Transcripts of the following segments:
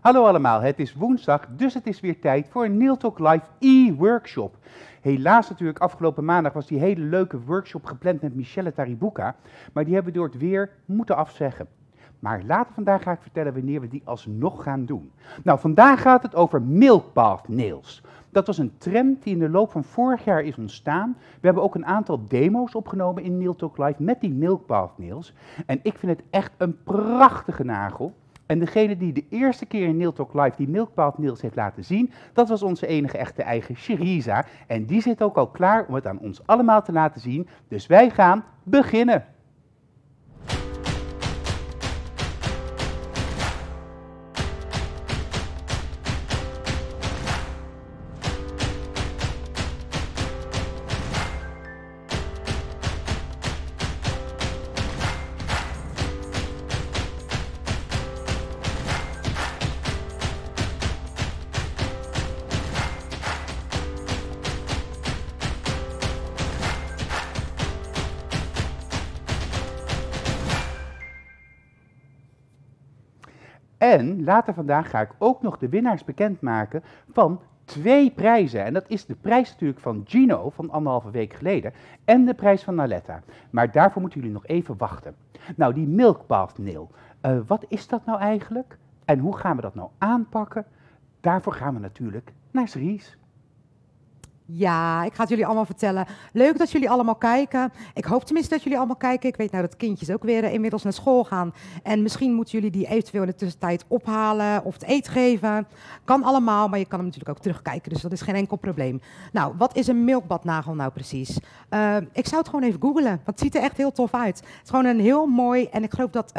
Hallo allemaal, het is woensdag, dus het is weer tijd voor een Nail Talk Live e-workshop. Helaas natuurlijk, afgelopen maandag was die hele leuke workshop gepland met Michelle Taribuka, maar die hebben we door het weer moeten afzeggen. Maar later vandaag ga ik vertellen wanneer we die alsnog gaan doen. Nou, vandaag gaat het over milk bath nails. Dat was een trend die in de loop van vorig jaar is ontstaan. We hebben ook een aantal demo's opgenomen in Nail Talk Live met die milk bath nails. En ik vind het echt een prachtige nagel. En degene die de eerste keer in Nail Talk Live die milk bath nails heeft laten zien, dat was onze enige echte eigen Sheriza. En die zit ook al klaar om het aan ons allemaal te laten zien. Dus wij gaan beginnen. En later vandaag ga ik ook nog de winnaars bekendmaken van 2 prijzen. En dat is de prijs natuurlijk van Gino van 1,5 week geleden en de prijs van Naletta. Maar daarvoor moeten jullie nog even wachten. Nou, die milk bath nail, wat is dat nou eigenlijk? En hoe gaan we dat nou aanpakken? Daarvoor gaan we natuurlijk naar Cerise. Ja, ik ga het jullie allemaal vertellen. Leuk dat jullie allemaal kijken. Ik hoop tenminste dat jullie allemaal kijken. Ik weet nou dat kindjes ook weer inmiddels naar school gaan. En misschien moeten jullie die eventueel in de tussentijd ophalen of het eten geven. Kan allemaal, maar je kan hem natuurlijk ook terugkijken. Dus dat is geen enkel probleem. Nou, wat is een milkbadnagel nou precies? Ik zou het gewoon even googlen, want het ziet er echt heel tof uit. Het is gewoon een heel mooi, en ik geloof dat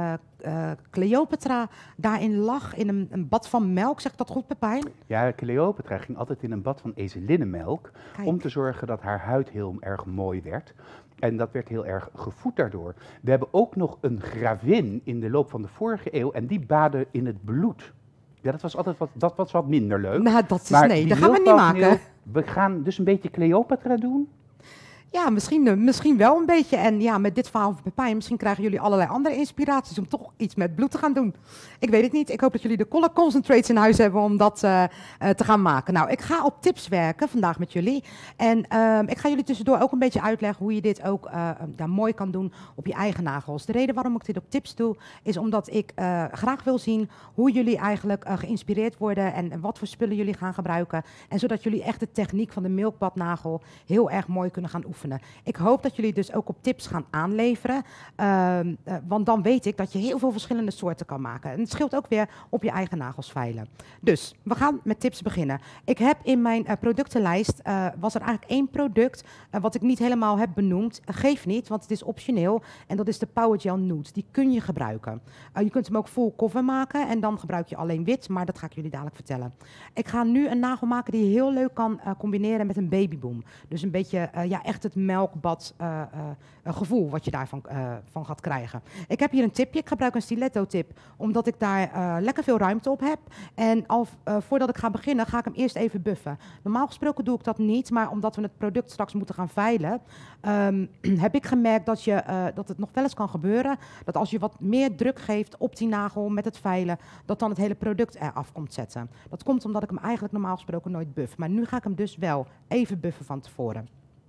Cleopatra daarin lag in een bad van melk. Zeg ik dat goed, Pepijn? Ja, Cleopatra ging altijd in een bad van ezelinnenmelk om te zorgen dat haar huid heel erg mooi werd. En dat werd heel erg gevoed daardoor. We hebben ook nog een gravin in de loop van de vorige eeuw en die baadde in het bloed. Ja, dat was altijd wat minder leuk. Nou, dat is maar nee, dat gaan we niet maken. We gaan dus een beetje Cleopatra doen. Ja, misschien wel een beetje. En ja, met dit verhaal van Pepijn, misschien krijgen jullie allerlei andere inspiraties om toch iets met bloed te gaan doen. Ik weet het niet. Ik hoop dat jullie de color concentrates in huis hebben om dat te gaan maken. Nou, ik ga op tips werken vandaag met jullie. En ik ga jullie tussendoor ook een beetje uitleggen hoe je dit ook mooi kan doen op je eigen nagels. De reden waarom ik dit op tips doe, is omdat ik graag wil zien hoe jullie eigenlijk geïnspireerd worden en wat voor spullen jullie gaan gebruiken. En zodat jullie echt de techniek van de milkbadnagel heel erg mooi kunnen gaan oefenen. Ik hoop dat jullie dus ook op tips gaan aanleveren, want dan weet ik dat je heel veel verschillende soorten kan maken. En het scheelt ook weer op je eigen nagels veilen. Dus we gaan met tips beginnen. Ik heb in mijn productenlijst, was er eigenlijk 1 product wat ik niet helemaal heb benoemd. Geef niet, want het is optioneel en dat is de Power Gel Nude. Die kun je gebruiken. Je kunt hem ook full cover maken en dan gebruik je alleen wit, maar dat ga ik jullie dadelijk vertellen. Ik ga nu een nagel maken die je heel leuk kan combineren met een babyboom. Dus een beetje echt het melkbad gevoel wat je daarvan van gaat krijgen. Ik heb hier een tipje. Ik gebruik een stiletto tip, omdat ik daar lekker veel ruimte op heb. En voordat ik ga beginnen, ga ik hem eerst even buffen. Normaal gesproken doe ik dat niet, maar omdat we het product straks moeten gaan veilen, heb ik gemerkt dat het nog wel eens kan gebeuren, dat als je wat meer druk geeft op die nagel met het veilen, dat dan het hele product eraf komt zetten. Dat komt omdat ik hem eigenlijk normaal gesproken nooit buff. Maar nu ga ik hem dus wel even buffen van tevoren.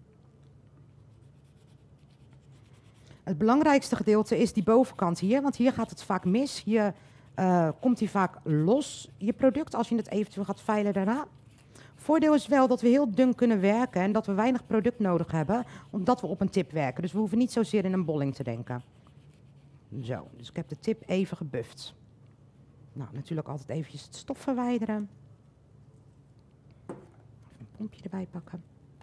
Het belangrijkste gedeelte is die bovenkant hier, want hier gaat het vaak mis. Hier komt hij vaak los, je product, als je het eventueel gaat veilen daarna. Voordeel is wel dat we heel dun kunnen werken en dat we weinig product nodig hebben, omdat we op een tip werken. Dus we hoeven niet zozeer in een bolling te denken. Zo, dus ik heb de tip even gebufft. Nou, natuurlijk altijd eventjes het stof verwijderen. Even een pompje erbij pakken.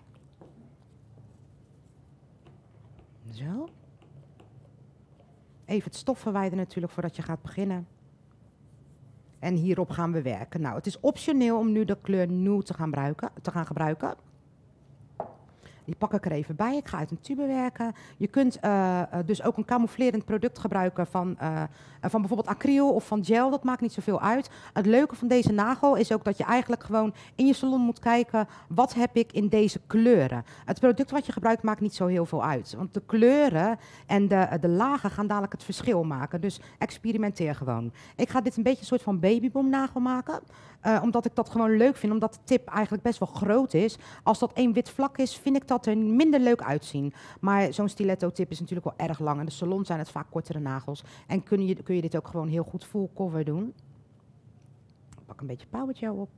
Zo. Even het stof verwijderen natuurlijk voordat je gaat beginnen. En hierop gaan we werken. Nou, het is optioneel om nu de kleur Nude te gaan gebruiken. Die pak ik er even bij. Ik ga uit een tube werken. Je kunt dus ook een camouflerend product gebruiken van bijvoorbeeld acryl of van gel. Dat maakt niet zoveel uit. Het leuke van deze nagel is ook dat je eigenlijk gewoon in je salon moet kijken, wat heb ik in deze kleuren? Het product wat je gebruikt maakt niet zo heel veel uit. Want de kleuren en de lagen gaan dadelijk het verschil maken. Dus experimenteer gewoon. Ik ga dit een beetje een soort van babyboom nagel maken. Omdat ik dat gewoon leuk vind, omdat de tip eigenlijk best wel groot is. Als dat één wit vlak is, vind ik dat er minder leuk uitzien. Maar zo'n stiletto tip is natuurlijk wel erg lang. En de salon zijn het vaak kortere nagels. En kun je dit ook gewoon heel goed full cover doen. Ik pak een beetje power gel op.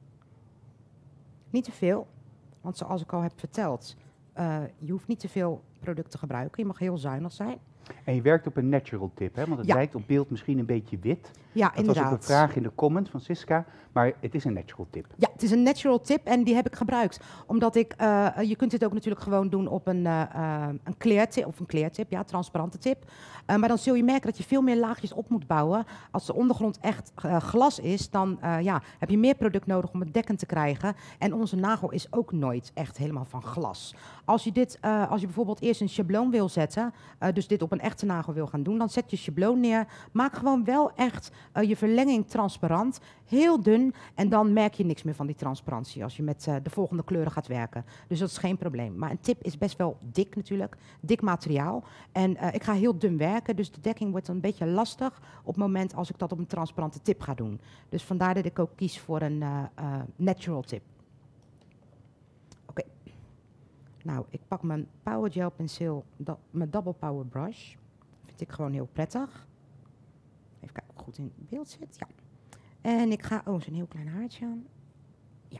Niet te veel, want zoals ik al heb verteld, je hoeft niet te veel product te gebruiken. Je mag heel zuinig zijn. En je werkt op een natural tip, hè? Want het lijkt op beeld misschien een beetje wit. Ja, dat inderdaad. was ook een vraag in de comment van Siska, maar het is een natural tip. Ja, het is een natural tip en die heb ik gebruikt. Omdat je kunt dit ook natuurlijk gewoon doen op een clear tip, of een clear tip, ja, transparante tip. Maar dan zul je merken dat je veel meer laagjes op moet bouwen. Als de ondergrond echt glas is, dan heb je meer product nodig om het dekkend te krijgen. En onze nagel is ook nooit echt helemaal van glas. Als je bijvoorbeeld eerst een schabloon wil zetten, dus dit op een echte nagel wil gaan doen, dan zet je schabloon neer. Maak gewoon wel echt je verlenging transparant, heel dun, en dan merk je niks meer van die transparantie als je met de volgende kleuren gaat werken. Dus dat is geen probleem. Maar een tip is best wel dik natuurlijk, dik materiaal. En ik ga heel dun werken, dus de dekking wordt een beetje lastig op het moment als ik dat op een transparante tip ga doen. Dus vandaar dat ik ook kies voor een natural tip. Oké. Nou, ik pak mijn Power Gel penseel, mijn Double Power Brush. Vind ik gewoon heel prettig. Even kijken of ik goed in beeld zit. Ja. En ik ga... Oh, zo'n heel klein haartje aan. Ja.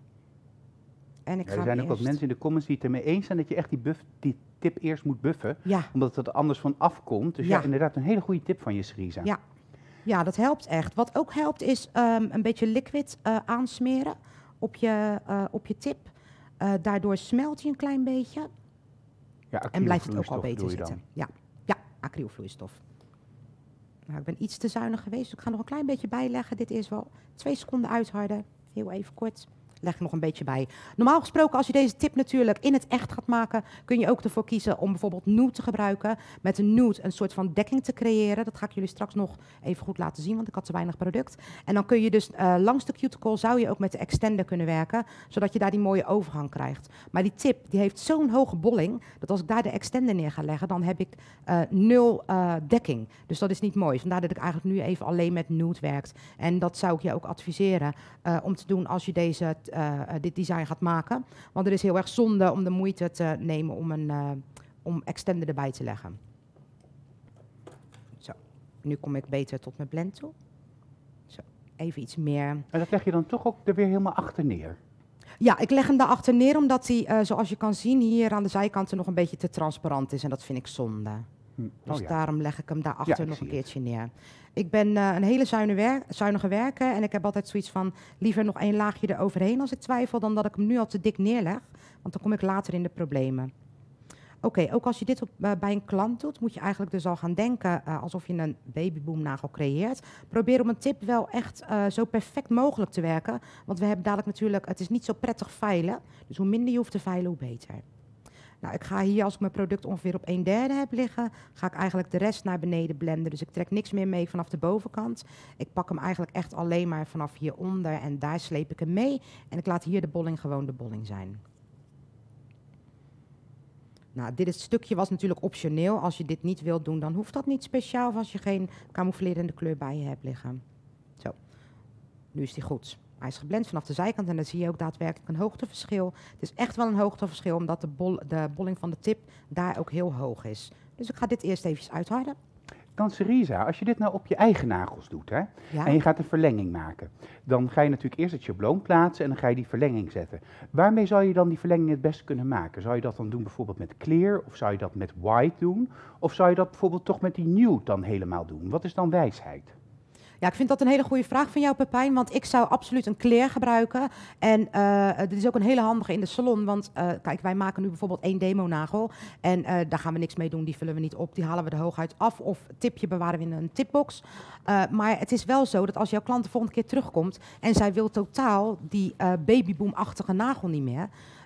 En ik ga er zijn ook wat mensen in de comments die het ermee eens zijn dat je echt die tip eerst moet buffen. Ja. Omdat het er anders van afkomt. Dus ja, inderdaad een hele goede tip van je, Seriza. Ja. Ja, dat helpt echt. Wat ook helpt is een beetje liquid aansmeren op je tip. Daardoor smelt hij een klein beetje. Ja, en blijft het ook al beter zitten. zitten. Ja, acrylvloeistof. Nou, ik ben iets te zuinig geweest, dus ik ga nog een klein beetje bijleggen. Dit is wel 2 seconden uitharden. Heel even kort. Leg er nog een beetje bij. Normaal gesproken, als je deze tip natuurlijk in het echt gaat maken, kun je ook ervoor kiezen om bijvoorbeeld nude te gebruiken. Met een nude een soort van dekking te creëren. Dat ga ik jullie straks nog even goed laten zien, want ik had te weinig product. En dan kun je dus langs de cuticle zou je ook met de extender kunnen werken, zodat je daar die mooie overgang krijgt. Maar die tip die heeft zo'n hoge bolling, dat als ik daar de extender neer ga leggen, dan heb ik 0 dekking. Dus dat is niet mooi. Vandaar dat ik eigenlijk nu even alleen met nude werkt. En dat zou ik je ook adviseren om te doen als je dit design gaat maken. Want het is heel erg zonde om de moeite te nemen om extender erbij te leggen. Zo, nu kom ik beter tot mijn blend toe. Zo, even iets meer. En dat leg je dan toch ook er weer helemaal achter neer? Ja, ik leg hem daarachter neer omdat hij, zoals je kan zien, hier aan de zijkanten nog een beetje te transparant is. En dat vind ik zonde. Dus daarom leg ik hem daarachter nog een keertje neer. Ik ben een hele zuinige werker en ik heb altijd zoiets van liever nog 1 laagje eroverheen als ik twijfel, dan dat ik hem nu al te dik neerleg, want dan kom ik later in de problemen. Oké, ook als je dit bij een klant doet, moet je eigenlijk dus al gaan denken alsof je een babyboomnagel creëert. Probeer om een tip wel echt zo perfect mogelijk te werken, want we hebben dadelijk natuurlijk, het is niet zo prettig veilen, dus hoe minder je hoeft te veilen, hoe beter. Nou, ik ga hier, als ik mijn product ongeveer op 1/3 heb liggen, ga ik eigenlijk de rest naar beneden blenden. Dus ik trek niks meer mee vanaf de bovenkant. Ik pak hem eigenlijk echt alleen maar vanaf hieronder en daar sleep ik hem mee. En ik laat hier de bolling gewoon de bolling zijn. Nou, dit stukje was natuurlijk optioneel. Als je dit niet wilt doen, dan hoeft dat niet speciaal of als je geen camouflerende kleur bij je hebt liggen. Zo, nu is die goed. Hij is geblend vanaf de zijkant en dan zie je ook daadwerkelijk een hoogteverschil. Het is echt wel een hoogteverschil, omdat de bolling van de tip daar ook heel hoog is. Dus ik ga dit eerst even uitharden. Dan Seriza, als je dit nou op je eigen nagels doet, hè, en je gaat een verlenging maken, dan ga je natuurlijk eerst het schabloon plaatsen en dan ga je die verlenging zetten. Waarmee zou je dan die verlenging het beste kunnen maken? Zou je dat dan doen bijvoorbeeld met clear, of zou je dat met white doen? Of zou je dat bijvoorbeeld toch met die nude dan helemaal doen? Wat is dan wijsheid? Ja, ik vind dat een hele goede vraag van jou, Pepijn, want ik zou absoluut een clear gebruiken. En dit is ook een hele handige in de salon, want kijk, wij maken nu bijvoorbeeld 1 demo-nagel en daar gaan we niks mee doen, die vullen we niet op, die halen we er hooguit af of tipje bewaren we in een tipbox. Maar het is wel zo dat als jouw klant de volgende keer terugkomt en zij wil totaal die babyboom-achtige nagel niet meer,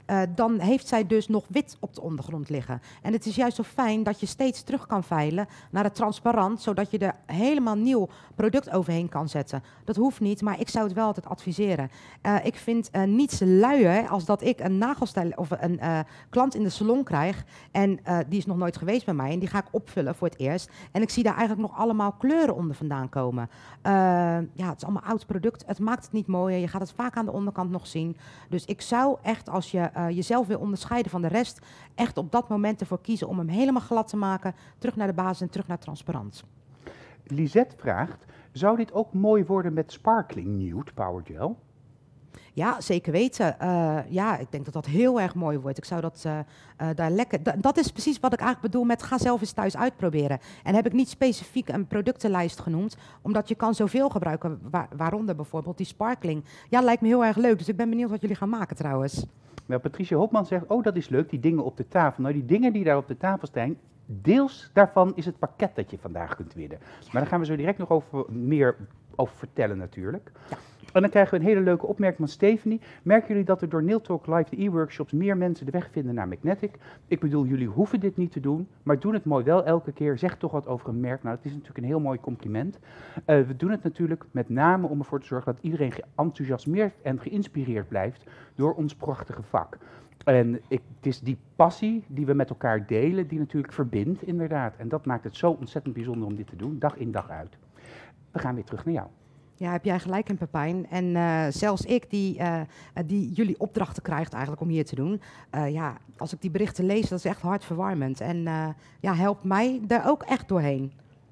dan heeft zij dus nog wit op de ondergrond liggen. En het is juist zo fijn dat je steeds terug kan veilen naar het transparant, zodat je er helemaal nieuw product overheen kan zetten. Dat hoeft niet, maar ik zou het wel altijd adviseren. Ik vind niets luier als dat ik een nagelstijl of een klant in de salon krijg en die is nog nooit geweest bij mij en die ga ik opvullen voor het eerst. En ik zie daar eigenlijk nog allemaal kleuren onder vandaan komen. Ja, het is allemaal oud product. Het maakt het niet mooier. Je gaat het vaak aan de onderkant nog zien. Dus ik zou echt, als je jezelf wil onderscheiden van de rest, echt op dat moment ervoor kiezen om hem helemaal glad te maken, terug naar de basis en terug naar transparant. Lisette vraagt, zou dit ook mooi worden met Sparkling Nude Power Gel? Ja, zeker weten. Ja, ik denk dat dat heel erg mooi wordt. Ik zou dat daar lekker... dat is precies wat ik eigenlijk bedoel met ga zelf eens thuis uitproberen. En heb ik niet specifiek een productenlijst genoemd, omdat je kan zoveel gebruiken, waaronder bijvoorbeeld die sparkling. Ja, lijkt me heel erg leuk. Dus ik ben benieuwd wat jullie gaan maken trouwens. Nou, Patricia Hopman zegt, oh dat is leuk, die dingen op de tafel. Nou, die dingen die daar op de tafel staan, deels daarvan is het pakket dat je vandaag kunt winnen. Ja. Maar daar gaan we zo direct nog meer over vertellen natuurlijk. Ja. En dan krijgen we een hele leuke opmerking van Stephanie. Merken jullie dat er door Nail Talk Live, de e-workshops, meer mensen de weg vinden naar Magnetic? Ik bedoel, jullie hoeven dit niet te doen, maar doen het mooi wel elke keer. Zeg toch wat over een merk. Nou, het is natuurlijk een heel mooi compliment. We doen het natuurlijk met name om ervoor te zorgen dat iedereen geenthousiasmeerd en geïnspireerd blijft door ons prachtige vak. En het is die passie die we met elkaar delen, die natuurlijk verbindt inderdaad. En dat maakt het zo ontzettend bijzonder om dit te doen, dag in dag uit. We gaan weer terug naar jou. Ja, heb jij gelijk in, Pepijn. En zelfs ik, die jullie opdrachten krijgt eigenlijk om hier te doen. Ja, als ik die berichten lees, dat is echt hartverwarmend. En ja, helpt mij daar ook echt doorheen.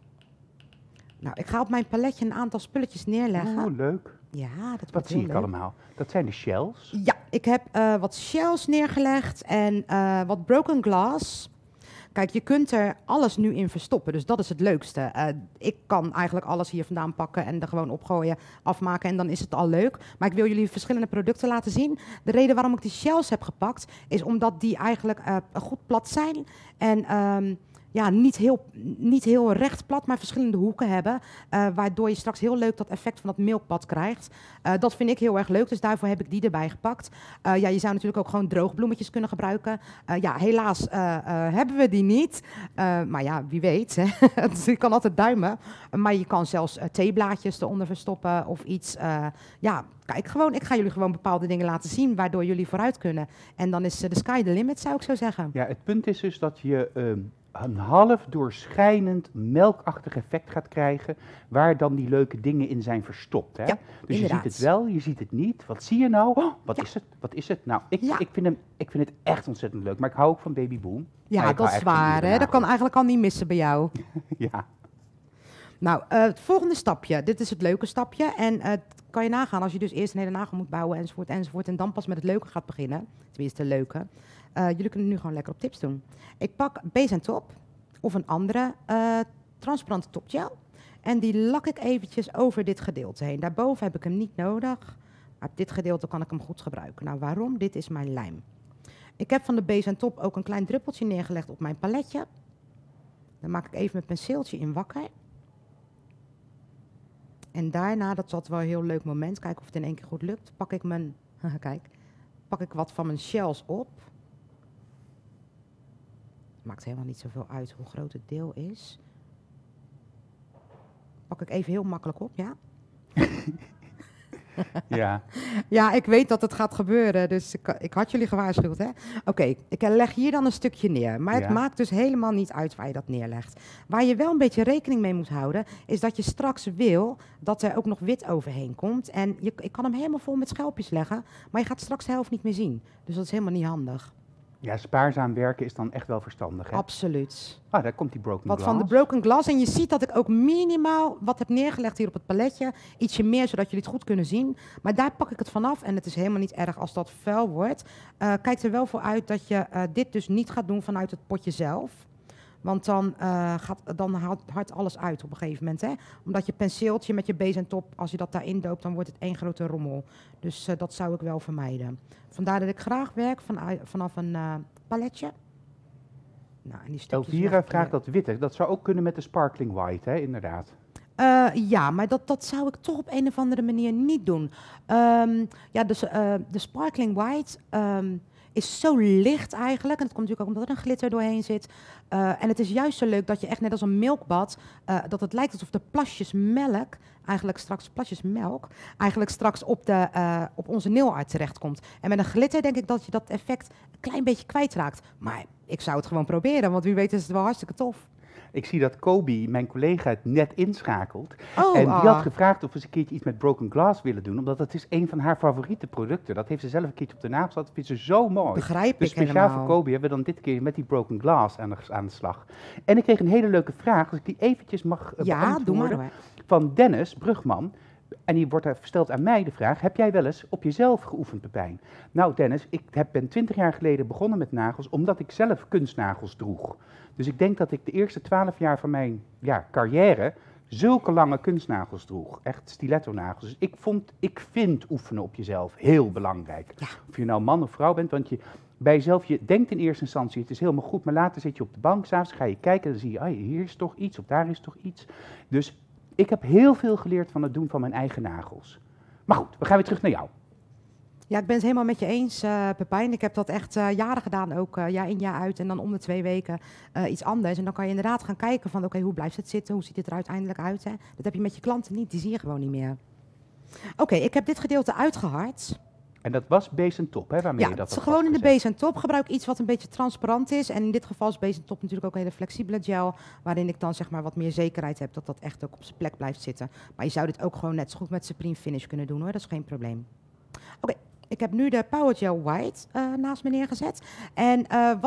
Nou, ik ga op mijn paletje een aantal spulletjes neerleggen. Oh, leuk. Ja, dat Wat zie ik allemaal? Dat zijn de shells. Ja, ik heb wat shells neergelegd en wat broken glass. Kijk, je kunt er alles nu in verstoppen, dus dat is het leukste. Ik kan eigenlijk alles hier vandaan pakken en er gewoon opgooien, afmaken en dan is het al leuk. Maar ik wil jullie verschillende producten laten zien. De reden waarom ik die shells heb gepakt, is omdat die eigenlijk goed plat zijn en ja, niet heel recht plat, maar verschillende hoeken hebben. Waardoor je straks heel leuk dat effect van dat milkpad krijgt. Dat vind ik heel erg leuk, dus daarvoor heb ik die erbij gepakt. Ja, je zou natuurlijk ook gewoon droogbloemetjes kunnen gebruiken. Ja, helaas hebben we die niet. Maar ja, wie weet. Hè. Dus je kan altijd duimen. Maar je kan zelfs theeblaadjes eronder verstoppen of iets. Ja, kijk, ik ga jullie gewoon bepaalde dingen laten zien waardoor jullie vooruit kunnen. En dan is de sky the limit, zou ik zo zeggen. Ja, het punt is dus dat je een half doorschijnend melkachtig effect gaat krijgen, waar dan die leuke dingen in zijn verstopt. Hè? Ja, dus inderdaad. Je ziet het wel, je ziet het niet. Wat zie je nou? Oh, wat Ja. is het? Wat is het? Nou, ik Ja. vind het echt ontzettend leuk, maar ik hou ook van Baby Boom. Maar Ja, ik dat hou is echt van waar. iedere Hè? Dat kan nagel. eigenlijk al niet missen bij jou. Ja. Nou, het volgende stapje. Dit is het leuke stapje. En kan je nagaan als je dus eerst een hele nagel moet bouwen enzovoort enzovoort. En dan pas met het leuke gaat beginnen. Tenminste, het leuke. Jullie kunnen nu gewoon lekker op tips doen. Ik pak Base Top of een andere transparante topgel. En die lak ik eventjes over dit gedeelte heen. Daarboven heb ik hem niet nodig. Maar op dit gedeelte kan ik hem goed gebruiken. Nou, waarom? Dit is mijn lijm. Ik heb van de Base Top ook een klein druppeltje neergelegd op mijn paletje. Dan maak ik even mijn penseeltje in wakker. En daarna, dat is altijd wel een heel leuk moment, kijken of het in één keer goed lukt, pak ik wat van mijn shells op. Maakt helemaal niet zoveel uit hoe groot het deel is. Pak ik even heel makkelijk op, ja? Ja. Ja, ik weet dat het gaat gebeuren, dus ik had jullie gewaarschuwd, hè? Oké, ik leg hier dan een stukje neer, maar het Ja. maakt dus helemaal niet uit waar je dat neerlegt. Waar je wel een beetje rekening mee moet houden, is dat je straks wil dat er ook nog wit overheen komt. En ik kan hem helemaal vol met schelpjes leggen, maar je gaat straks de helft niet meer zien. Dus dat is helemaal niet handig. Ja, spaarzaam werken is dan echt wel verstandig, hè? Absoluut. Ah, daar komt die broken Wat glass. van de broken glass. En je ziet dat ik ook minimaal wat heb neergelegd hier op het paletje. Ietsje meer, zodat jullie het goed kunnen zien. Maar daar pak ik het vanaf. En het is helemaal niet erg als dat vuil wordt. Kijk er wel voor uit dat je dit dus niet gaat doen vanuit het potje zelf. Want dan haalt alles uit op een gegeven moment. Hè? Omdat je penseeltje met je Base Top, als je dat daarin doopt, dan wordt het één grote rommel. Dus dat zou ik wel vermijden. Vandaar dat ik graag werk vanaf een paletje. Nou, en die stukjes Elvira leg ik vraagt hier. dat witte. Dat zou ook kunnen met de sparkling white, hè? Inderdaad. Ja, maar dat zou ik toch op een of andere manier niet doen. Ja, dus de sparkling white is zo licht eigenlijk. En dat komt natuurlijk ook omdat er een glitter doorheen zit. En het is juist zo leuk dat je echt net als een milkbad, dat het lijkt alsof de plasjes melk, eigenlijk straks op onze nailart terechtkomt. En met een glitter denk ik dat je dat effect een klein beetje kwijtraakt. Maar ik zou het gewoon proberen, want wie weet is het wel hartstikke tof. Ik zie dat Kobe, mijn collega, het net inschakelt. Oh, En die had gevraagd of we eens een keertje iets met Broken Glass willen doen. Omdat het is een van haar favoriete producten. Dat heeft ze zelf een keertje op de naam gezet. Dat vindt ze zo mooi. Begrijp Dus ik speciaal helemaal. voor Kobe hebben we dan dit keer met die Broken Glass aan de slag. En ik kreeg een hele leuke vraag, als ik die eventjes mag Ja, beantwoorden. doe maar hoor. Van Dennis Brugman. En die wordt gesteld aan mij de vraag, heb jij wel eens op jezelf geoefend, Pepijn? Nou Dennis, ik ben 20 jaar geleden begonnen met nagels, omdat ik zelf kunstnagels droeg. Dus ik denk dat ik de eerste 12 jaar van mijn carrière zulke lange kunstnagels droeg. Echt stiletto-nagels. Dus ik vind oefenen op jezelf heel belangrijk. Ja. Of je nou man of vrouw bent, want bij jezelf, je denkt in eerste instantie, het is helemaal goed, maar later zit je op de bank, 's avonds ga je kijken en dan zie je, hier is toch iets, of daar is toch iets. Dus ik heb heel veel geleerd van het doen van mijn eigen nagels. Maar goed, we gaan weer terug naar jou. Ja, ik ben het helemaal met je eens, Pepijn. Ik heb dat echt jaren gedaan, ook jaar in jaar uit. En dan om de 2 weken iets anders. En dan kan je inderdaad gaan kijken van, oké, hoe blijft het zitten? Hoe ziet het er uiteindelijk uit? Hè? Dat heb je met je klanten niet, die zie je gewoon niet meer. Oké, ik heb dit gedeelte uitgehard. En dat was base en top, hè, waarmee Ja, je dat het had is gewoon in de vastgezet. base en top. Gebruik iets wat een beetje transparant is. En in dit geval is base en top natuurlijk ook een hele flexibele gel. Waarin ik dan zeg maar wat meer zekerheid heb dat dat echt ook op zijn plek blijft zitten. Maar je zou dit ook gewoon net zo goed met Supreme Finish kunnen doen hoor. Dat is geen probleem. Oké. Ik heb nu de Power Gel White naast me neergezet. En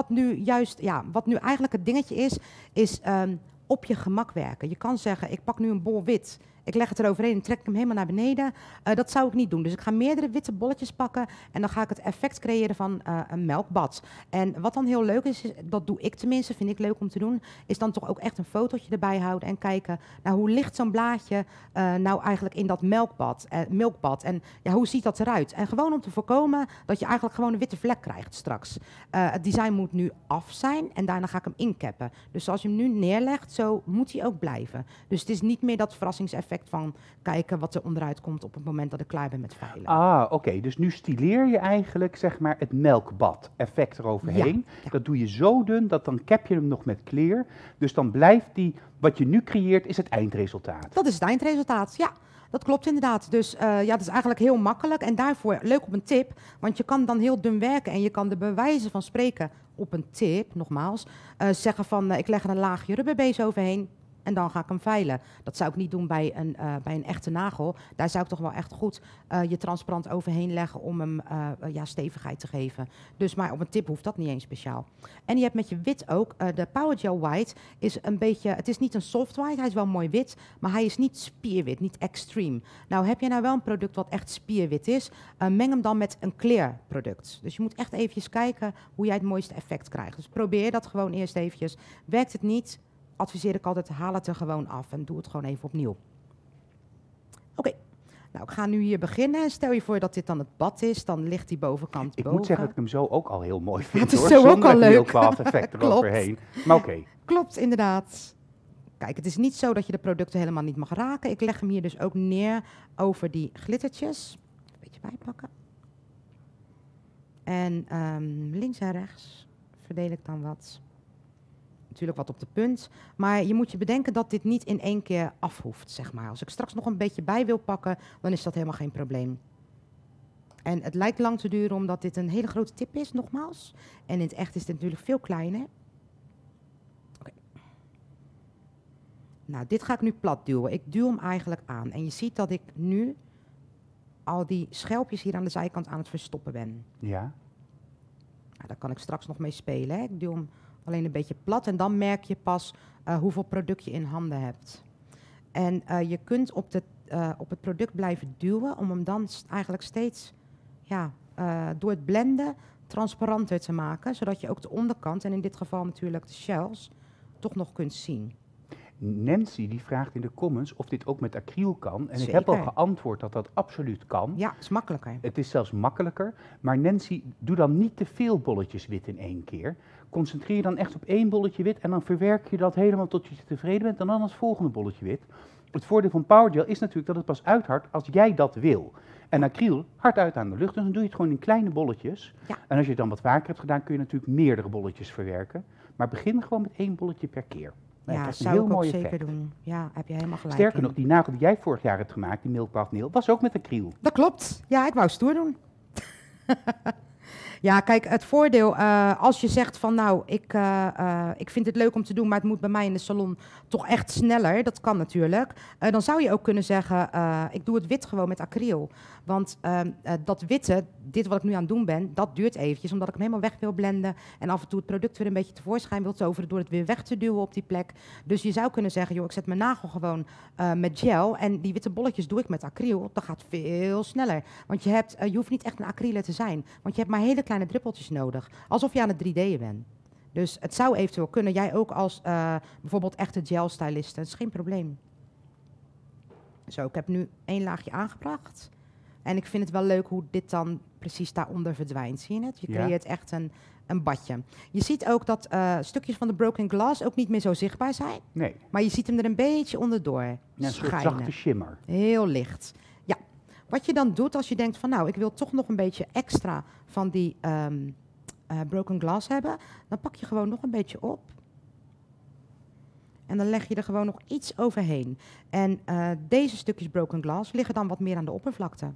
wat nu eigenlijk het dingetje is op je gemak werken. Je kan zeggen, ik pak nu een bol wit. Ik leg het eroverheen en trek hem helemaal naar beneden. Dat zou ik niet doen. Dus ik ga meerdere witte bolletjes pakken en dan ga ik het effect creëren van een melkbad. En wat dan heel leuk is, dat doe ik tenminste, vind ik leuk om te doen, is dan toch ook echt een fotootje erbij houden en kijken naar hoe ligt zo'n blaadje nou eigenlijk in dat melkbad. En ja, hoe ziet dat eruit? En gewoon om te voorkomen dat je eigenlijk gewoon een witte vlek krijgt straks. Het design moet nu af zijn en daarna ga ik hem incappen. Dus als je hem nu neerlegt, zo moet hij ook blijven. Dus het is niet meer dat verrassingseffect van kijken wat er onderuit komt op het moment dat ik klaar ben met veilen. Ah, oké. Dus nu stileer je eigenlijk, zeg maar, het melkbad effect eroverheen. Ja. Dat doe je zo dun, dat dan cap je hem nog met clear. Dus dan blijft wat je nu creëert, is het eindresultaat. Dat is het eindresultaat, ja. Dat klopt inderdaad. Dus dat is eigenlijk heel makkelijk. En daarvoor leuk op een tip, want je kan dan heel dun werken en je kan de bewijzen van spreken op een tip, nogmaals, zeggen van ik leg er een laagje rubberbase overheen. En dan ga ik hem veilen. Dat zou ik niet doen bij een echte nagel. Daar zou ik toch wel echt goed je transparant overheen leggen om hem stevigheid te geven. Dus maar op een tip hoeft dat niet eens speciaal. En je hebt met je wit ook, de Power Gel White is een beetje, het is niet een soft white, hij is wel mooi wit, maar hij is niet spierwit, niet extreme. Nou heb je nou wel een product wat echt spierwit is, meng hem dan met een clear product. Dus je moet echt eventjes kijken hoe jij het mooiste effect krijgt. Dus probeer dat gewoon eerst eventjes. Werkt het niet, adviseer ik altijd, haal het er gewoon af en doe het gewoon even opnieuw. Oké, nou ik ga nu hier beginnen. Stel je voor dat dit dan het bad is, dan ligt die bovenkant boven. Ik moet zeggen dat ik hem zo ook al heel mooi vind, Het is hoor. zo ook Zonder al het leuk. milkbath effect Klopt. eroverheen. Maar oké. Klopt, inderdaad. Kijk, het is niet zo dat je de producten helemaal niet mag raken. Ik leg hem hier dus ook neer over die glittertjes. Een beetje bijpakken. En links en rechts verdeel ik dan wat. Natuurlijk wat op de punt. Maar je moet je bedenken dat dit niet in één keer af hoeft, zeg maar. Als ik straks nog een beetje bij wil pakken, dan is dat helemaal geen probleem. En het lijkt lang te duren omdat dit een hele grote tip is, nogmaals. En in het echt is dit natuurlijk veel kleiner. Oké. Nou, dit ga ik nu plat duwen. Ik duw hem eigenlijk aan. En je ziet dat ik nu al die schelpjes hier aan de zijkant aan het verstoppen ben. Ja. Nou, daar kan ik straks nog mee spelen. Hè. Ik duw hem alleen een beetje plat en dan merk je pas hoeveel product je in handen hebt. En je kunt op het product blijven duwen om hem dan eigenlijk steeds door het blenden transparanter te maken. Zodat je ook de onderkant, en in dit geval natuurlijk de shells, toch nog kunt zien. Nancy die vraagt in de comments of dit ook met acryl kan. En Zeker. ik heb al geantwoord dat dat absoluut kan. Ja, het is makkelijker. Het is zelfs makkelijker. Maar Nancy, doe dan niet te veel bolletjes wit in één keer. Concentreer je dan echt op 1 bolletje wit en dan verwerk je dat helemaal tot je tevreden bent en dan als volgende bolletje wit. Het voordeel van Power Gel is natuurlijk dat het pas uithardt als jij dat wil. En acryl, hard uit aan de lucht. Dus dan doe je het gewoon in kleine bolletjes. Ja. En als je het dan wat vaker hebt gedaan, kun je natuurlijk meerdere bolletjes verwerken. Maar begin gewoon met 1 bolletje per keer. Dan Ja, krijg je zou ik ook mooi zeker effect. doen. Ja, heb je helemaal gelijk Sterker in. nog, die nagel die jij vorig jaar hebt gemaakt, die Milk Bath Nail, was ook met acryl. Dat klopt. Ja, ik wou stoer doen. Ja, kijk, het voordeel, als je zegt van nou, ik vind het leuk om te doen, maar het moet bij mij in de salon toch echt sneller, dat kan natuurlijk. Dan zou je ook kunnen zeggen, ik doe het wit gewoon met acryl. Want dat witte, dit wat ik nu aan het doen ben, dat duurt eventjes, omdat ik hem helemaal weg wil blenden en af en toe het product weer een beetje tevoorschijn wil toveren door het weer weg te duwen op die plek. Dus je zou kunnen zeggen, joh, ik zet mijn nagel gewoon met gel en die witte bolletjes doe ik met acryl. Dat gaat veel sneller. Want je hoeft niet echt een acrylen te zijn, want je hebt maar hele kleine druppeltjes nodig. Alsof je aan het 3D'en bent. Dus het zou eventueel kunnen. Jij ook als bijvoorbeeld echte gel-styliste. Dat is geen probleem. Zo, ik heb nu 1 laagje aangebracht. En ik vind het wel leuk hoe dit dan precies daaronder verdwijnt. Zie je het? Je Ja. creëert echt een badje. Je ziet ook dat stukjes van de broken glass ook niet meer zo zichtbaar zijn. Nee, Maar je ziet hem er een beetje onderdoor ja, een soort schijnen. zachte shimmer. Heel licht. Ja. Wat je dan doet als je denkt van nou, ik wil toch nog een beetje extra van die broken glass hebben, dan pak je gewoon nog een beetje op. En dan leg je er gewoon nog iets overheen. En deze stukjes broken glass liggen dan wat meer aan de oppervlakte.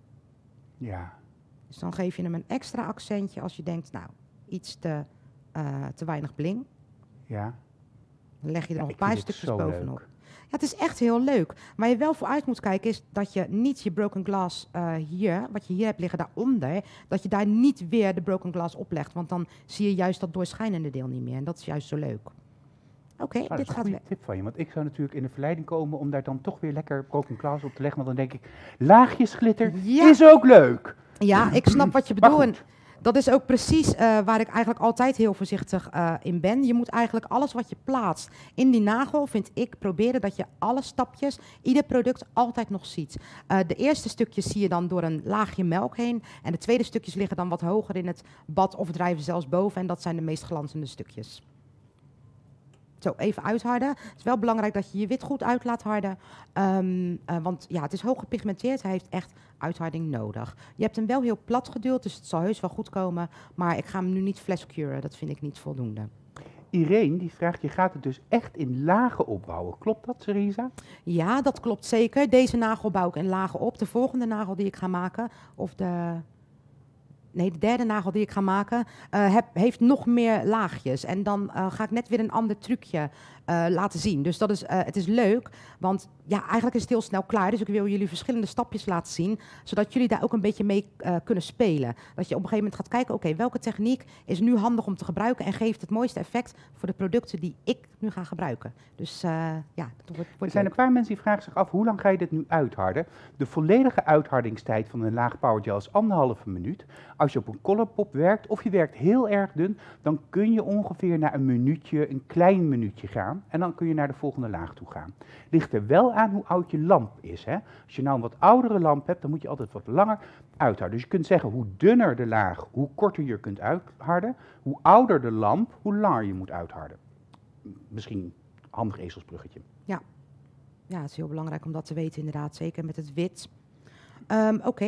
Ja, Dus dan geef je hem een extra accentje als je denkt, nou, iets te weinig bling. ja. Dan leg je er Ja, nog ik een paar vind het stukjes zo bovenop. leuk. Ja, het is echt heel leuk. Waar je wel voor uit moet kijken is dat je niet je broken glass hier, wat je hier hebt liggen daaronder, dat je daar niet weer de broken glass oplegt. Want dan zie je juist dat doorschijnende deel niet meer. En dat is juist zo leuk. Oké, Nou, dat dit is een gaat goede weer. tip van je, want ik zou natuurlijk in de verleiding komen om daar dan toch weer lekker broken glass op te leggen. Want dan denk ik, laagjes glitter Ja. is ook leuk. Ja, ik snap wat je Maar bedoelt. En goed. dat is ook precies waar ik eigenlijk altijd heel voorzichtig in ben. Je moet eigenlijk alles wat je plaatst in die nagel, vind ik, proberen dat je alle stapjes, ieder product altijd nog ziet. De eerste stukjes zie je dan door een laagje melk heen. En de tweede stukjes liggen dan wat hoger in het bad of drijven zelfs boven. En dat zijn de meest glanzende stukjes. Zo, even uitharden. Het is wel belangrijk dat je je wit goed uit laat harden. Want ja, het is hoog gepigmenteerd. Hij heeft echt uitharding nodig. Je hebt hem wel heel plat geduwd, dus het zal heus wel goed komen. Maar ik ga hem nu niet flash curen. Dat vind ik niet voldoende. Irene die vraagt, je gaat het dus echt in lagen opbouwen. Klopt dat, Cerisa? Ja, dat klopt zeker. Deze nagel bouw ik in lagen op. De volgende nagel die ik ga maken, of de derde nagel die ik ga maken, heeft nog meer laagjes. En dan ga ik net weer een ander trucje laten zien. Dus het is leuk, want ja, eigenlijk is het heel snel klaar. Dus ik wil jullie verschillende stapjes laten zien, zodat jullie daar ook een beetje mee kunnen spelen. Dat je op een gegeven moment gaat kijken, oké, welke techniek is nu handig om te gebruiken en geeft het mooiste effect voor de producten die ik nu ga gebruiken. Dus ja, dat wordt Er zijn leuk. een paar mensen die vragen zich af, hoe lang ga je dit nu uitharden? De volledige uithardingstijd van een laag power gel is 1,5 minuut. Als je op een Colourpop werkt of je werkt heel erg dun, dan kun je ongeveer na een minuutje, een klein minuutje gaan. En dan kun je naar de volgende laag toe gaan. Ligt er wel aan hoe oud je lamp is. Hè? Als je nou een wat oudere lamp hebt, dan moet je altijd wat langer uitharden. Dus je kunt zeggen, hoe dunner de laag, hoe korter je kunt uitharden. Hoe ouder de lamp, hoe langer je moet uitharden. Misschien een handig ezelsbruggetje. Ja, het is heel belangrijk om dat te weten inderdaad, zeker met het wit. Oké,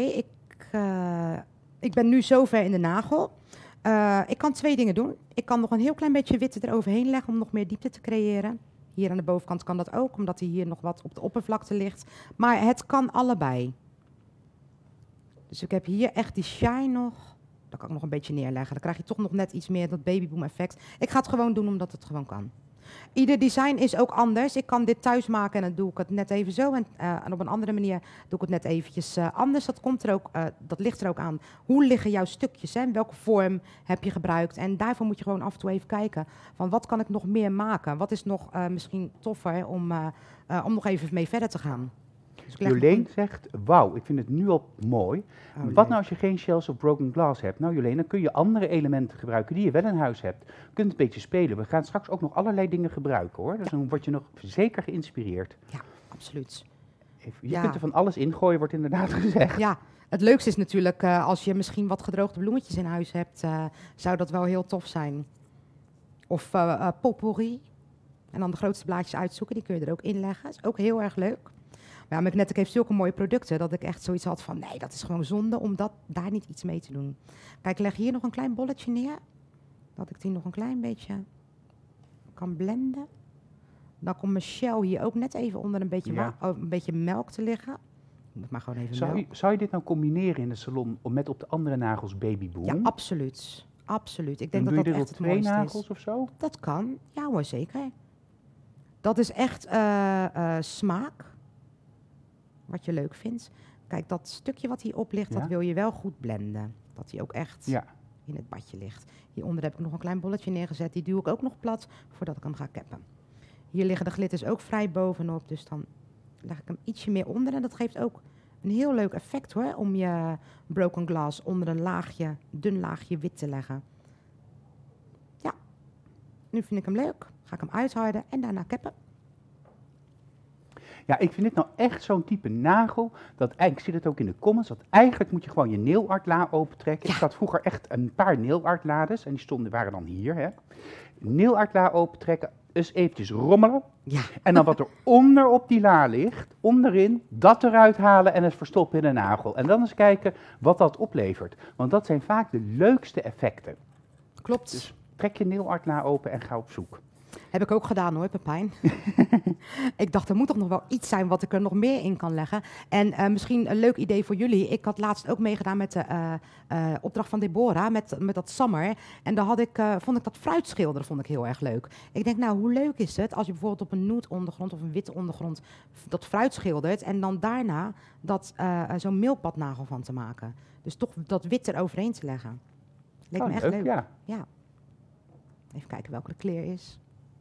ik ben nu zover in de nagel. Ik kan 2 dingen doen. Ik kan nog een heel klein beetje wit eroverheen leggen om nog meer diepte te creëren. Hier aan de bovenkant kan dat ook, omdat hij hier nog wat op de oppervlakte ligt. Maar het kan allebei. Dus ik heb hier echt die shine nog. Dat kan ik nog een beetje neerleggen. Dan krijg je toch nog net iets meer dat babyboom effect. Ik ga het gewoon doen omdat het gewoon kan. Ieder design is ook anders. Ik kan dit thuis maken en dan doe ik het net even zo. En op een andere manier doe ik het net eventjes anders. Dat ligt er ook aan. Hoe liggen jouw stukjes? Hè? Welke vorm heb je gebruikt? En daarvoor moet je gewoon af en toe even kijken. Van wat kan ik nog meer maken? Wat is nog misschien toffer om nog even mee verder te gaan? Dus ik leg Jolene zegt, wauw, ik vind het nu al mooi. Oh, Wat leuk. nou als je geen shells of broken glass hebt? Nou Jolene, dan kun je andere elementen gebruiken die je wel in huis hebt. Je kunt een beetje spelen. We gaan straks ook nog allerlei dingen gebruiken hoor. Dus dan word je nog zeker geïnspireerd. Ja, absoluut. Je Ja. kunt er van alles ingooien, wordt inderdaad gezegd. Ja, het leukste is natuurlijk als je misschien wat gedroogde bloemetjes in huis hebt, zou dat wel heel tof zijn. Of potpourri. En dan de grootste blaadjes uitzoeken, die kun je er ook in leggen. Is ook heel erg leuk. Ja, Magnetic heeft zulke mooie producten dat ik echt zoiets had van, nee, dat is gewoon zonde om daar niet iets mee te doen. Kijk, ik leg hier nog een klein bolletje neer, dat ik die nog een klein beetje kan blenden. Dan komt mijn shell hier ook net even onder een beetje melk te liggen. Ik moet maar gewoon even melk. Zou je dit nou combineren in de salon met op de andere nagels babyboom? Ja, absoluut. Absoluut. Ik denk dan dat doe je dat dit echt op het 2 mooiste nagels is. of zo? Dat kan. Ja hoor, zeker. Dat is echt smaak. Wat je leuk vindt. Kijk, dat stukje wat hierop ligt, dat wil je wel goed blenden. Dat die ook echt in het badje ligt. Hieronder heb ik nog een klein bolletje neergezet. Die duw ik ook nog plat voordat ik hem ga cappen. Hier liggen de glitters ook vrij bovenop. Dus dan leg ik hem ietsje meer onder. En dat geeft ook een heel leuk effect hoor. Om je broken glass onder een dun laagje wit te leggen. Ja, nu vind ik hem leuk. Ga ik hem uitharden en daarna cappen. Ja, ik vind dit nou echt zo'n type nagel, ik zie het ook in de comments, dat eigenlijk moet je gewoon je nail art la opentrekken. Ja. Ik had vroeger echt een paar nail art lades en die waren dan hier. Hè. Nail art la opentrekken, dus eventjes rommelen. Ja. En dan wat er onder op die la ligt, onderin, dat eruit halen en het verstoppen in een nagel. En dan eens kijken wat dat oplevert. Want dat zijn vaak de leukste effecten. Klopt. Dus trek je nail art la open en ga op zoek. Heb ik ook gedaan hoor, Pepijn. Ik dacht, er moet toch nog wel iets zijn wat ik er nog meer in kan leggen. En misschien een leuk idee voor jullie. Ik had laatst ook meegedaan met de opdracht van Deborah, met dat Summer. En daar vond ik dat fruitschilderen vond ik heel erg leuk. Ik denk, nou, hoe leuk is het als je bijvoorbeeld op een nude ondergrond of een witte ondergrond dat fruit schildert. En dan daarna zo'n milkbadnagel van te maken. Dus toch dat wit eroverheen te leggen. Leek me echt leuk. Ja. Even kijken welke de kleur is.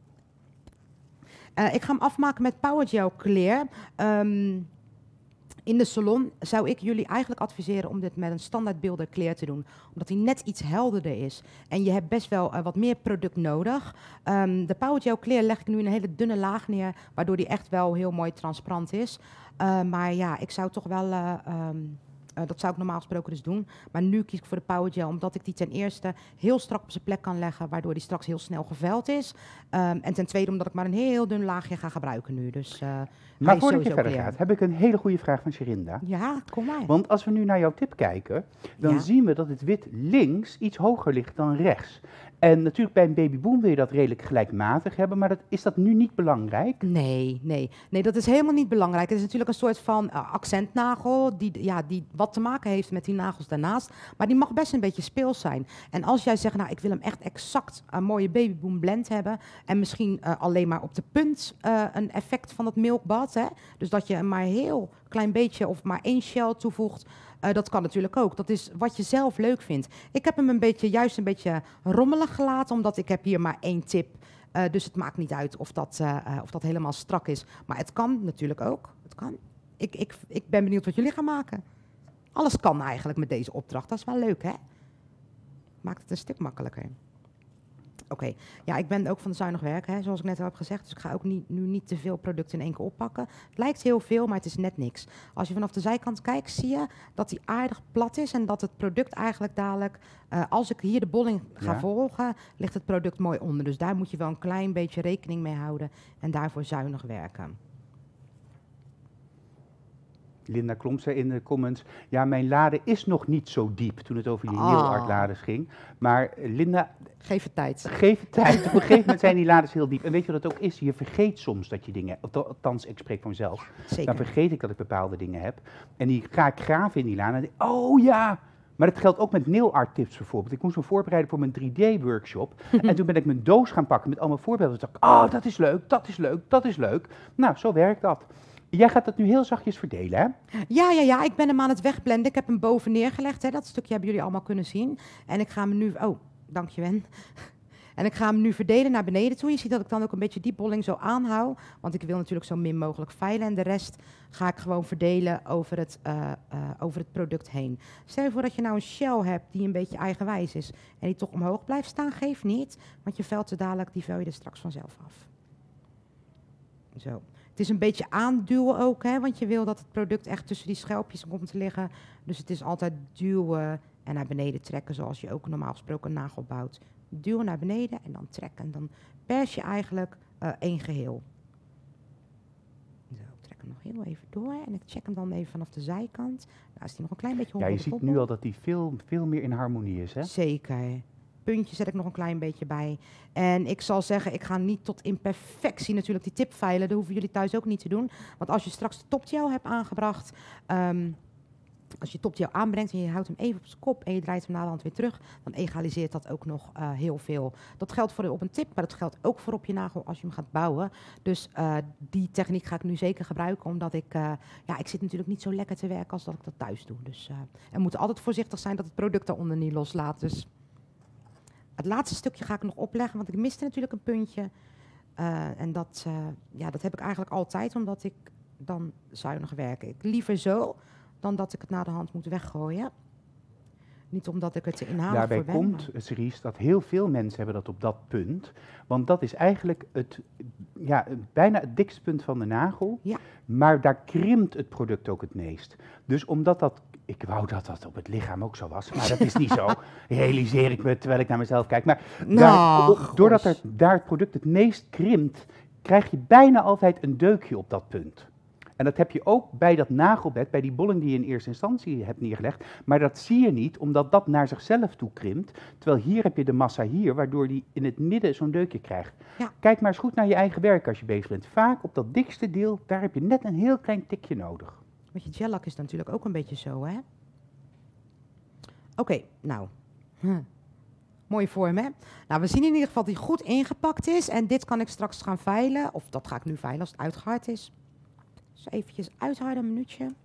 Ik ga hem afmaken met Power Gel Clear. In de salon zou ik jullie eigenlijk adviseren om dit met een standaard beelder clear te doen. Omdat hij net iets helderder is. En je hebt best wel wat meer product nodig. De Power Gel Clear leg ik nu in een hele dunne laag neer. Waardoor die echt wel heel mooi transparant is. Maar ja, ik zou toch wel... dat zou ik normaal gesproken dus doen. Maar nu kies ik voor de Power Gel, omdat ik die ten eerste heel strak op zijn plek kan leggen, waardoor die straks heel snel geveld is. En ten tweede omdat ik maar een heel dun laagje ga gebruiken nu. Dus, maar voordat je verder gaat, heb ik een hele goede vraag van Serinda. Ja, kom maar. Want als we nu naar jouw tip kijken, dan zien we dat het wit links iets hoger ligt dan rechts. En natuurlijk bij een babyboom wil je dat redelijk gelijkmatig hebben, maar is dat nu niet belangrijk? Nee, dat is helemaal niet belangrijk. Het is natuurlijk een soort van accentnagel die wat te maken heeft met die nagels daarnaast. Maar die mag best een beetje speels zijn. En als jij zegt, nou ik wil hem echt exact een mooie babyboom blend hebben en misschien alleen maar op de punt een effect van het milkbad, hè? Dus dat je maar een heel klein beetje of maar 1 shell toevoegt. Dat kan natuurlijk ook. Dat is wat je zelf leuk vindt. Ik heb hem juist een beetje rommelig gelaten, omdat ik heb hier maar 1 tip. Dus het maakt niet uit of dat helemaal strak is. Maar het kan natuurlijk ook. Het kan. Ik ben benieuwd wat jullie gaan maken. Alles kan eigenlijk met deze opdracht. Dat is wel leuk, hè? Maakt het een stuk makkelijker. Oké. Ja, ik ben ook van de zuinig werken, hè, zoals ik net al heb gezegd. Dus ik ga ook nu niet te veel producten in één keer oppakken. Het lijkt heel veel, maar het is net niks. Als je vanaf de zijkant kijkt, zie je dat die aardig plat is. En dat het product eigenlijk dadelijk, als ik hier de bolling ga volgen, ligt het product mooi onder. Dus daar moet je wel een klein beetje rekening mee houden. En daarvoor zuinig werken. Linda Klomp zei in de comments, ja, mijn lade is nog niet zo diep toen het over die nail art lades ging. Maar Linda... Geef het tijd. Geef het tijd. Op een gegeven moment zijn die lades heel diep. En weet je wat het ook is? Je vergeet soms dat je dingen... Althans, ik spreek voor mezelf. Zeker. Dan vergeet ik dat ik bepaalde dingen heb. En die ga ik graven in die lade. En denk, oh ja! Maar dat geldt ook met nail art tips bijvoorbeeld. Ik moest me voorbereiden voor mijn 3D-workshop. En toen ben ik mijn doos gaan pakken met allemaal voorbeelden. Toen dacht ik, oh, dat is leuk, dat is leuk, dat is leuk. Nou, zo werkt dat. Jij gaat dat nu heel zachtjes verdelen, hè? Ja, ik ben hem aan het wegblenden. Ik heb hem boven neergelegd, hè. Dat stukje hebben jullie allemaal kunnen zien. En ik ga hem nu... Oh, dank je, Wen. En ik ga hem nu verdelen naar beneden toe. Je ziet dat ik dan ook een beetje die bolling zo aanhoud. Want ik wil natuurlijk zo min mogelijk veilen. En de rest ga ik gewoon verdelen over het product heen. Stel je voor dat je nou een shell hebt die een beetje eigenwijs is. En die toch omhoog blijft staan, geef niet. Want je velt die vel je er straks vanzelf af. Zo. Het is een beetje aanduwen ook, hè, want je wil dat het product echt tussen die schelpjes komt te liggen. Dus het is altijd duwen en naar beneden trekken, zoals je ook normaal gesproken een nagel bouwt. Duwen naar beneden en dan trekken. En dan pers je eigenlijk één geheel. Zo, trek hem nog heel even door en ik check hem dan even vanaf de zijkant. Nou is hij nog een klein beetje Ja, je ziet nu al dat die veel meer in harmonie is, hè? Zeker. Puntje zet ik nog een klein beetje bij. En ik zal zeggen, ik ga niet tot in perfectie natuurlijk die tip veilen. Dat hoeven jullie thuis ook niet te doen. Want als je straks de topgel hebt aangebracht, als je topgel aanbrengt en je houdt hem even op zijn kop en je draait hem na de hand weer terug, dan egaliseert dat ook nog heel veel. Dat geldt voor op een tip, maar dat geldt ook voor op je nagel als je hem gaat bouwen. Dus die techniek ga ik nu zeker gebruiken, omdat ik zit natuurlijk niet zo lekker te werken als dat ik dat thuis doe. Dus we moeten altijd voorzichtig zijn dat het product daaronder niet loslaat. Dus het laatste stukje ga ik nog opleggen, want ik miste natuurlijk een puntje. En dat heb ik eigenlijk altijd, omdat ik dan zuinig werk. Ik liever zo, dan dat ik het na de hand moet weggooien. Niet omdat ik het te inhalig Daarbij voor ben. komt, Cerise, dat heel veel mensen hebben dat op dat punt. Want dat is eigenlijk bijna het dikste punt van de nagel. Ja. Maar daar krimpt het product ook het meest. Dus omdat dat... Ik wou dat dat op het lichaam ook zo was, maar dat is niet zo. Realiseer ik me terwijl ik naar mezelf kijk. Maar doordat daar het product het meest krimpt, krijg je bijna altijd een deukje op dat punt. En dat heb je ook bij dat nagelbed, bij die bolling die je in eerste instantie hebt neergelegd. Maar dat zie je niet, omdat dat naar zichzelf toe krimpt. Terwijl hier heb je de massa hier, waardoor die in het midden zo'n deukje krijgt. Ja. Kijk maar eens goed naar je eigen werk als je bezig bent. Vaak op dat dikste deel, daar heb je net een heel klein tikje nodig. Want je gellak is natuurlijk ook een beetje zo, hè? Oké, nou. Mooie vorm, hè? Nou, we zien in ieder geval dat hij goed ingepakt is. En dit kan ik straks gaan veilen. Of dat ga ik nu veilen als het uitgehard is. Dus eventjes uitharden, een minuutje.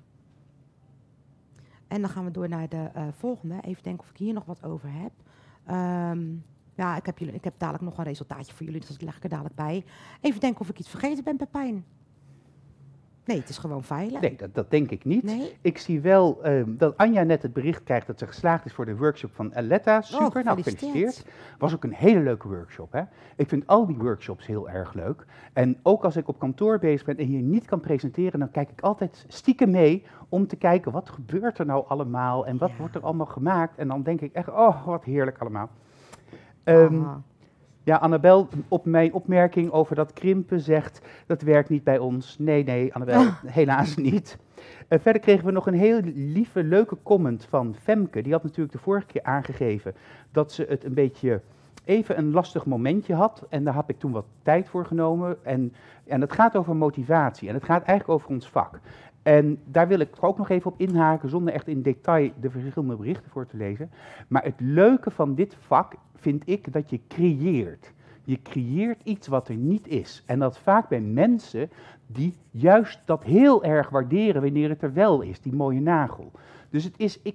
En dan gaan we door naar de volgende. Even denken of ik hier nog wat over heb. Ik heb dadelijk nog een resultaatje voor jullie, dus dat leg ik er dadelijk bij. Even denken of ik iets vergeten ben, Pepijn. Nee, het is gewoon veilen. Nee, dat denk ik niet. Nee? Ik zie wel dat Anja net het bericht krijgt dat ze geslaagd is voor de workshop van Aletta. Super, nou gefeliciteerd. Was ook een hele leuke workshop, hè. Ik vind al die workshops heel erg leuk. En ook als ik op kantoor bezig ben en hier niet kan presenteren, dan kijk ik altijd stiekem mee om te kijken wat gebeurt er nou allemaal en wat wordt er allemaal gemaakt. En dan denk ik echt, oh, wat heerlijk allemaal. Ja, Annabel, op mijn opmerking over dat krimpen zegt, dat werkt niet bij ons. Nee, Annabel, helaas niet. Verder kregen we nog een heel lieve, leuke comment van Femke. Die had natuurlijk de vorige keer aangegeven dat ze het een beetje even een lastig momentje had. En daar heb ik toen wat tijd voor genomen. En het gaat over motivatie en het gaat eigenlijk over ons vak. En daar wil ik ook nog even op inhaken, zonder echt in detail de verschillende berichten voor te lezen. Maar het leuke van dit vak vind ik dat je creëert. Je creëert iets wat er niet is. En dat vaak bij mensen die juist dat heel erg waarderen wanneer het er wel is, die mooie nagel. Dus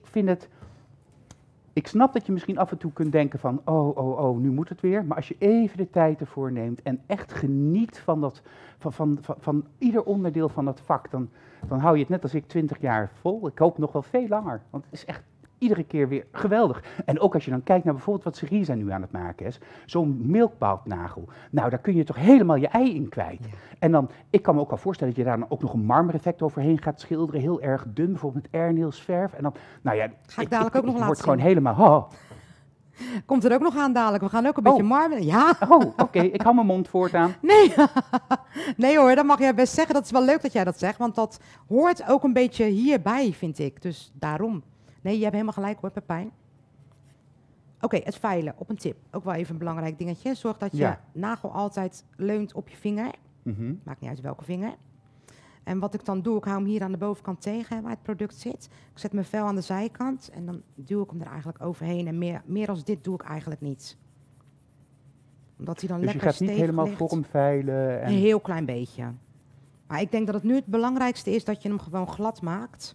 ik snap dat je misschien af en toe kunt denken van, oh, nu moet het weer. Maar als je even de tijd ervoor neemt en echt geniet van ieder onderdeel van dat vak, dan hou je het net als ik 20 jaar vol. Ik hoop nog wel veel langer, want het is echt iedere keer weer geweldig. En ook als je dan kijkt naar bijvoorbeeld wat Cerise nu aan het maken is, zo'n milkboutnagel. Nou, daar kun je toch helemaal je ei in kwijt. Ja. En dan, ik kan me ook wel voorstellen dat je daar dan ook nog een marmereffect overheen gaat schilderen, heel erg dun, bijvoorbeeld met airnailsverf. En dan, nou ja, ga ik dadelijk ook nog laten zien. Wordt gewoon helemaal, Komt er ook nog aan dadelijk. We gaan ook een beetje marmeren. Ja. Oké, ik hou mijn mond voortaan. Nee hoor, dat mag jij best zeggen. Dat is wel leuk dat jij dat zegt, want dat hoort ook een beetje hierbij, vind ik. Dus daarom. Nee, je hebt helemaal gelijk hoor, Pepijn. Oké, het veilen op een tip. Ook wel even een belangrijk dingetje. Zorg dat je nagel altijd leunt op je vinger. Maakt niet uit welke vinger. En wat ik dan doe, ik hou hem hier aan de bovenkant tegen waar het product zit. Ik zet mijn vel aan de zijkant en dan duw ik hem er eigenlijk overheen. En meer als dit doe ik eigenlijk niet. Omdat hij dan dus lekker stevig ligt. Dus je gaat niet helemaal vormveilen? Een heel klein beetje. Maar ik denk dat het nu het belangrijkste is dat je hem gewoon glad maakt.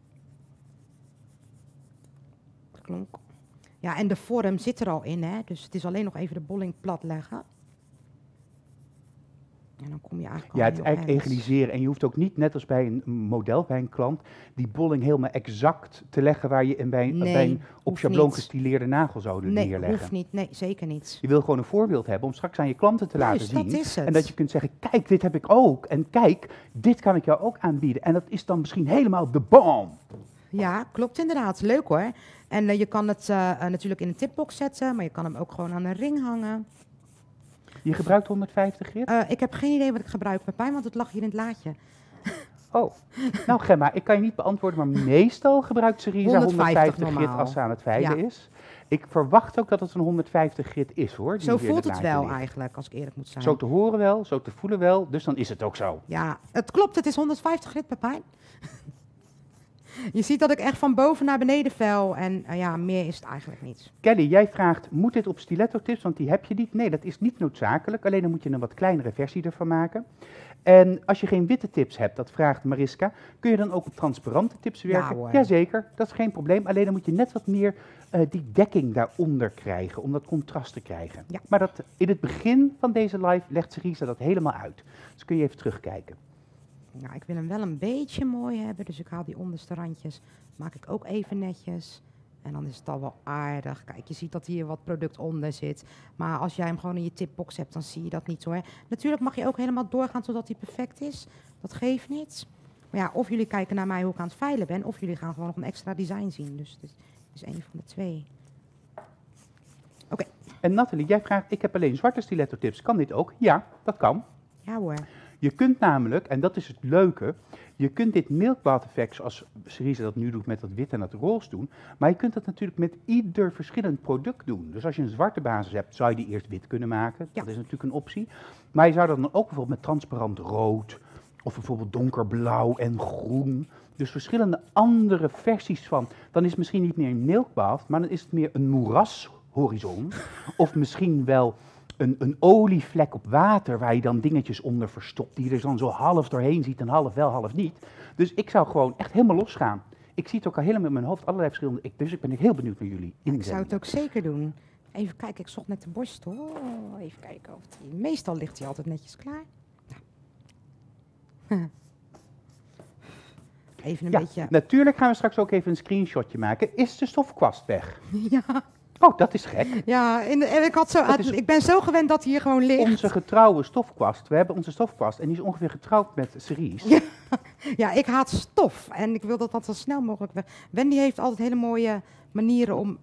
Klonk. Ja, en de vorm zit er al in, hè. Dus het is alleen nog even de bolling plat leggen. En dan kom je eigenlijk het is eigenlijk egaliseren. En je hoeft ook niet, net als bij een model, bij een klant, die bolling helemaal exact te leggen waar je bij een op schabloon gestileerde nagel zou neerleggen. Nee, hoeft niet. Nee, zeker niet. Je wil gewoon een voorbeeld hebben om straks aan je klanten te laten zien. Dat is het. En dat je kunt zeggen, kijk, dit heb ik ook. En kijk, dit kan ik jou ook aanbieden. En dat is dan misschien helemaal de bom. Ja, klopt inderdaad. Leuk hoor. En je kan het natuurlijk in een tipbox zetten, maar je kan hem ook gewoon aan een ring hangen. Je gebruikt 150 grit? Ik heb geen idee wat ik gebruik, Pepijn, want het lag hier in het laadje. Oh, nou Gemma, ik kan je niet beantwoorden, maar meestal gebruikt Cerise 150 grit normaal. als ze aan het veilen Ja. is. Ik verwacht ook dat het een 150 grit is hoor. die Zo hier in voelt het laadje wel ligt. eigenlijk, als ik eerlijk moet zijn. Zo te horen wel, zo te voelen wel, dus dan is het ook zo. Ja, het klopt, het is 150 grit, Pepijn. Je ziet dat ik echt van boven naar beneden vel en ja, meer is het eigenlijk niet. Kelly, jij vraagt, moet dit op stiletto tips, want die heb je niet? Nee, dat is niet noodzakelijk, alleen dan moet je een wat kleinere versie ervan maken. En als je geen witte tips hebt, dat vraagt Mariska, kun je dan ook op transparante tips werken? hoor. Jazeker, dat is geen probleem, alleen dan moet je net wat meer die dekking daaronder krijgen, om dat contrast te krijgen. Ja. Maar dat, in het begin van deze live legt Cerise dat helemaal uit. Dus kun je even terugkijken. Nou, ik wil hem wel een beetje mooi hebben, dus ik haal die onderste randjes, maak ik ook even netjes. En dan is het al wel aardig. Kijk, je ziet dat hier wat product onder zit. Maar als jij hem gewoon in je tipbox hebt, dan zie je dat niet zo. Hè. Natuurlijk mag je ook helemaal doorgaan totdat hij perfect is. Dat geeft niets. Maar ja, of jullie kijken naar mij hoe ik aan het veilen ben, of jullie gaan gewoon nog een extra design zien. Dus het is één van de twee. Oké. En Nathalie, jij vraagt, ik heb alleen zwarte stiletto tips, kan dit ook? Ja, dat kan. Ja hoor. Je kunt namelijk, en dat is het leuke, je kunt dit milkbath effect zoals Cerise dat nu doet met dat wit en dat roze doen, maar je kunt dat natuurlijk met ieder verschillend product doen. Dus als je een zwarte basis hebt, zou je die eerst wit kunnen maken. Ja. Dat is natuurlijk een optie. Maar je zou dat dan ook bijvoorbeeld met transparant rood of bijvoorbeeld donkerblauw en groen. Dus verschillende andere versies van. Dan is het misschien niet meer een milkbath, maar dan is het meer een moerashorizon. Of misschien wel een olievlek op water waar je dan dingetjes onder verstopt, die je er dan zo half doorheen ziet en half wel, half niet. Dus ik zou gewoon echt helemaal losgaan. Ik zie het ook al helemaal in mijn hoofd, allerlei verschillende. Dus ik ben heel benieuwd naar jullie Ik zou het inzendingen. ook zeker doen. Even kijken, ik zocht net de borstel. Even kijken of die... Meestal ligt hij altijd netjes klaar. Nou. Even een Ja, beetje... natuurlijk gaan we straks ook even een screenshotje maken. Is de stofkwast weg? Ja, Oh, dat is gek. ja en ik, had zo, Dat is- ik ben zo gewend dat hij hier gewoon ligt. Onze getrouwe stofkwast. We hebben onze stofkwast en die is ongeveer getrouwd met Cerise. Ja. Ja, ik haat stof en ik wil dat dat zo snel mogelijk weg. Wendy heeft altijd hele mooie manieren om...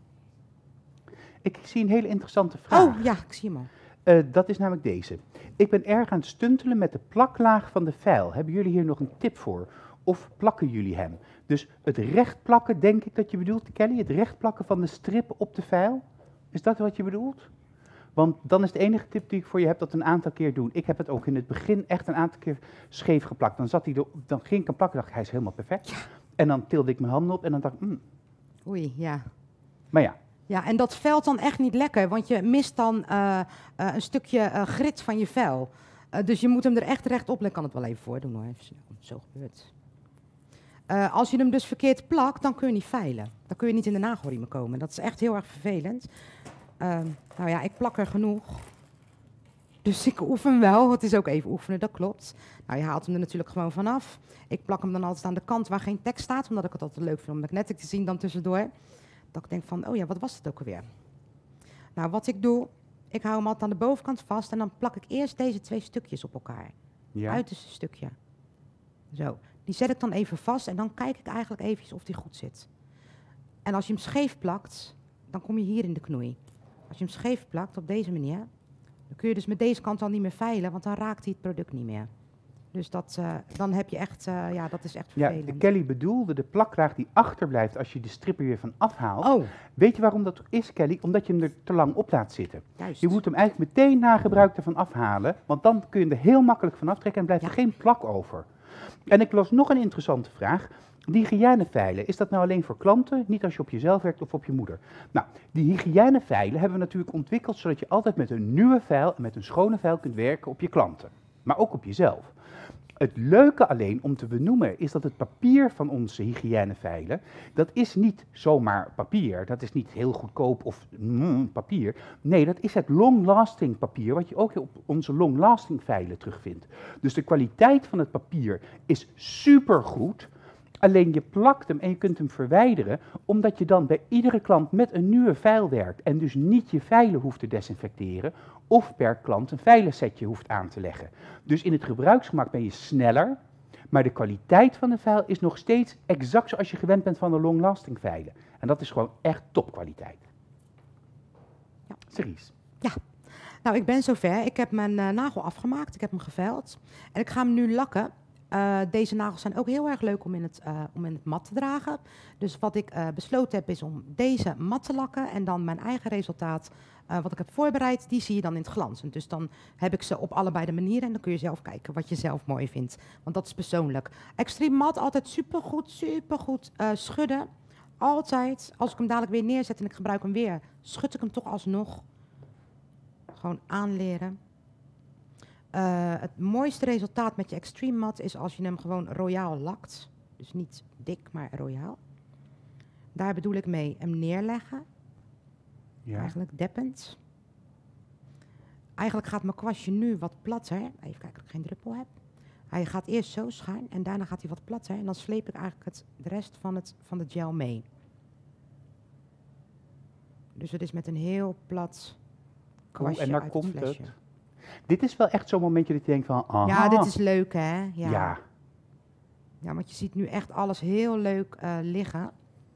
Ik zie een hele interessante vraag. Oh, ja, ik zie hem al. Dat is namelijk deze. Ik ben erg aan het stuntelen met de plaklaag van de vijl. Hebben jullie hier nog een tip voor? Of plakken jullie hem? Dus het recht plakken, denk ik dat je bedoelt, Kelly? Het recht plakken van de strip op de vijl? Is dat wat je bedoelt? Want dan is de enige tip die ik voor je heb dat een aantal keer doen. Ik heb het ook in het begin echt een aantal keer scheef geplakt. Dan ging ik hem plakken en dacht ik, hij is helemaal perfect. En dan tilde ik mijn handen op en dan dacht ik, Oei, ja. maar ja. Ja, en dat velt dan echt niet lekker, want je mist dan een stukje grit van je vel. Dus je moet hem er echt recht op. Ik kan het wel even voordoen hoor, even zien of het zo gebeurt. Als je hem dus verkeerd plakt, dan kun je niet veilen. Dan kun je niet in de nagelriemen komen. Dat is echt heel erg vervelend. Nou ja, ik plak er genoeg. Dus ik oefen wel. Het is ook even oefenen, dat klopt. Nou, je haalt hem er natuurlijk gewoon vanaf. Ik plak hem dan altijd aan de kant waar geen tekst staat, omdat ik het altijd leuk vind om magnetic te zien dan tussendoor. Dat ik denk van, oh ja, wat was het ook alweer? Nou, wat ik doe, ik hou hem altijd aan de bovenkant vast en dan plak ik eerst deze twee stukjes op elkaar. Ja. Uiterste stukje. Zo, die zet ik dan even vast en dan kijk ik eigenlijk eventjes of die goed zit. En als je hem scheef plakt, dan kom je hier in de knoei. Als je hem scheef plakt op deze manier, dan kun je dus met deze kant al niet meer veilen, want dan raakt hij het product niet meer. Dus dan heb je echt, ja, dat is echt Ja, vervelend. Kelly bedoelde de plaklaag die achterblijft als je de strip er weer van afhaalt. Oh, Weet je waarom dat is, Kelly? Omdat je hem er te lang op laat zitten. juist. Je moet hem eigenlijk meteen na gebruik ervan afhalen, want dan kun je hem er heel makkelijk van aftrekken en blijft er geen plak over. En ik las nog een interessante vraag. Die hygiëneveilen, is dat nou alleen voor klanten, niet als je op jezelf werkt of op je moeder? Nou, die hygiëneveilen hebben we natuurlijk ontwikkeld zodat je altijd met een nieuwe vijl en met een schone vijl kunt werken op je klanten, maar ook op jezelf. Het leuke alleen om te benoemen is dat het papier van onze hygiëneveilen, dat is niet zomaar papier, dat is niet heel goedkoop of papier. Nee, dat is het long-lasting papier wat je ook op onze long-lasting veilen terugvindt. Dus de kwaliteit van het papier is supergoed. Alleen je plakt hem en je kunt hem verwijderen, omdat je dan bij iedere klant met een nieuwe vijl werkt en dus niet je vijlen hoeft te desinfecteren of per klant een veilensetje hoeft aan te leggen. Dus in het gebruiksgemak ben je sneller, maar de kwaliteit van de vijl is nog steeds exact zoals je gewend bent van de long-lasting vijlen. En dat is gewoon echt topkwaliteit. Ja. Cerise. Nou, ik ben zover. Ik heb mijn nagel afgemaakt. Ik heb hem geveild. En ik ga hem nu lakken. Deze nagels zijn ook heel erg leuk om in het mat te dragen. Dus wat ik besloten heb is om deze mat te lakken. En dan mijn eigen resultaat, wat ik heb voorbereid, die zie je dan in het glanzend. Dus dan heb ik ze op allebei de manieren. En dan kun je zelf kijken wat je zelf mooi vindt. Want dat is persoonlijk. Extreem mat, altijd supergoed schudden. Altijd. Als ik hem dadelijk weer neerzet en ik gebruik hem weer, schud ik hem toch alsnog. Gewoon aanleren. Het mooiste resultaat met je Extreme Mat is als je hem gewoon royaal lakt. Dus niet dik, maar royaal. Daar bedoel ik mee hem neerleggen. Ja. Eigenlijk deppend. Eigenlijk gaat mijn kwastje nu wat platter. Even kijken of ik geen druppel heb. Hij gaat eerst zo schuin en daarna gaat hij wat platter. En dan sleep ik eigenlijk de rest van de gel mee. Dus het is met een heel plat kwastje en daar uit komt het flesje. het. Dit is wel echt zo'n momentje dat je denkt van, aha. Ja, dit is leuk hè. Ja. Ja, want je ziet nu echt alles heel leuk liggen.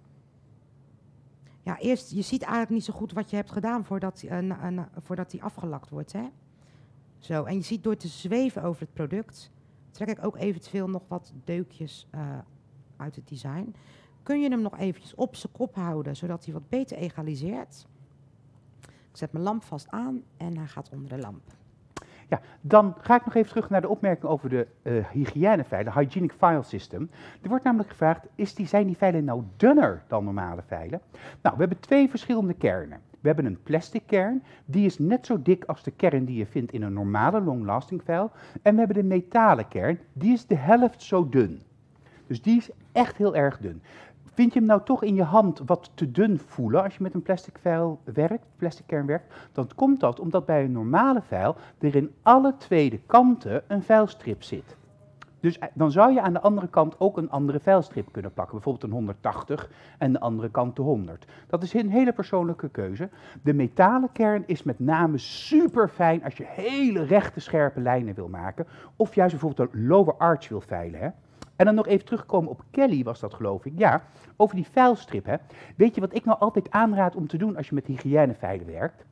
Ja, eerst, je ziet eigenlijk niet zo goed wat je hebt gedaan voordat die afgelakt wordt, hè. Zo, en je ziet door te zweven over het product, trek ik ook eventueel nog wat deukjes uit het design. Kun je hem nog eventjes op zijn kop houden, zodat hij wat beter egaliseert. Ik zet mijn lamp vast aan en hij gaat onder de lamp. Ja, dan ga ik nog even terug naar de opmerking over de hygiëneveilen, Hygienic File System. Er wordt namelijk gevraagd, zijn die veilen nou dunner dan normale veilen? Nou, we hebben 2 verschillende kernen. We hebben een plastic kern, die is net zo dik als de kern die je vindt in een normale long-lasting vijl. En we hebben de metalen kern, die is de helft zo dun. Dus die is echt heel erg dun. Vind je hem nou toch in je hand wat te dun voelen als je met een plastic vijl werkt, plastic kern werkt, dan komt dat omdat bij een normale vijl er in alle 2 kanten een vijlstrip zit. Dus dan zou je aan de andere kant ook een andere vijlstrip kunnen pakken, bijvoorbeeld een 180 en de andere kant de 100. Dat is een hele persoonlijke keuze. De metalen kern is met name super fijn als je hele rechte scherpe lijnen wil maken, of juist bijvoorbeeld een lower arch wil veilen, hè. En dan nog even terugkomen op Kelly, was dat geloof ik. Ja, over die vijlstrip. Hè. Weet je wat ik nou altijd aanraad om te doen als je met hygiëneveilen werkt?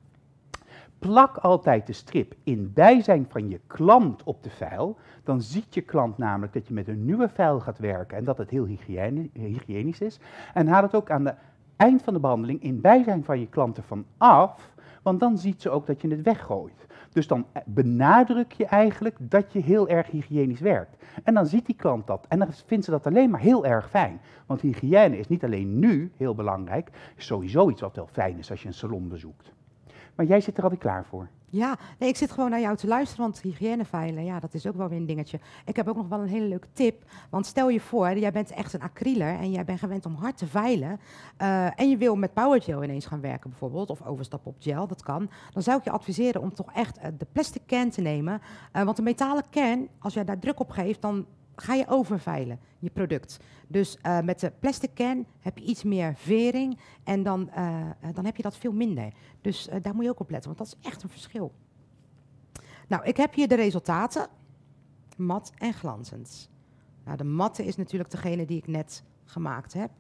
Plak altijd de strip in bijzijn van je klant op de vijl. Dan ziet je klant namelijk dat je met een nieuwe vijl gaat werken en dat het heel hygiënisch is. En haal het ook aan het eind van de behandeling in bijzijn van je klant ervan af, want dan ziet ze ook dat je het weggooit. Dus dan benadruk je eigenlijk dat je heel erg hygiënisch werkt. En dan ziet die klant dat. En dan vindt ze dat alleen maar heel erg fijn. Want hygiëne is niet alleen nu heel belangrijk, is sowieso iets wat wel fijn is als je een salon bezoekt. Maar jij zit er alweer klaar voor. Ja, nee, ik zit gewoon naar jou te luisteren, want hygiëneveilen, ja, dat is ook wel weer een dingetje. Ik heb ook nog wel een hele leuke tip, want stel je voor, jij bent echt een acryler en jij bent gewend om hard te veilen en je wil met powergel ineens gaan werken bijvoorbeeld, of overstappen op gel, dat kan. Dan zou ik je adviseren om toch echt de plastic can te nemen, want de metalen can, als jij daar druk op geeft, dan ga je overveilen, je product. Dus met de plastic can heb je iets meer vering en dan heb je dat veel minder. Dus daar moet je ook op letten, want dat is echt een verschil. Nou, ik heb hier de resultaten. Mat en glanzend. Nou, de matte is natuurlijk degene die ik net gemaakt heb.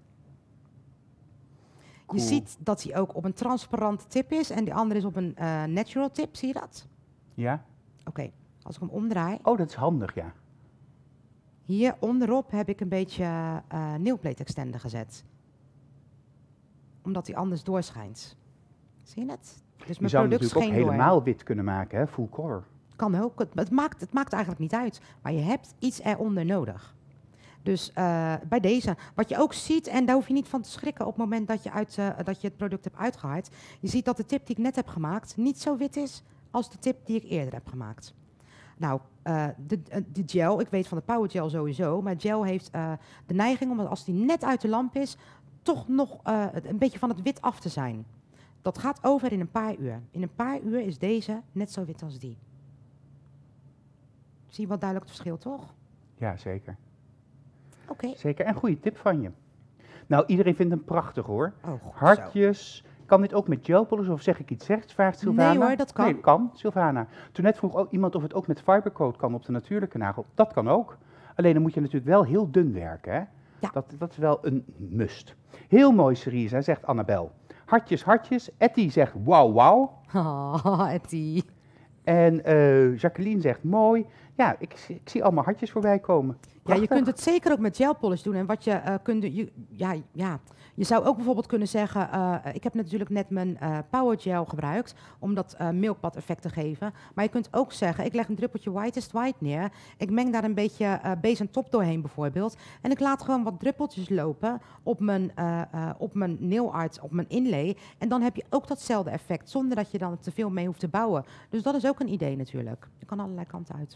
Cool. Je ziet dat hij ook op een transparante tip is en die andere is op een natural tip, zie je dat? Ja? Oké, als ik hem omdraai. Oh, dat is handig, ja. Hier onderop heb ik een beetje nailplate extender gezet. Omdat hij anders doorschijnt. Zie je het? Dus Je mijn zou hem product natuurlijk ook scheen door. helemaal wit kunnen maken, hè? Full color. Kan ook. Het maakt eigenlijk niet uit. Maar je hebt iets eronder nodig. Dus bij deze. Wat je ook ziet, en daar hoef je niet van te schrikken op het moment dat je het product hebt uitgehaaid. Je ziet dat de tip die ik net heb gemaakt niet zo wit is als de tip die ik eerder heb gemaakt. Nou, de gel, ik weet van de power gel sowieso, maar gel heeft de neiging om als die net uit de lamp is, toch nog een beetje van het wit af te zijn. Dat gaat over in een paar uur. In een paar uur is deze net zo wit als die. Zie je wat duidelijk het verschil, toch? Ja, zeker. Oké. Zeker. En goede tip van je. Nou, iedereen vindt hem prachtig hoor. Oh, goed zo. Hartjes. Kan dit ook met gelpolish of zeg ik iets slechts? Vraagt Sylvana. Nee hoor, dat kan. Nee, kan, Sylvana. Toen net vroeg ook iemand of het ook met fibercoat kan op de natuurlijke nagel. Dat kan ook. Alleen dan moet je natuurlijk wel heel dun werken. Hè? Ja. Dat is wel een must. Heel mooi, Cerise, zegt Annabel. Hartjes, hartjes. Etty zegt wauw, wauw. Oh, Etty. En Jacqueline zegt mooi. Ja, ik zie allemaal hartjes voorbij komen. Ja, je Prachtig. kunt het zeker ook met gel polish doen. En wat je kunt doen, je zou ook bijvoorbeeld kunnen zeggen, ik heb natuurlijk net mijn Power Gel gebruikt om dat milkbad effect te geven. Maar je kunt ook zeggen, ik leg een druppeltje Whitest White neer. Ik meng daar een beetje base en top doorheen bijvoorbeeld. En ik laat gewoon wat druppeltjes lopen op mijn nail art, op mijn inlay. En dan heb je ook datzelfde effect, zonder dat je dan te veel mee hoeft te bouwen. Dus dat is ook een idee natuurlijk. Je kan allerlei kanten uit.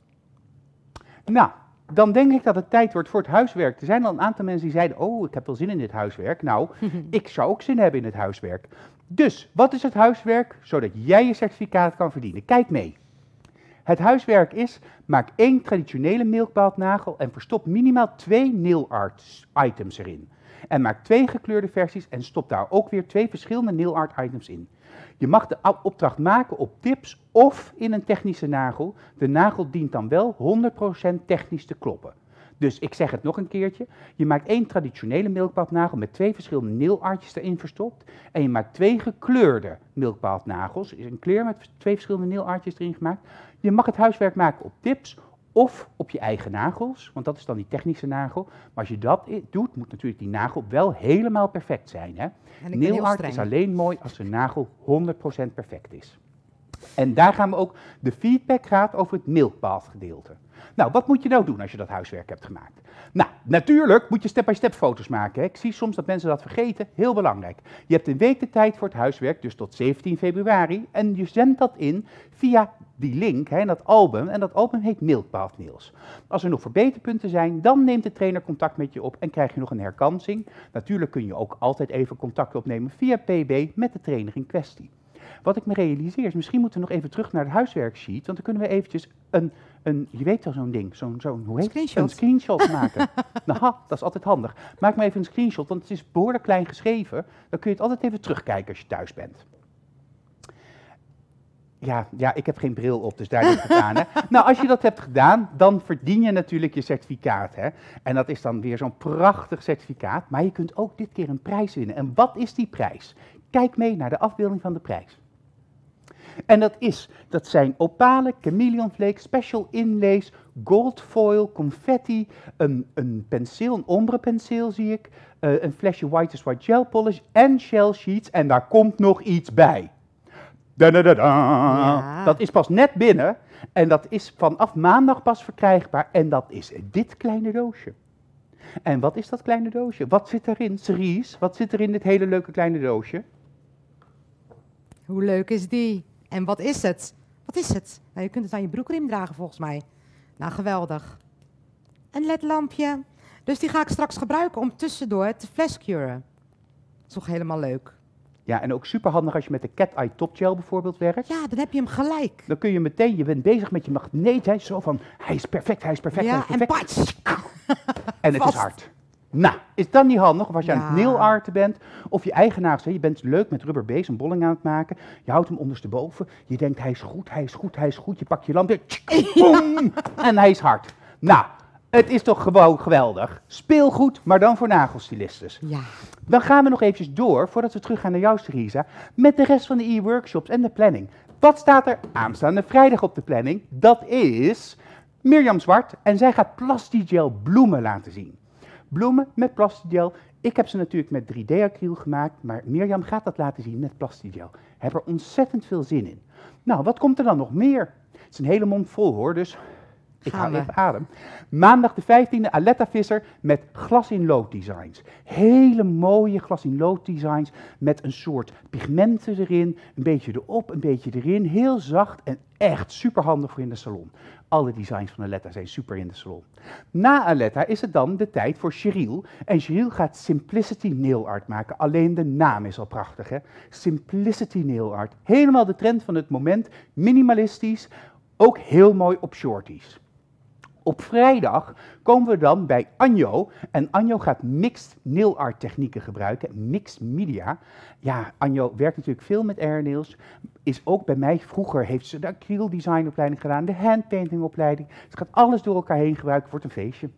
Nou, dan denk ik dat het tijd wordt voor het huiswerk. Er zijn al een aantal mensen die zeiden, oh, ik heb wel zin in dit huiswerk. Nou, ik zou ook zin hebben in het huiswerk. Dus, wat is het huiswerk? Zodat jij je certificaat kan verdienen. Kijk mee. Het huiswerk is, maak 1 traditionele milkbaaldnagel en verstop minimaal 2 nail art items erin. En maak 2 gekleurde versies en stop daar ook weer 2 verschillende nail art items in. Je mag de opdracht maken op tips of in een technische nagel. De nagel dient dan wel 100% technisch te kloppen. Dus ik zeg het nog een keertje. Je maakt 1 traditionele milkbaaldnagel met 2 verschillende nail artjes erin verstopt. En je maakt 2 gekleurde milkbaaldnagels. Is een kleur met 2 verschillende nail artjes erin gemaakt. Je mag het huiswerk maken op tips of op je eigen nagels, want dat is dan die technische nagel. Maar als je dat doet, moet natuurlijk die nagel wel helemaal perfect zijn. Hè? En ik ben Nail heel art streng. is alleen mooi als de nagel 100% perfect is. En daar gaan we ook, de feedback gaat over het milkbath gedeelte. Nou, wat moet je nou doen als je dat huiswerk hebt gemaakt? Nou, natuurlijk moet je step-by-step foto's maken. Hè. Ik zie soms dat mensen dat vergeten, heel belangrijk. Je hebt een week de tijd voor het huiswerk, dus tot 17 februari. En je zendt dat in via die link, hè, dat album. En dat album heet Milkbath Nails. Als er nog verbeterpunten zijn, dan neemt de trainer contact met je op en krijg je nog een herkansing. Natuurlijk kun je ook altijd even contact opnemen via PB met de trainer in kwestie. Wat ik me realiseer is, misschien moeten we nog even terug naar de huiswerksheet, want dan kunnen we eventjes je weet wel zo'n ding, hoe heet het? Een screenshot maken. Nou, dat is altijd handig. Maak maar even een screenshot, want het is behoorlijk klein geschreven. Dan kun je het altijd even terugkijken als je thuis bent. Ja, ik heb geen bril op, dus daar ligt het aan. Hè. Nou, als je dat hebt gedaan, dan verdien je natuurlijk je certificaat. Hè. En dat is dan weer zo'n prachtig certificaat. Maar je kunt ook dit keer een prijs winnen. En wat is die prijs? Kijk mee naar de afbeelding van de prijs. En dat zijn opalen, chameleon flake, special inlays, gold foil, confetti, een penseel, een ombre penseel zie ik, een flesje Whitest White gel polish en shell sheets. En daar komt nog iets bij. Ja. Dat is pas net binnen en dat is vanaf maandag pas verkrijgbaar en dat is dit kleine doosje. En wat is dat kleine doosje? Wat zit erin? Cerise, wat zit er in dit hele leuke kleine doosje? Hoe leuk is die? En wat is het? Wat is het? Nou, je kunt het aan je broekriem dragen volgens mij. Nou, geweldig. Een ledlampje. Dus die ga ik straks gebruiken om tussendoor te flashcuren. Dat is toch helemaal leuk? Ja, en ook super handig als je met de Cat Eye Top Gel bijvoorbeeld werkt. Ja, dan heb je hem gelijk. Dan kun je meteen, je bent bezig met je magneet, hè, zo van, hij is perfect, hij is perfect, Ja, hij is en perfect. patch. En het vast. is hard. Nou, is dat niet handig? Of als je aan het Ja. nail arten bent, of je eigen nagels, hè, je bent leuk met rubber base, een bolling aan het maken, je houdt hem ondersteboven, je denkt hij is goed, hij is goed, hij is goed, je pakt je lampje, boom, en hij is hard. Nou, het is toch gewoon geweldig. Speelgoed, maar dan voor nagelstylistes. Ja. Dan gaan we nog eventjes door, voordat we terug gaan naar jou, Theresa, met de rest van de e-workshops en de planning. Wat staat er aanstaande vrijdag op de planning? Dat is Mirjam Zwart en zij gaat Plastigel bloemen laten zien. Bloemen met Plastigel. Ik heb ze natuurlijk met 3D-acryl gemaakt, maar Mirjam gaat dat laten zien met Plastigel. Heb er ontzettend veel zin in. Nou, wat komt er dan nog meer? Het is een hele mond vol hoor, dus ik Gaan haal we. even adem. Maandag de 15e, Aletta Visser met glas-in-lood designs. Hele mooie glas-in-lood designs met een soort pigmenten erin. Een beetje erop, een beetje erin. Heel zacht en echt super handig voor in de salon. Alle designs van Aletta zijn super in de salon. Na Aletta is het dan de tijd voor Cheryl. En Cheryl gaat Simplicity Nail Art maken. Alleen de naam is al prachtig, hè? Simplicity Nail Art. Helemaal de trend van het moment. Minimalistisch. Ook heel mooi op shorties. Op vrijdag komen we dan bij Anjo. En Anjo gaat mixed nail art technieken gebruiken. Mixed media. Ja, Anjo werkt natuurlijk veel met airnails. Is ook bij mij, vroeger heeft ze de acryl design opleiding gedaan. De handpainting opleiding. Ze gaat alles door elkaar heen gebruiken. Wordt een feestje.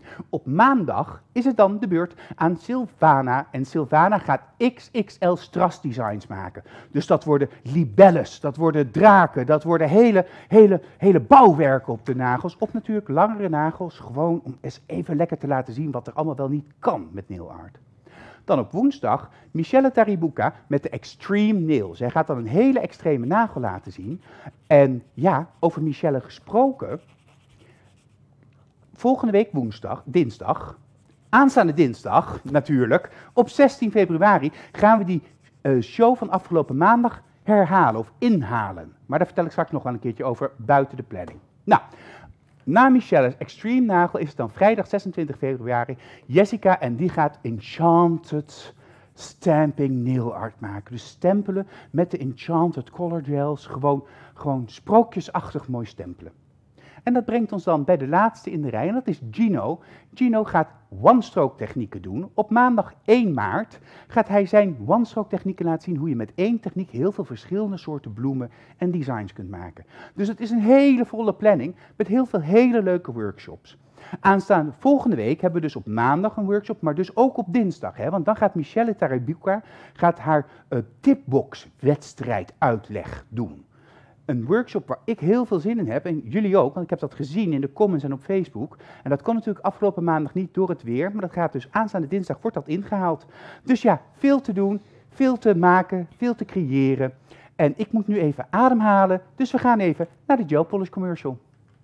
Op maandag is het dan de beurt aan Sylvana. En Sylvana gaat XXL strassdesigns maken. Dus dat worden libelles, dat worden draken, dat worden hele bouwwerken op de nagels. Op natuurlijk langere nagels, gewoon om eens even lekker te laten zien wat er allemaal wel niet kan met nail art. Dan op woensdag Michelle Taribuca met de Extreme Nail. Zij gaat dan een hele extreme nagel laten zien. En ja, over Michelle gesproken. Volgende week dinsdag, aanstaande dinsdag natuurlijk, op 16 februari gaan we die show van afgelopen maandag herhalen of inhalen. Maar daar vertel ik straks nog wel een keertje over buiten de planning. Nou, na Michelle's Extreme Nagel is het dan vrijdag 26 februari Jessica en die gaat Enchanted Stamping Nail Art maken. Dus stempelen met de Enchanted Color Gels, gewoon sprookjesachtig mooi stempelen. En dat brengt ons dan bij de laatste in de rij en dat is Gino. Gino gaat one-stroke technieken doen. Op maandag 1 maart gaat hij zijn one-stroke technieken laten zien hoe je met één techniek heel veel verschillende soorten bloemen en designs kunt maken. Dus het is een hele volle planning met heel veel hele leuke workshops. Aanstaande volgende week hebben we dus op maandag een workshop, maar dus ook op dinsdag. Want dan gaat Michelle Taribuca haar tipbox wedstrijd uitleg doen. Een workshop waar ik heel veel zin in heb, en jullie ook, want ik heb dat gezien in de comments en op Facebook. En dat kon natuurlijk afgelopen maandag niet door het weer, maar dat gaat dus aanstaande dinsdag, wordt dat ingehaald. Dus ja, veel te doen, veel te maken, veel te creëren. En ik moet nu even ademhalen, dus we gaan even naar de Gel Polish commercial.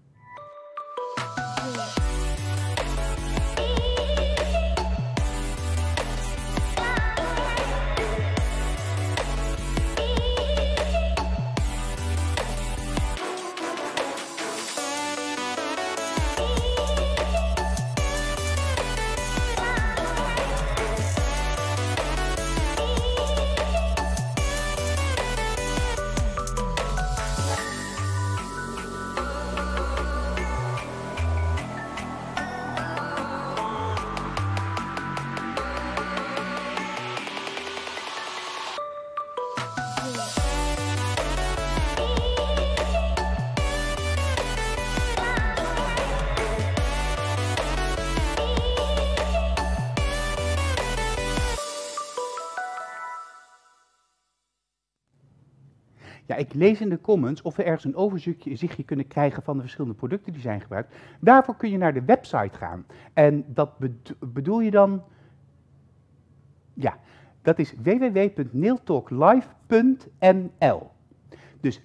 Ja, ik lees in de comments of we ergens een overzichtje kunnen krijgen van de verschillende producten die zijn gebruikt. Daarvoor kun je naar de website gaan. En dat bedoel je dan? Ja, dat is www.nailtalklive.nl. Dus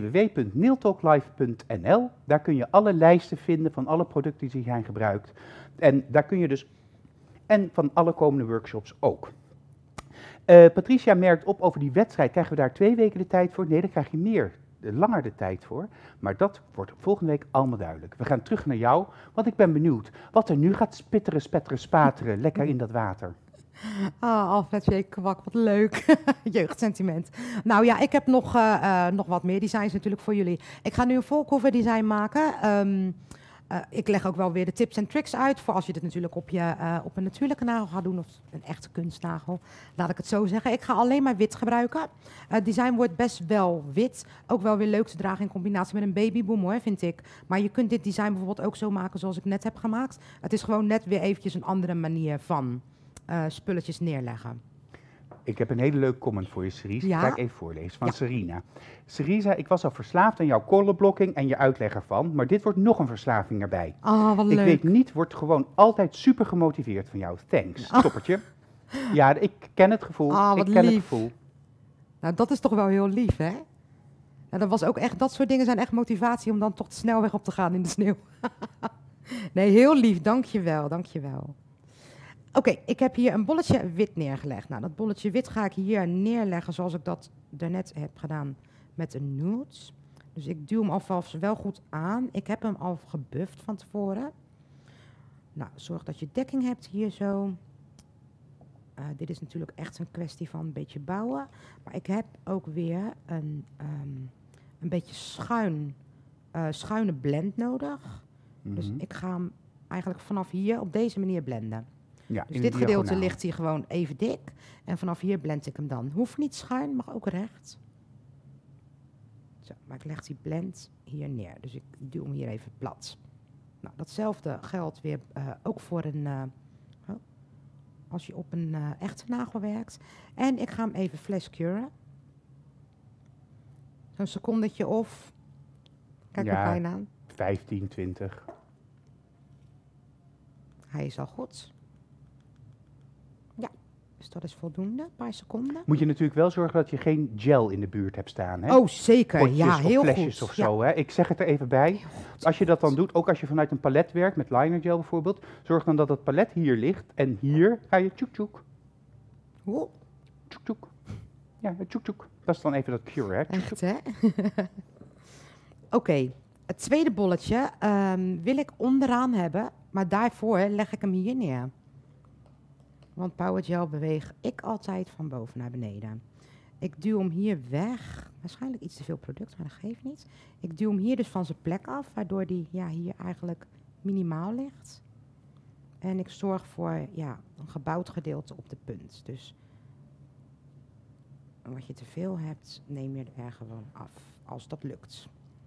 www.nailtalklive.nl. Daar kun je alle lijsten vinden van alle producten die zijn gebruikt. En daar kun je dus, en van alle komende workshops ook. Patricia merkt op over die wedstrijd. Krijgen we daar 2 weken de tijd voor? Nee, daar krijg je langer de tijd voor. Maar dat wordt volgende week allemaal duidelijk. We gaan terug naar jou, want ik ben benieuwd wat er nu gaat spitteren, spetteren, spateren, lekker in dat water. Alfred J. Kwak, wat leuk. Jeugdsentiment. Nou ja, ik heb nog wat meer designs natuurlijk voor jullie. Ik ga nu een full cover design maken. Ik leg ook wel weer de tips en tricks uit voor als je dit natuurlijk op een natuurlijke nagel gaat doen of een echte kunstnagel. Laat ik het zo zeggen. Ik ga alleen maar wit gebruiken. Het design wordt best wel wit. Ook wel weer leuk te dragen in combinatie met een babyboom hoor, vind ik. Maar je kunt dit design bijvoorbeeld ook zo maken zoals ik net heb gemaakt. Het is gewoon net weer eventjes een andere manier van spulletjes neerleggen. Ik heb een hele leuke comment voor je, Cerise. Ja? Ga ik even voorlezen, van Serena. Serena, ik was al verslaafd aan jouw colorblocking en je uitleg ervan, maar dit wordt nog een verslaving erbij. Wat leuk. Ik weet niet, wordt gewoon altijd super gemotiveerd van jou. Thanks, toppertje. Ja, ik ken het gevoel. Wat ik ken lief. het gevoel. Nou, dat is toch wel heel lief, hè? Dat was ook echt, dat soort dingen zijn echt motivatie om dan toch de snelweg op te gaan in de sneeuw. Nee, heel lief, dankjewel, dankjewel. Oké, ik heb hier een bolletje wit neergelegd. Nou, dat bolletje wit ga ik hier neerleggen zoals ik dat daarnet heb gedaan met de nudes. Dus ik duw hem alvast wel goed aan. Ik heb hem al gebufft van tevoren. Nou, zorg dat je dekking hebt hier zo. Dit is natuurlijk echt een kwestie van een beetje bouwen. Maar ik heb ook weer een beetje schuine blend nodig. Dus ik ga hem eigenlijk vanaf hier op deze manier blenden. Ja, dus dit gedeelte ligt hier gewoon even dik. En vanaf hier blend ik hem dan. Hoeft niet schuin, mag ook recht. Zo, maar ik leg die blend hier neer. Dus ik duw hem hier even plat. Nou, datzelfde geldt weer ook voor als je op een echte nagel werkt. En ik ga hem even flash curen. Zo'n secondetje of... Kijk me fijn aan. 15, 20. Hij is al goed. Ja, dus dat is voldoende. Een paar seconden. Moet je natuurlijk wel zorgen dat je geen gel in de buurt hebt staan. Hè? Oh, zeker. Potjes ja, of heel flesjes goed. of zo. Hè? Ik zeg het er even bij. Als je dat dan doet, ook als je vanuit een palet werkt, met liner gel bijvoorbeeld, zorg dan dat het palet hier ligt en hier ga je tjoek tjoek. Oh. Tjoek tjoek. Ja, tjoek tjoek. Dat is dan even dat cure, hè? Tjoek, Echt, tjoek. hè? Oké, het tweede bolletje wil ik onderaan hebben, maar daarvoor leg ik hem hier neer. Want Power Gel beweeg ik altijd van boven naar beneden. Ik duw hem hier weg. Waarschijnlijk iets te veel product, maar dat geeft niet. Ik duw hem hier dus van zijn plek af, waardoor die hier eigenlijk minimaal ligt. En ik zorg voor een gebouwd gedeelte op de punt. Dus wat je te veel hebt, neem je er gewoon af. Als dat lukt.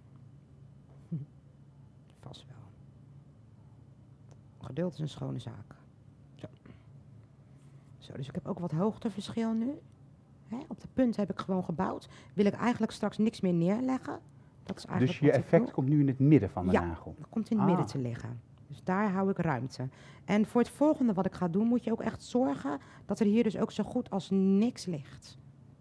Vast wel. Geduld is een schone zaak. Zo, dus ik heb ook wat hoogteverschil nu. Hè, op de punt heb ik gewoon gebouwd. Wil ik eigenlijk straks niks meer neerleggen. Dat is eigenlijk Dus je wat ik effect doe. komt nu in het midden van de Ja. nagel. Dat komt in het midden te liggen. Dus daar hou ik ruimte. En voor het volgende wat ik ga doen, moet je ook echt zorgen dat er hier dus ook zo goed als niks ligt.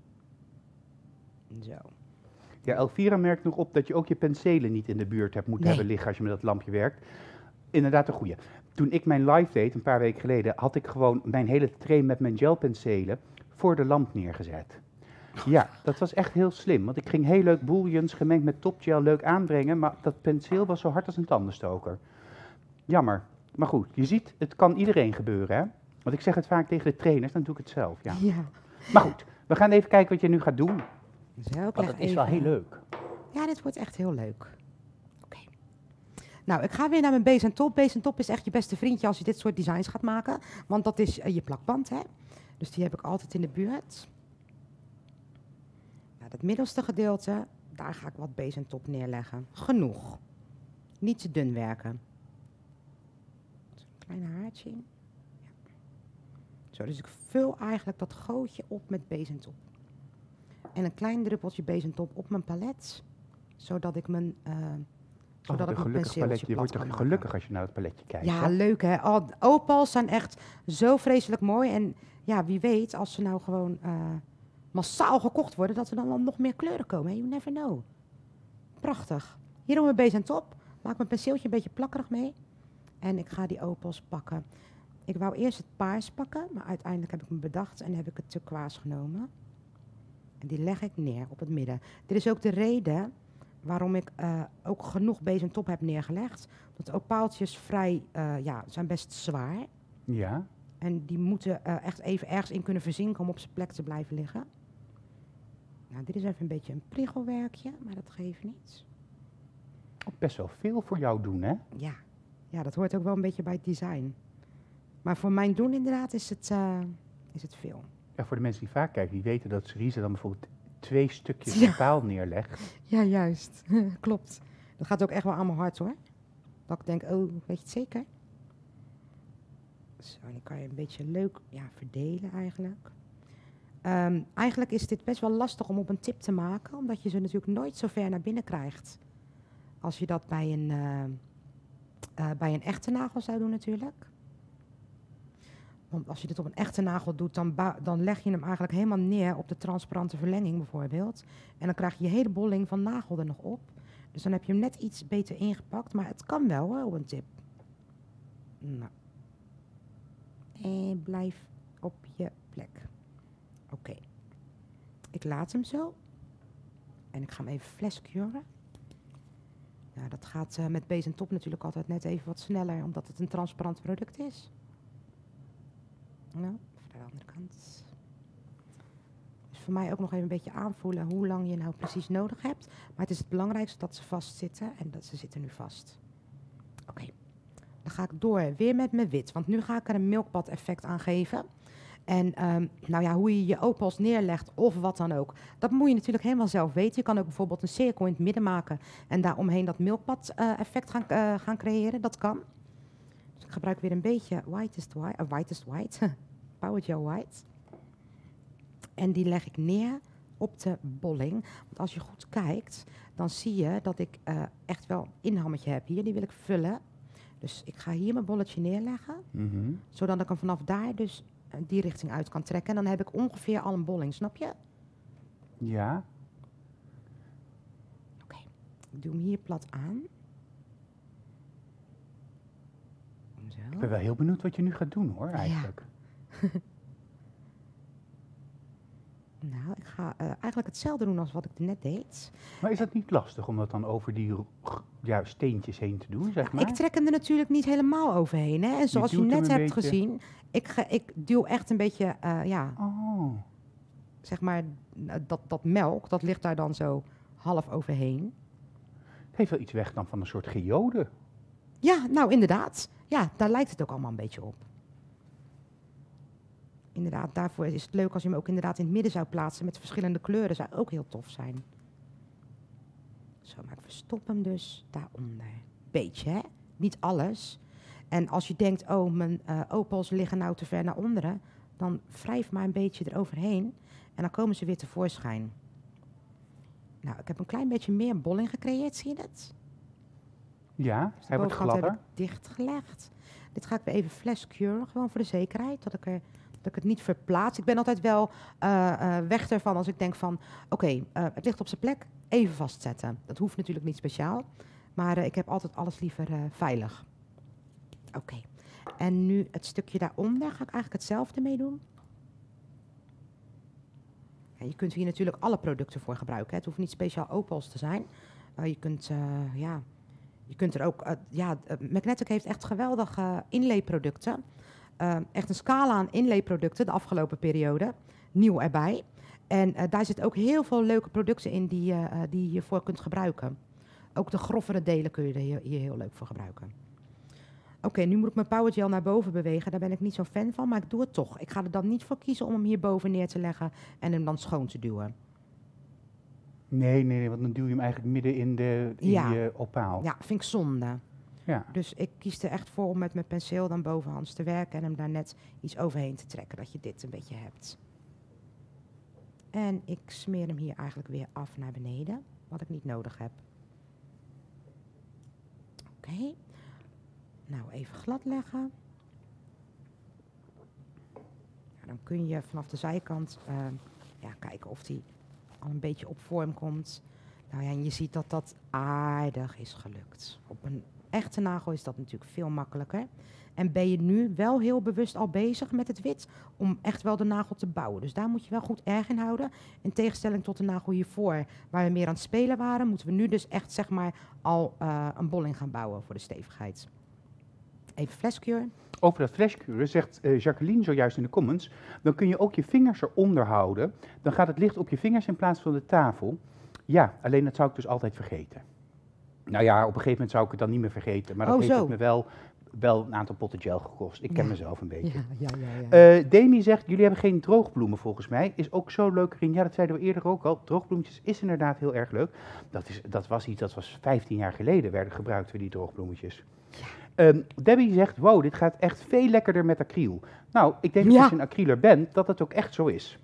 Zo. Ja, Elvira merkt nog op dat je ook je penselen niet in de buurt hebt moeten Nee. hebben liggen als je met dat lampje werkt. Inderdaad een goeie. Toen ik mijn live deed, een paar weken geleden, had ik gewoon mijn hele tray met mijn gelpenselen voor de lamp neergezet. Ja, dat was echt heel slim, want ik ging heel leuk bouillons gemengd met topgel leuk aanbrengen, maar dat penseel was zo hard als een tandenstoker. Jammer. Maar goed, je ziet, het kan iedereen gebeuren, hè? Want ik zeg het vaak tegen de trainers, dan doe ik het zelf, ja. Ja. Maar goed, we gaan even kijken wat je nu gaat doen, Zo, ik want leg het is wel even- heel leuk. Ja, dit wordt echt heel leuk. Oké. Nou, ik ga weer naar mijn base en top. Base en top is echt je beste vriendje als je dit soort designs gaat maken. Want dat is je plakband, hè. Dus die heb ik altijd in de buurt. Nou, dat middelste gedeelte, daar ga ik wat base en top neerleggen. Genoeg. Niet te dun werken. Zo'n klein haartje. Ja. Zo, dus ik vul eigenlijk dat gootje op met base en top. En een klein druppeltje base en top op mijn palet. Zodat ik mijn zodat ik mijn penseeltje paletje. Je plat wordt kan toch maken. gelukkig als je naar het paletje kijkt. Ja, hè? leuk hè. Oh, de opals zijn echt zo vreselijk mooi. En ja, wie weet, als ze nou gewoon massaal gekocht worden, dat er dan wel nog meer kleuren komen. Hè? You never know. Prachtig. Hier op mijn base en top. Maak mijn penseeltje een beetje plakkerig mee. En ik ga die opals pakken. Ik wou eerst het paars pakken, maar uiteindelijk heb ik me bedacht en heb ik het turquoise genomen. En die leg ik neer op het midden. Dit is ook de reden waarom ik ook genoeg base en top heb neergelegd. Dat ook paaltjes zijn best zwaar. Ja. En die moeten echt even ergens in kunnen verzinken om op zijn plek te blijven liggen. Nou, dit is even een beetje een priegelwerkje, maar dat geeft niet. Best wel veel voor jou doen, hè? Ja, dat hoort ook wel een beetje bij het design. Maar voor mijn doen inderdaad is het veel. Ja, voor de mensen die vaak kijken, die weten dat Cerise dan bijvoorbeeld 2 stukjes Ja. paal neerlegt. Ja, juist. Klopt. Dat gaat ook echt wel aan mijn hart hoor. Dat ik denk, oh, weet je het zeker? Zo, en dan kan je een beetje leuk verdelen eigenlijk. Eigenlijk is dit best wel lastig om op een tip te maken, omdat je ze natuurlijk nooit zo ver naar binnen krijgt. Als je dat bij een echte nagel zou doen natuurlijk. Want als je dit op een echte nagel doet, dan leg je hem eigenlijk helemaal neer op de transparante verlenging bijvoorbeeld. En dan krijg je je hele bolling van nagel er nog op. Dus dan heb je hem net iets beter ingepakt, maar het kan wel hoor, op een tip. Nou. En blijf op je plek. Oké. Ik laat hem zo. En ik ga hem even flash curen. Ja, dat gaat met base en top natuurlijk altijd net even wat sneller, omdat het een transparant product is. Nou, even naar de andere kant. Dus voor mij ook nog even een beetje aanvoelen hoe lang je nou precies nodig hebt. Maar het is het belangrijkste dat ze vastzitten en dat ze zitten nu vast. Oké. Dan ga ik door weer met mijn wit, want nu ga ik er een milkbad effect aan geven. En nou ja, hoe je je opals neerlegt of wat dan ook, dat moet je natuurlijk helemaal zelf weten. Je kan ook bijvoorbeeld een cirkel in het midden maken en daaromheen dat milkpad effect gaan creëren. Dat kan. Dus ik gebruik weer een beetje whitest white, Power Gel White. En die leg ik neer op de bolling. Want als je goed kijkt, dan zie je dat ik echt wel een inhammetje heb hier. Die wil ik vullen. Dus ik ga hier mijn bolletje neerleggen. Zodat ik hem vanaf daar dus die richting uit kan trekken. En dan heb ik ongeveer al een bolling, snap je? Ja. Oké, ik doe hem hier plat aan. Zo. Ik ben wel heel benieuwd wat je nu gaat doen hoor, eigenlijk. Ja. Nou, ik ga eigenlijk hetzelfde doen als wat ik net deed. Maar is dat niet lastig om dat dan over die steentjes heen te doen, zeg maar? Ik trek hem er natuurlijk niet helemaal overheen. Hè? En zoals je net hebt gezien, ik duw echt een beetje, zeg maar, dat melk, dat ligt daar dan zo half overheen. Het heeft wel iets weg dan van een soort geode. Ja, nou inderdaad. Ja, daar lijkt het ook allemaal een beetje op. Inderdaad, daarvoor is het leuk als je hem ook inderdaad in het midden zou plaatsen met verschillende kleuren. Zou ook heel tof zijn. Zo, maar ik verstop hem dus daaronder. Beetje, hè? Niet alles. En als je denkt, oh, mijn opals liggen nou te ver naar onderen, dan wrijf maar een beetje eroverheen en dan komen ze weer tevoorschijn. Nou, ik heb een klein beetje meer bolling gecreëerd, zie je dat? Ja, Dus hij wordt gladder. heb ik dichtgelegd. Dit ga ik weer even flash curen, gewoon voor de zekerheid, dat ik het niet verplaats. Ik ben altijd wel weg ervan als ik denk van, oké, het ligt op zijn plek, even vastzetten. Dat hoeft natuurlijk niet speciaal, maar ik heb altijd alles liever veilig. Oké, en nu het stukje daaronder ga ik eigenlijk hetzelfde mee doen. Ja, je kunt hier natuurlijk alle producten voor gebruiken. Hè. Het hoeft niet speciaal opals te zijn. Je kunt er ook, Magnetic heeft echt geweldige inlayproducten. Echt een scala aan inlayproducten de afgelopen periode. Nieuw erbij. En daar zitten ook heel veel leuke producten in die je hiervoor kunt gebruiken. Ook de grovere delen kun je er hier heel leuk voor gebruiken. Oké, nu moet ik mijn Power Gel naar boven bewegen. Daar ben ik niet zo fan van, maar ik doe het toch. Ik ga er dan niet voor kiezen om hem hierboven neer te leggen en hem dan schoon te duwen. Nee, want dan duw je hem eigenlijk midden in je opaal. Ja, vind ik zonde. Ja. Dus ik kies er echt voor om met mijn penseel dan bovenhands te werken en hem daar net iets overheen te trekken, dat je dit een beetje hebt. En ik smeer hem hier eigenlijk weer af naar beneden, wat ik niet nodig heb. Oké. Nou, even glad leggen. Ja, dan kun je vanaf de zijkant kijken of die al een beetje op vorm komt. Nou ja, en je ziet dat dat aardig is gelukt. Op een echte nagel is dat natuurlijk veel makkelijker. En ben je nu wel heel bewust al bezig met het wit om echt wel de nagel te bouwen. Dus daar moet je wel goed erg in houden. In tegenstelling tot de nagel hiervoor, waar we meer aan het spelen waren, moeten we nu dus echt zeg maar al een bolling gaan bouwen voor de stevigheid. Even flashcure. Over dat flashcure zegt Jacqueline zojuist in de comments, dan kun je ook je vingers eronder houden. Dan gaat het licht op je vingers in plaats van de tafel. Ja, alleen dat zou ik dus altijd vergeten. Nou ja, op een gegeven moment zou ik het dan niet meer vergeten. Maar dat heeft het me wel een aantal potten gel gekost. Ik ken mezelf een beetje. Ja. Demi zegt, jullie hebben geen droogbloemen volgens mij. Is ook zo leuk erin. Ja, dat zeiden we eerder ook al. Droogbloemetjes is inderdaad heel erg leuk. Dat was 15 jaar geleden werden gebruikt voor die droogbloemetjes. Ja. Debbie zegt, wow, dit gaat echt veel lekkerder met acryl. Nou, ik denk dat als je een acryler bent, dat het ook echt zo is.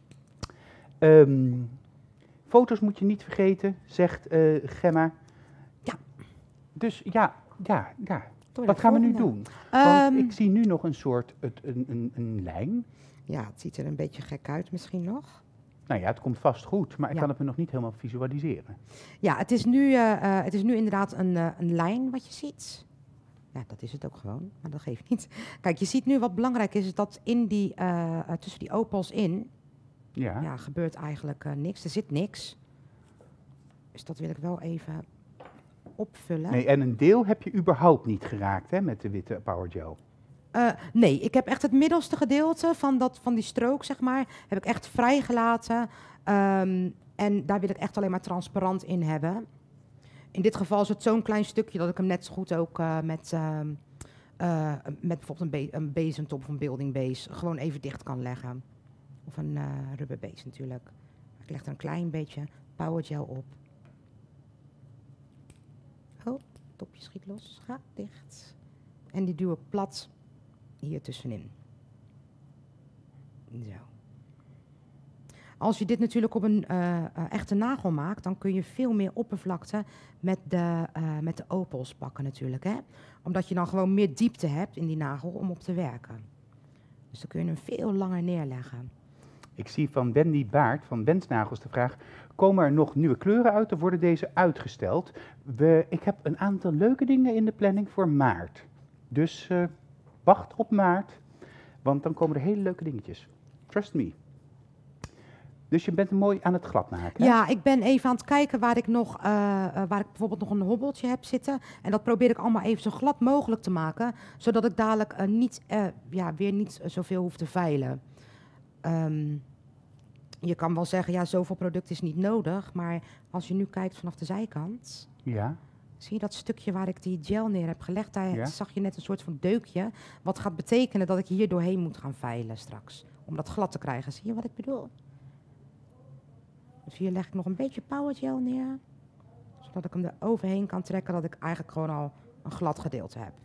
Foto's moet je niet vergeten, zegt Gemma. Ja. Dus ja. Wat gaan we nu doen? Want ik zie nu nog een soort een lijn. Ja, het ziet er een beetje gek uit misschien nog. Nou ja, het komt vast goed, maar ik kan het me nog niet helemaal visualiseren. Ja, het is nu inderdaad een lijn wat je ziet. Ja, dat is het ook gewoon, maar dat geeft niet. Kijk, je ziet nu wat belangrijk is dat in tussen die opals in, gebeurt eigenlijk niks. Er zit niks. Dus dat wil ik wel even opvullen. Nee, en een deel heb je überhaupt niet geraakt, hè, met de witte Power Gel. Nee, ik heb echt het middelste gedeelte van die strook, zeg maar, heb ik echt vrijgelaten. En daar wil ik echt alleen maar transparant in hebben. In dit geval is het zo'n klein stukje dat ik hem net zo goed ook met met bijvoorbeeld een bezemtop of een building base gewoon even dicht kan leggen. Of een rubber base natuurlijk. Ik leg er een klein beetje power gel op. Oh, topje schiet los. Ga dicht. En die duw ik plat hier tussenin. Zo. Als je dit natuurlijk op een echte nagel maakt, dan kun je veel meer oppervlakte met de opals pakken natuurlijk. Hè? Omdat je dan gewoon meer diepte hebt in die nagel om op te werken. Dus dan kun je hem veel langer neerleggen. Ik zie van Wendy Baart, van Wensnagels, de vraag: komen er nog nieuwe kleuren uit of worden deze uitgesteld? Ik heb een aantal leuke dingen in de planning voor maart. Dus wacht op maart, want dan komen er hele leuke dingetjes. Trust me. Dus je bent mooi aan het glad maken, hè? Ja, ik ben even aan het kijken waar ik bijvoorbeeld nog een hobbeltje heb zitten. En dat probeer ik allemaal even zo glad mogelijk te maken, zodat ik dadelijk weer niet zoveel hoef te veilen. Je kan wel zeggen, ja, zoveel product is niet nodig, maar als je nu kijkt vanaf de zijkant, Ja. zie je dat stukje waar ik die gel neer heb gelegd, daar Ja. zag je net een soort van deukje, wat gaat betekenen dat ik hier doorheen moet gaan veilen straks, om dat glad te krijgen. Zie je wat ik bedoel? Dus hier leg ik nog een beetje power gel neer, zodat ik hem er overheen kan trekken, dat ik eigenlijk gewoon al een glad gedeelte heb.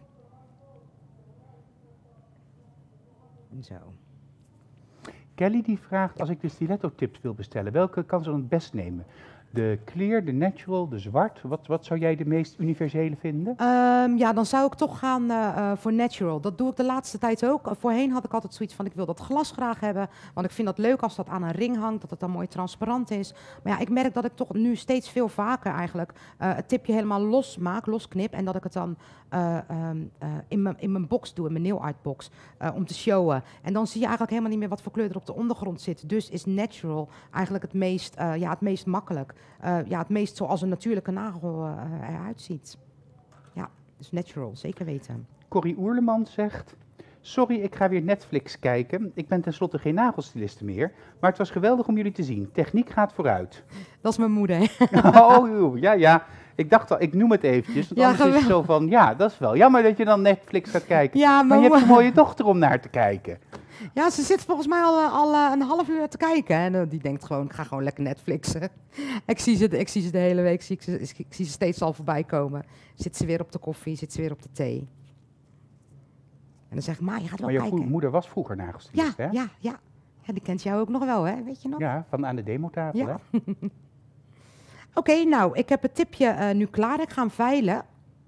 Zo. Kelly die vraagt, als ik de stiletto tips wil bestellen, welke kan ze dan het best nemen? De clear, de natural, de zwart? Wat zou jij de meest universele vinden? Ja, dan zou ik toch gaan voor natural. Dat doe ik de laatste tijd ook. Voorheen had ik altijd zoiets van, ik wil dat glas graag hebben. Want ik vind dat leuk als dat aan een ring hangt, dat het dan mooi transparant is. Maar ja, ik merk dat ik toch nu steeds veel vaker eigenlijk het tipje helemaal los maak, losknip. En dat ik het dan in mijn box doe, in mijn nail art box, om te showen. En dan zie je eigenlijk helemaal niet meer wat voor kleur er op de ondergrond zit. Dus is natural eigenlijk het meest makkelijk. Het meest zoals een natuurlijke nagel eruit ziet. Ja, dus natural, zeker weten. Corrie Oerleman zegt: sorry, ik ga weer Netflix kijken. Ik ben tenslotte geen nagelstiliste meer. Maar het was geweldig om jullie te zien. Techniek gaat vooruit. Dat is mijn moeder. Oh, ja. Ik dacht al, ik noem het eventjes. Want Ja, anders is het zo van, ja, dat is wel jammer dat je dan Netflix gaat kijken. Ja, maar je hebt een mooie dochter om naar te kijken. Ja, ze zit volgens mij al een half uur te kijken. En die denkt gewoon, ik ga gewoon lekker Netflixen. Ik zie ze de hele week, ik zie ze steeds al voorbij komen. Zit ze weer op de koffie, zit ze weer op de thee. En dan zeg ik, ma, je gaat wel kijken. Maar je moeder was vroeger nagelstilist, hè? Ja. Ja, die kent jou ook nog wel, hè? Weet je nog? Ja, van aan de demotafel, Ja. hè? Oké, nou, ik heb het tipje nu klaar. Ik ga hem veilen.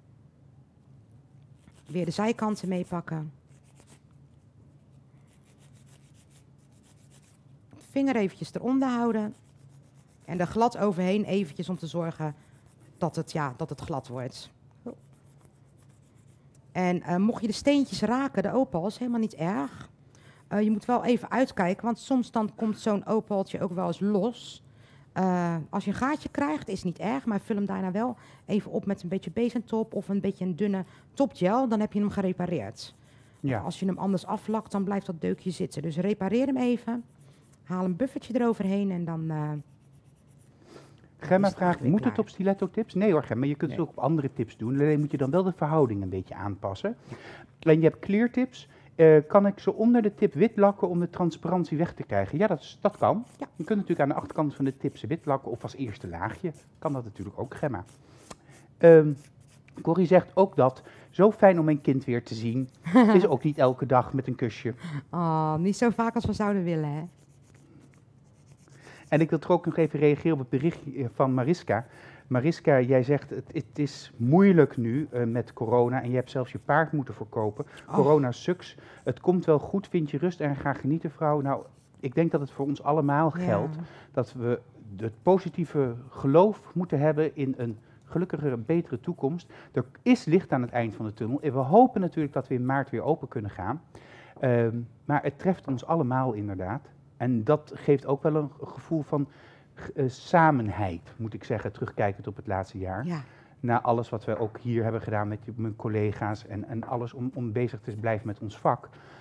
Weer de zijkanten meepakken. Vinger eventjes eronder houden. En er glad overheen eventjes om te zorgen dat het glad wordt. En mocht je de steentjes raken, de opals, helemaal niet erg. Je moet wel even uitkijken, want soms dan komt zo'n opaltje ook wel eens los. Als je een gaatje krijgt, is niet erg, maar vul hem daarna wel even op met een beetje bezemtop of een beetje een dunne topgel, dan heb je hem gerepareerd. Ja. Als je hem anders aflakt, dan blijft dat deukje zitten. Dus repareer hem even, haal een buffertje eroverheen en dan... Gemma is het vraagt, weer moet het klaar. op stiletto tips? Nee hoor, Gemma, je kunt het ook op andere tips doen. Alleen moet je dan wel de verhouding een beetje aanpassen. En je hebt clear tips. Kan ik ze onder de tip wit lakken om de transparantie weg te krijgen? Ja, dat kan. Ja. Je kunt natuurlijk aan de achterkant van de tip ze wit lakken of als eerste laagje. Kan dat natuurlijk ook, Gemma. Corrie zegt ook dat. Zo fijn om mijn kind weer te zien. Het is ook niet elke dag met een kusje. Oh, niet zo vaak als we zouden willen, hè? En ik wil toch ook nog even reageren op het berichtje van Mariska. Mariska, jij zegt het is moeilijk nu met corona en je hebt zelfs je paard moeten verkopen. Oh. Corona sucks. Het komt wel goed, vind je rust en ga genieten, vrouw. Nou, ik denk dat het voor ons allemaal geldt. Ja. Dat we het positieve geloof moeten hebben in een gelukkigere, betere toekomst. Er is licht aan het eind van de tunnel. En we hopen natuurlijk dat we in maart weer open kunnen gaan. Maar het treft ons allemaal inderdaad. En dat geeft ook wel een gevoel van samenheid, moet ik zeggen, terugkijkend op het laatste jaar. Ja. Na alles wat we ook hier hebben gedaan met mijn collega's en alles om bezig te blijven met ons vak.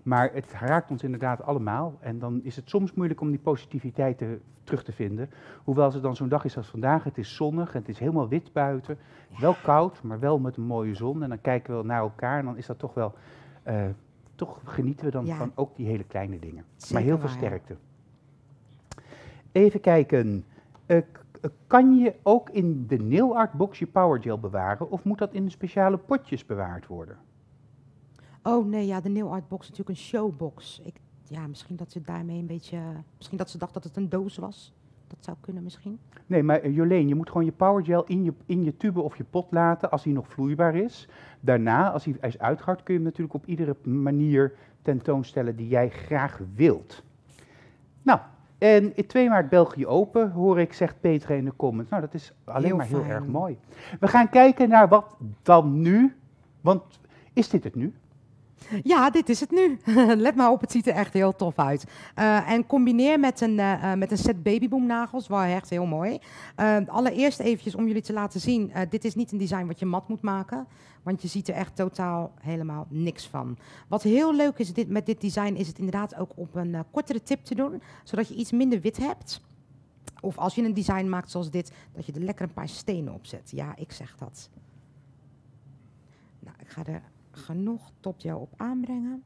Maar het raakt ons inderdaad allemaal. En dan is het soms moeilijk om die positiviteit terug te vinden. Hoewel als het dan zo'n dag is als vandaag, het is zonnig, het is helemaal wit buiten. Wel koud, maar wel met een mooie zon. En dan kijken we naar elkaar en dan is dat toch wel... toch genieten we dan van ook die hele kleine dingen. Zeker maar heel waar, veel sterkte. Even kijken. Kan je ook in de nail art box je power gel bewaren? Of moet dat in speciale potjes bewaard worden? Oh nee, ja, de nail art box is natuurlijk een showbox. Misschien dat ze daarmee een beetje... Misschien dat ze dacht dat het een doos was. Dat zou kunnen misschien. Nee, maar Jolene, je moet gewoon je power gel in je tube of je pot laten als hij nog vloeibaar is. Daarna, als hij is uitgehard, kun je hem natuurlijk op iedere manier tentoonstellen die jij graag wilt. Nou, en in 2 maart België open, hoor ik, zegt Petra in de comments. Nou, dat is alleen maar heel erg mooi. We gaan kijken naar wat dan nu, want is dit het nu? Ja, dit is het nu. Let maar op, het ziet er echt heel tof uit. En combineer met een set babyboomnagels, wel echt heel mooi. Allereerst eventjes om jullie te laten zien, dit is niet een design wat je mat moet maken, want je ziet er echt totaal helemaal niks van. Wat heel leuk is met dit design, is het inderdaad ook op een kortere tip te doen, zodat je iets minder wit hebt. Of als je een design maakt zoals dit, dat je er lekker een paar stenen op zet. Ja, ik zeg dat. Nou, ik ga er genoeg topgel op aanbrengen.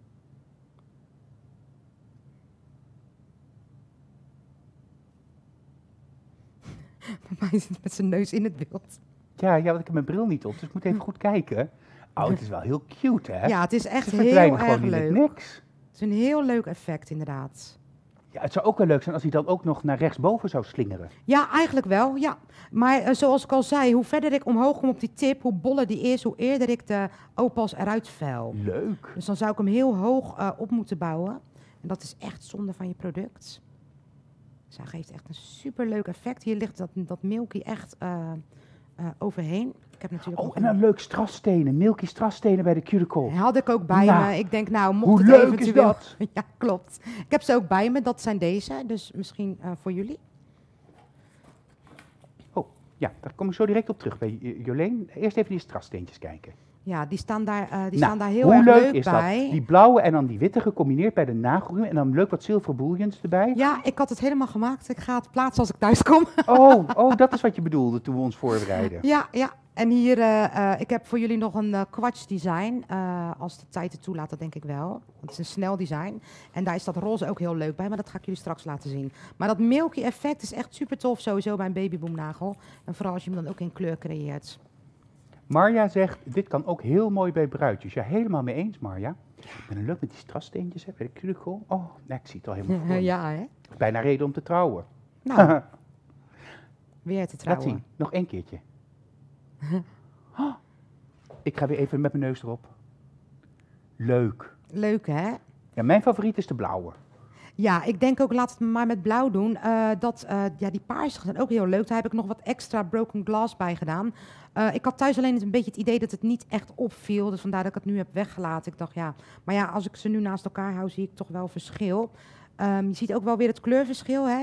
Bij mij zit met zijn neus in het beeld. Ja, want ik heb mijn bril niet op, dus ik moet even goed kijken. Oh, het is wel heel cute, hè? Ja, het is echt Ze heel verdwijnen erg gewoon in leuk. het niks. Het is een heel leuk effect, inderdaad. Ja, het zou ook wel leuk zijn als hij dan ook nog naar rechtsboven zou slingeren. Ja, eigenlijk wel, ja. Maar zoals ik al zei, hoe verder ik omhoog kom op die tip, hoe boller die is, hoe eerder ik de opals eruit vuil. Leuk. Dus dan zou ik hem heel hoog op moeten bouwen. En dat is echt zonde van je product. Dus hij geeft echt een superleuk effect. Hier ligt dat milky echt overheen. Ik heb natuurlijk Oh, en een leuk strassstenen, milky strassstenen bij de cuticle. had ik ook bij me. Ik denk, nou, mocht hoe het leuk eventueel... is dat? Ja, klopt. Ik heb ze ook bij me. Dat zijn deze. Dus misschien voor jullie. Oh, ja, daar kom ik zo direct op terug bij Jolene. Eerst even die strasssteentjes kijken. Ja, die staan daar Nou, heel hoe erg leuk leuk is bij. dat? Die blauwe en dan die witte gecombineerd bij de nagelring. En dan leuk wat zilver bouillons erbij. Ja, ik had het helemaal gemaakt. Ik ga het plaatsen als ik thuis kom. Oh, dat is wat je bedoelde toen we ons voorbereiden. Ja. En hier, ik heb voor jullie nog een kwats design. Als de tijd het toelaat, dat denk ik wel. Want het is een snel design. En daar is dat roze ook heel leuk bij, maar dat ga ik jullie straks laten zien. Maar dat milky effect is echt super tof sowieso bij een babyboomnagel. En vooral als je hem dan ook in kleur creëert. Marja zegt, dit kan ook heel mooi bij bruidjes. Ja, helemaal mee eens, Marja. Ik ben er leuk met die strasssteentjes bij de cuticle. Oh, ik zie het al helemaal voor me. Ja, hè? Bijna reden om te trouwen. Nou, weer te Laat trouwen. zien, nog 1 keertje. Oh, ik ga weer even met mijn neus erop. Leuk. Leuk, hè? Ja, mijn favoriet is de blauwe. Ja, ik denk ook, laat het maar met blauw doen. Die paarse zijn ook heel leuk. Daar heb ik nog wat extra broken glass bij gedaan. Ik had thuis alleen een beetje het idee dat het niet echt opviel. Dus vandaar dat ik het nu heb weggelaten. Ik dacht, ja, maar ja, als ik ze nu naast elkaar hou, zie ik toch wel verschil. Je ziet ook wel weer het kleurverschil, hè?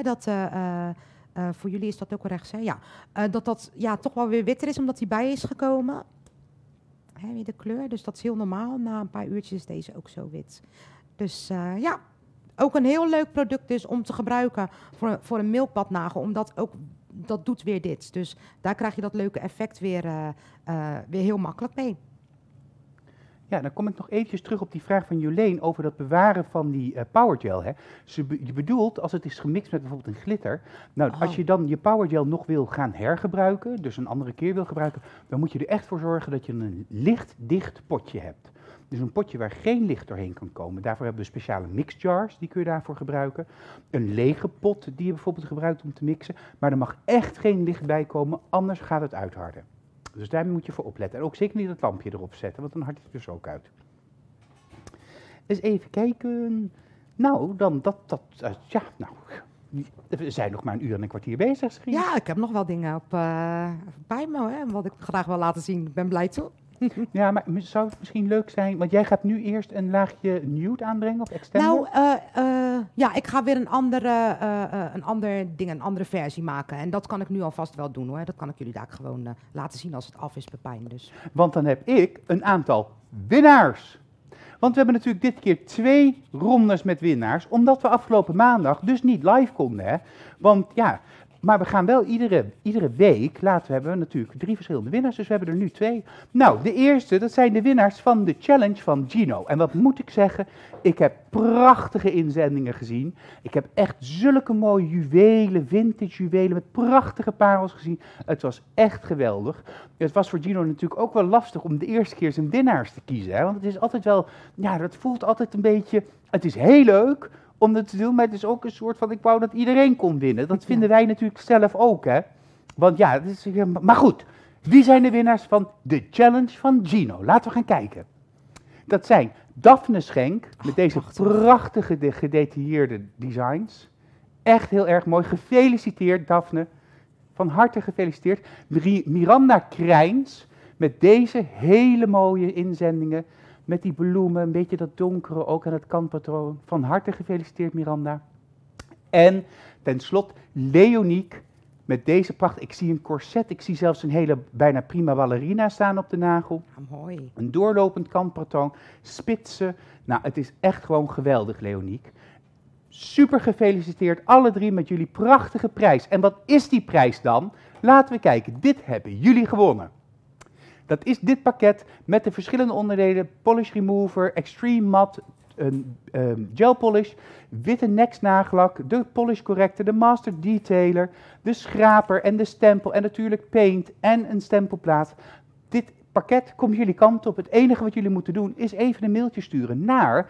Voor jullie is dat ook rechts, hè? Ja. Dat toch wel weer witter is, omdat hij bij is gekomen. Hè, weer de kleur, dus dat is heel normaal. Na een paar uurtjes is deze ook zo wit. Dus ja, ook een heel leuk product dus om te gebruiken voor een milkbadnagel. Omdat ook, dat doet weer dit. Dus daar krijg je dat leuke effect weer heel makkelijk mee. Ja, dan kom ik nog eventjes terug op die vraag van Jolene over dat bewaren van die powergel. Hè. Je bedoelt, als het is gemixt met bijvoorbeeld een glitter. Nou, als je dan je powergel nog wil gaan hergebruiken, dus een andere keer wil gebruiken, dan moet je er echt voor zorgen dat je een lichtdicht potje hebt. Dus een potje waar geen licht doorheen kan komen. Daarvoor hebben we speciale mixjars, die kun je daarvoor gebruiken. Een lege pot die je bijvoorbeeld gebruikt om te mixen. Maar er mag echt geen licht bij komen, anders gaat het uitharden. Dus daar moet je voor opletten. En ook zeker niet het lampje erop zetten, want dan hardt het dus ook uit. Dus even kijken. Nou, dan we zijn nog maar 1 uur en een kwartier bezig, Schrien. Ja, ik heb nog wel dingen bij me, hè, wat ik graag wil laten zien. Ik ben blij toe. Ja, maar zou het misschien leuk zijn, want jij gaat nu eerst een laagje nude aanbrengen of extender? Nou, ja, ik ga weer een andere versie maken. En dat kan ik nu alvast wel doen, hoor. Dat kan ik jullie daar gewoon laten zien als het af is, Pepijn. Dus. Want dan heb ik een aantal winnaars. Want we hebben natuurlijk dit keer 2 rondes met winnaars, omdat we afgelopen maandag dus niet live konden. Hè? Want ja, maar we gaan wel iedere week, hebben we natuurlijk 3 verschillende winnaars, dus we hebben er nu 2. Nou, de eerste, dat zijn de winnaars van de challenge van Gino. En wat moet ik zeggen, ik heb prachtige inzendingen gezien. Ik heb echt zulke mooie juwelen, vintage juwelen met prachtige parels gezien. Het was echt geweldig. Het was voor Gino natuurlijk ook wel lastig om de eerste keer zijn winnaars te kiezen. Hè? Want het is altijd wel, ja, dat voelt altijd een beetje, het is heel leuk om dat te doen, maar het is ook een soort van, ik wou dat iedereen kon winnen. Dat vinden wij natuurlijk zelf ook, hè. Want ja, het is, maar goed, wie zijn de winnaars van de challenge van Gino? Laten we gaan kijken. Dat zijn Daphne Schenk, met deze prachtige gedetailleerde designs. Echt heel erg mooi. Gefeliciteerd, Daphne. Van harte gefeliciteerd. Miranda Krijns, met deze hele mooie inzendingen. Met die bloemen, een beetje dat donkere ook en het kantpatroon. Van harte gefeliciteerd, Miranda. En tenslotte Leoniek met deze pracht. Ik zie een corset, ik zie zelfs een hele bijna prima ballerina staan op de nagel. Mooi. Een doorlopend kantpatroon, spitsen. Nou, het is echt gewoon geweldig, Leoniek. Super gefeliciteerd, alle 3 met jullie prachtige prijs. En wat is die prijs dan? Laten we kijken, dit hebben jullie gewonnen. Dat is dit pakket met de verschillende onderdelen, polish remover, extreme matte, gel polish, witte next nagellak, de polish corrector, de master detailer, de schraper en de stempel en natuurlijk paint en een stempelplaat. Dit pakket komt jullie kant op. Het enige wat jullie moeten doen is even een mailtje sturen naar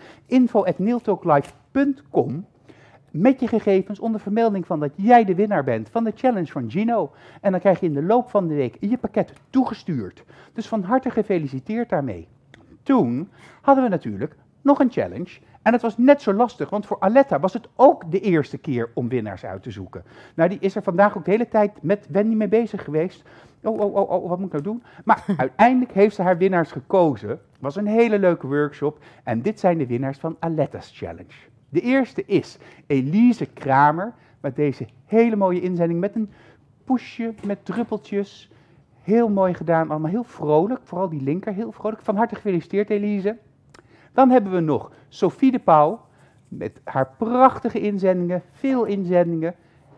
info@nailtalklive.com met je gegevens onder vermelding van dat jij de winnaar bent van de challenge van Gino. En dan krijg je in de loop van de week je pakket toegestuurd. Dus van harte gefeliciteerd daarmee. Toen hadden we natuurlijk nog een challenge. En het was net zo lastig, want voor Aletta was het ook de eerste keer om winnaars uit te zoeken. Nou, die is er vandaag ook de hele tijd met Wendy mee bezig geweest. Oh, wat moet ik nou doen? Maar uiteindelijk heeft ze haar winnaars gekozen. Het was een hele leuke workshop. En dit zijn de winnaars van Aletta's challenge. De eerste is Elise Kramer, met deze hele mooie inzending met een poesje, met druppeltjes. Heel mooi gedaan, allemaal heel vrolijk, vooral die linker, heel vrolijk. Van harte gefeliciteerd, Elise. Dan hebben we nog Sophie de Pauw, met haar prachtige inzendingen, veel inzendingen.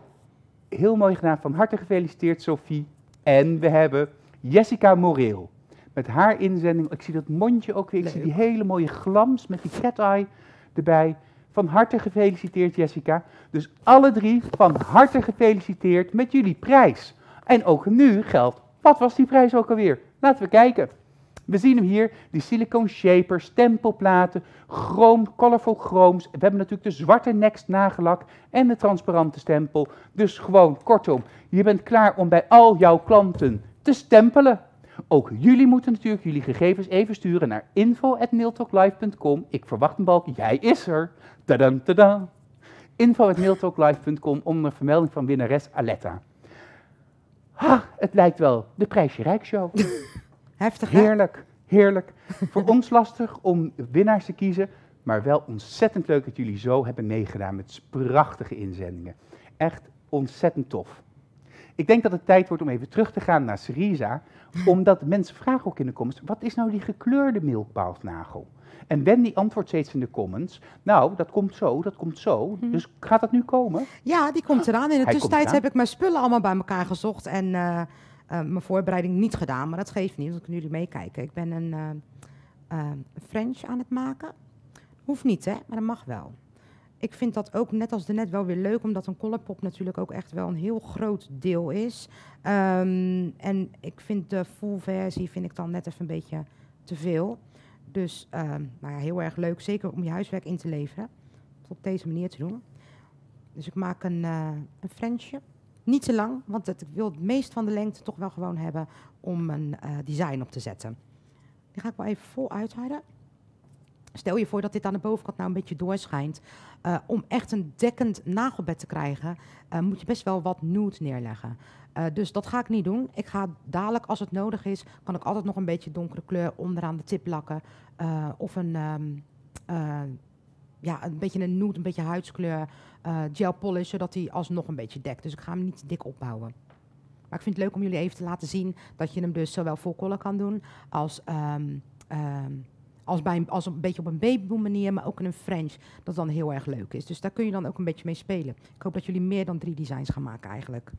Heel mooi gedaan, van harte gefeliciteerd, Sophie. En we hebben Jessica Moreel, met haar inzending. Ik zie dat mondje ook weer, ik zie die hele mooie glans met die cat eye erbij. Van harte gefeliciteerd, Jessica. Dus alle 3 van harte gefeliciteerd met jullie prijs. En ook nu geldt, wat was die prijs ook alweer? Laten we kijken. We zien hem hier, die silicone shapers, stempelplaten, chroom, colorful chrooms. We hebben natuurlijk de zwarte next nagellak en de transparante stempel. Dus gewoon, kortom, je bent klaar om bij al jouw klanten te stempelen. Ook jullie moeten natuurlijk jullie gegevens even sturen naar info@nailtalklive.com. Ik verwacht een balk, jij is er. Tadam, tadam. info@nailtalklive.com onder vermelding van winnares Aletta. Ha, het lijkt wel de Prijsje Rijk show. Heftig, hè? Heerlijk, heerlijk. Voor ons lastig om winnaars te kiezen, maar wel ontzettend leuk dat jullie zo hebben meegedaan met prachtige inzendingen. Echt ontzettend tof. Ik denk dat het tijd wordt om even terug te gaan naar Cerisa, omdat mensen vragen ook in de comments, wat is nou die gekleurde milkpausnagel? En Wendy antwoordt steeds in de comments, nou, dat komt zo, dat komt zo. Dus gaat dat nu komen? Ja, die komt eraan. In de Hij tussentijd komt heb ik mijn spullen allemaal bij elkaar gezocht en mijn voorbereiding niet gedaan, maar dat geeft niet, want dan kunnen jullie meekijken. Ik ben een French aan het maken. Hoeft niet, hè, maar dat mag wel. Ik vind dat ook net als net wel weer leuk, omdat een Colourpop natuurlijk ook echt wel een heel groot deel is. En ik vind de full versie vind ik dan net even een beetje te veel. Dus nou ja, heel erg leuk, zeker om je huiswerk in te leveren. Op deze manier te doen. Dus ik maak een Frenchje. Niet te lang, want ik wil het meest van de lengte toch wel gewoon hebben om een design op te zetten. Die ga ik wel even vol uithouden. Stel je voor dat dit aan de bovenkant nou een beetje doorschijnt. Om echt een dekkend nagelbed te krijgen, moet je best wel wat nude neerleggen. Dus dat ga ik niet doen. Ik ga dadelijk, als het nodig is, kan ik altijd nog een beetje donkere kleur onderaan de tip lakken. Of een beetje een nude, een beetje huidskleur gel polish, zodat hij alsnog een beetje dekt. Dus ik ga hem niet te dik opbouwen. Maar ik vind het leuk om jullie even te laten zien dat je hem dus zowel full color kan doen als als een beetje op een babyboom manier, maar ook in een French, dat dan heel erg leuk is. Dus daar kun je dan ook een beetje mee spelen. Ik hoop dat jullie meer dan 3 designs gaan maken eigenlijk.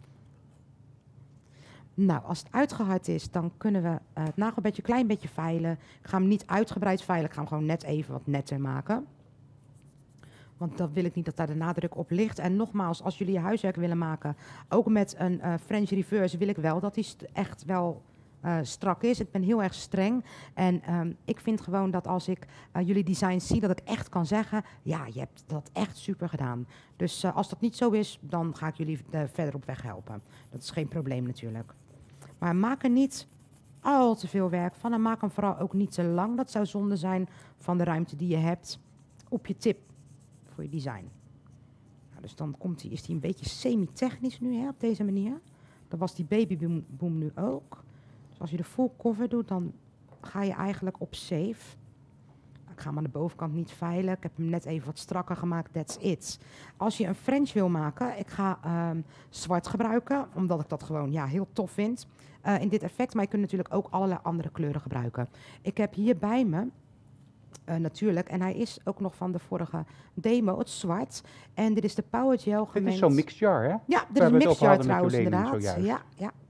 Nou, als het uitgehard is, dan kunnen we het nagelbedje een klein beetje veilen. Ik ga hem niet uitgebreid veilen, ik ga hem gewoon net even wat netter maken. Want dan wil ik niet dat daar de nadruk op ligt. En nogmaals, als jullie je huiswerk willen maken, ook met een French reverse, wil ik wel dat die echt wel strak is. Ik ben heel erg streng. En ik vind gewoon dat als ik jullie designs zie, dat ik echt kan zeggen, ja, je hebt dat echt super gedaan. Dus als dat niet zo is, dan ga ik jullie verder op weg helpen. Dat is geen probleem natuurlijk. Maar maak er niet al te veel werk van. En maak hem vooral ook niet te lang. Dat zou zonde zijn van de ruimte die je hebt op je tip voor je design. Nou, dus dan is die een beetje semi-technisch nu, hè, op deze manier. Dat was die babyboom nu ook. Dus als je de full cover doet, dan ga je eigenlijk op save. Ik ga hem aan de bovenkant niet veilen. Ik heb hem net even wat strakker gemaakt. That's it. Als je een French wil maken, ik ga zwart gebruiken, omdat ik dat gewoon heel tof vind in dit effect. Maar je kunt natuurlijk ook allerlei andere kleuren gebruiken. Ik heb hier bij me natuurlijk, en hij is ook nog van de vorige demo, het zwart. En dit is de Power Gel gemengd. Dit is zo'n mixed jar, hè? Ja, dit is een mixed jar trouwens, inderdaad. Ja.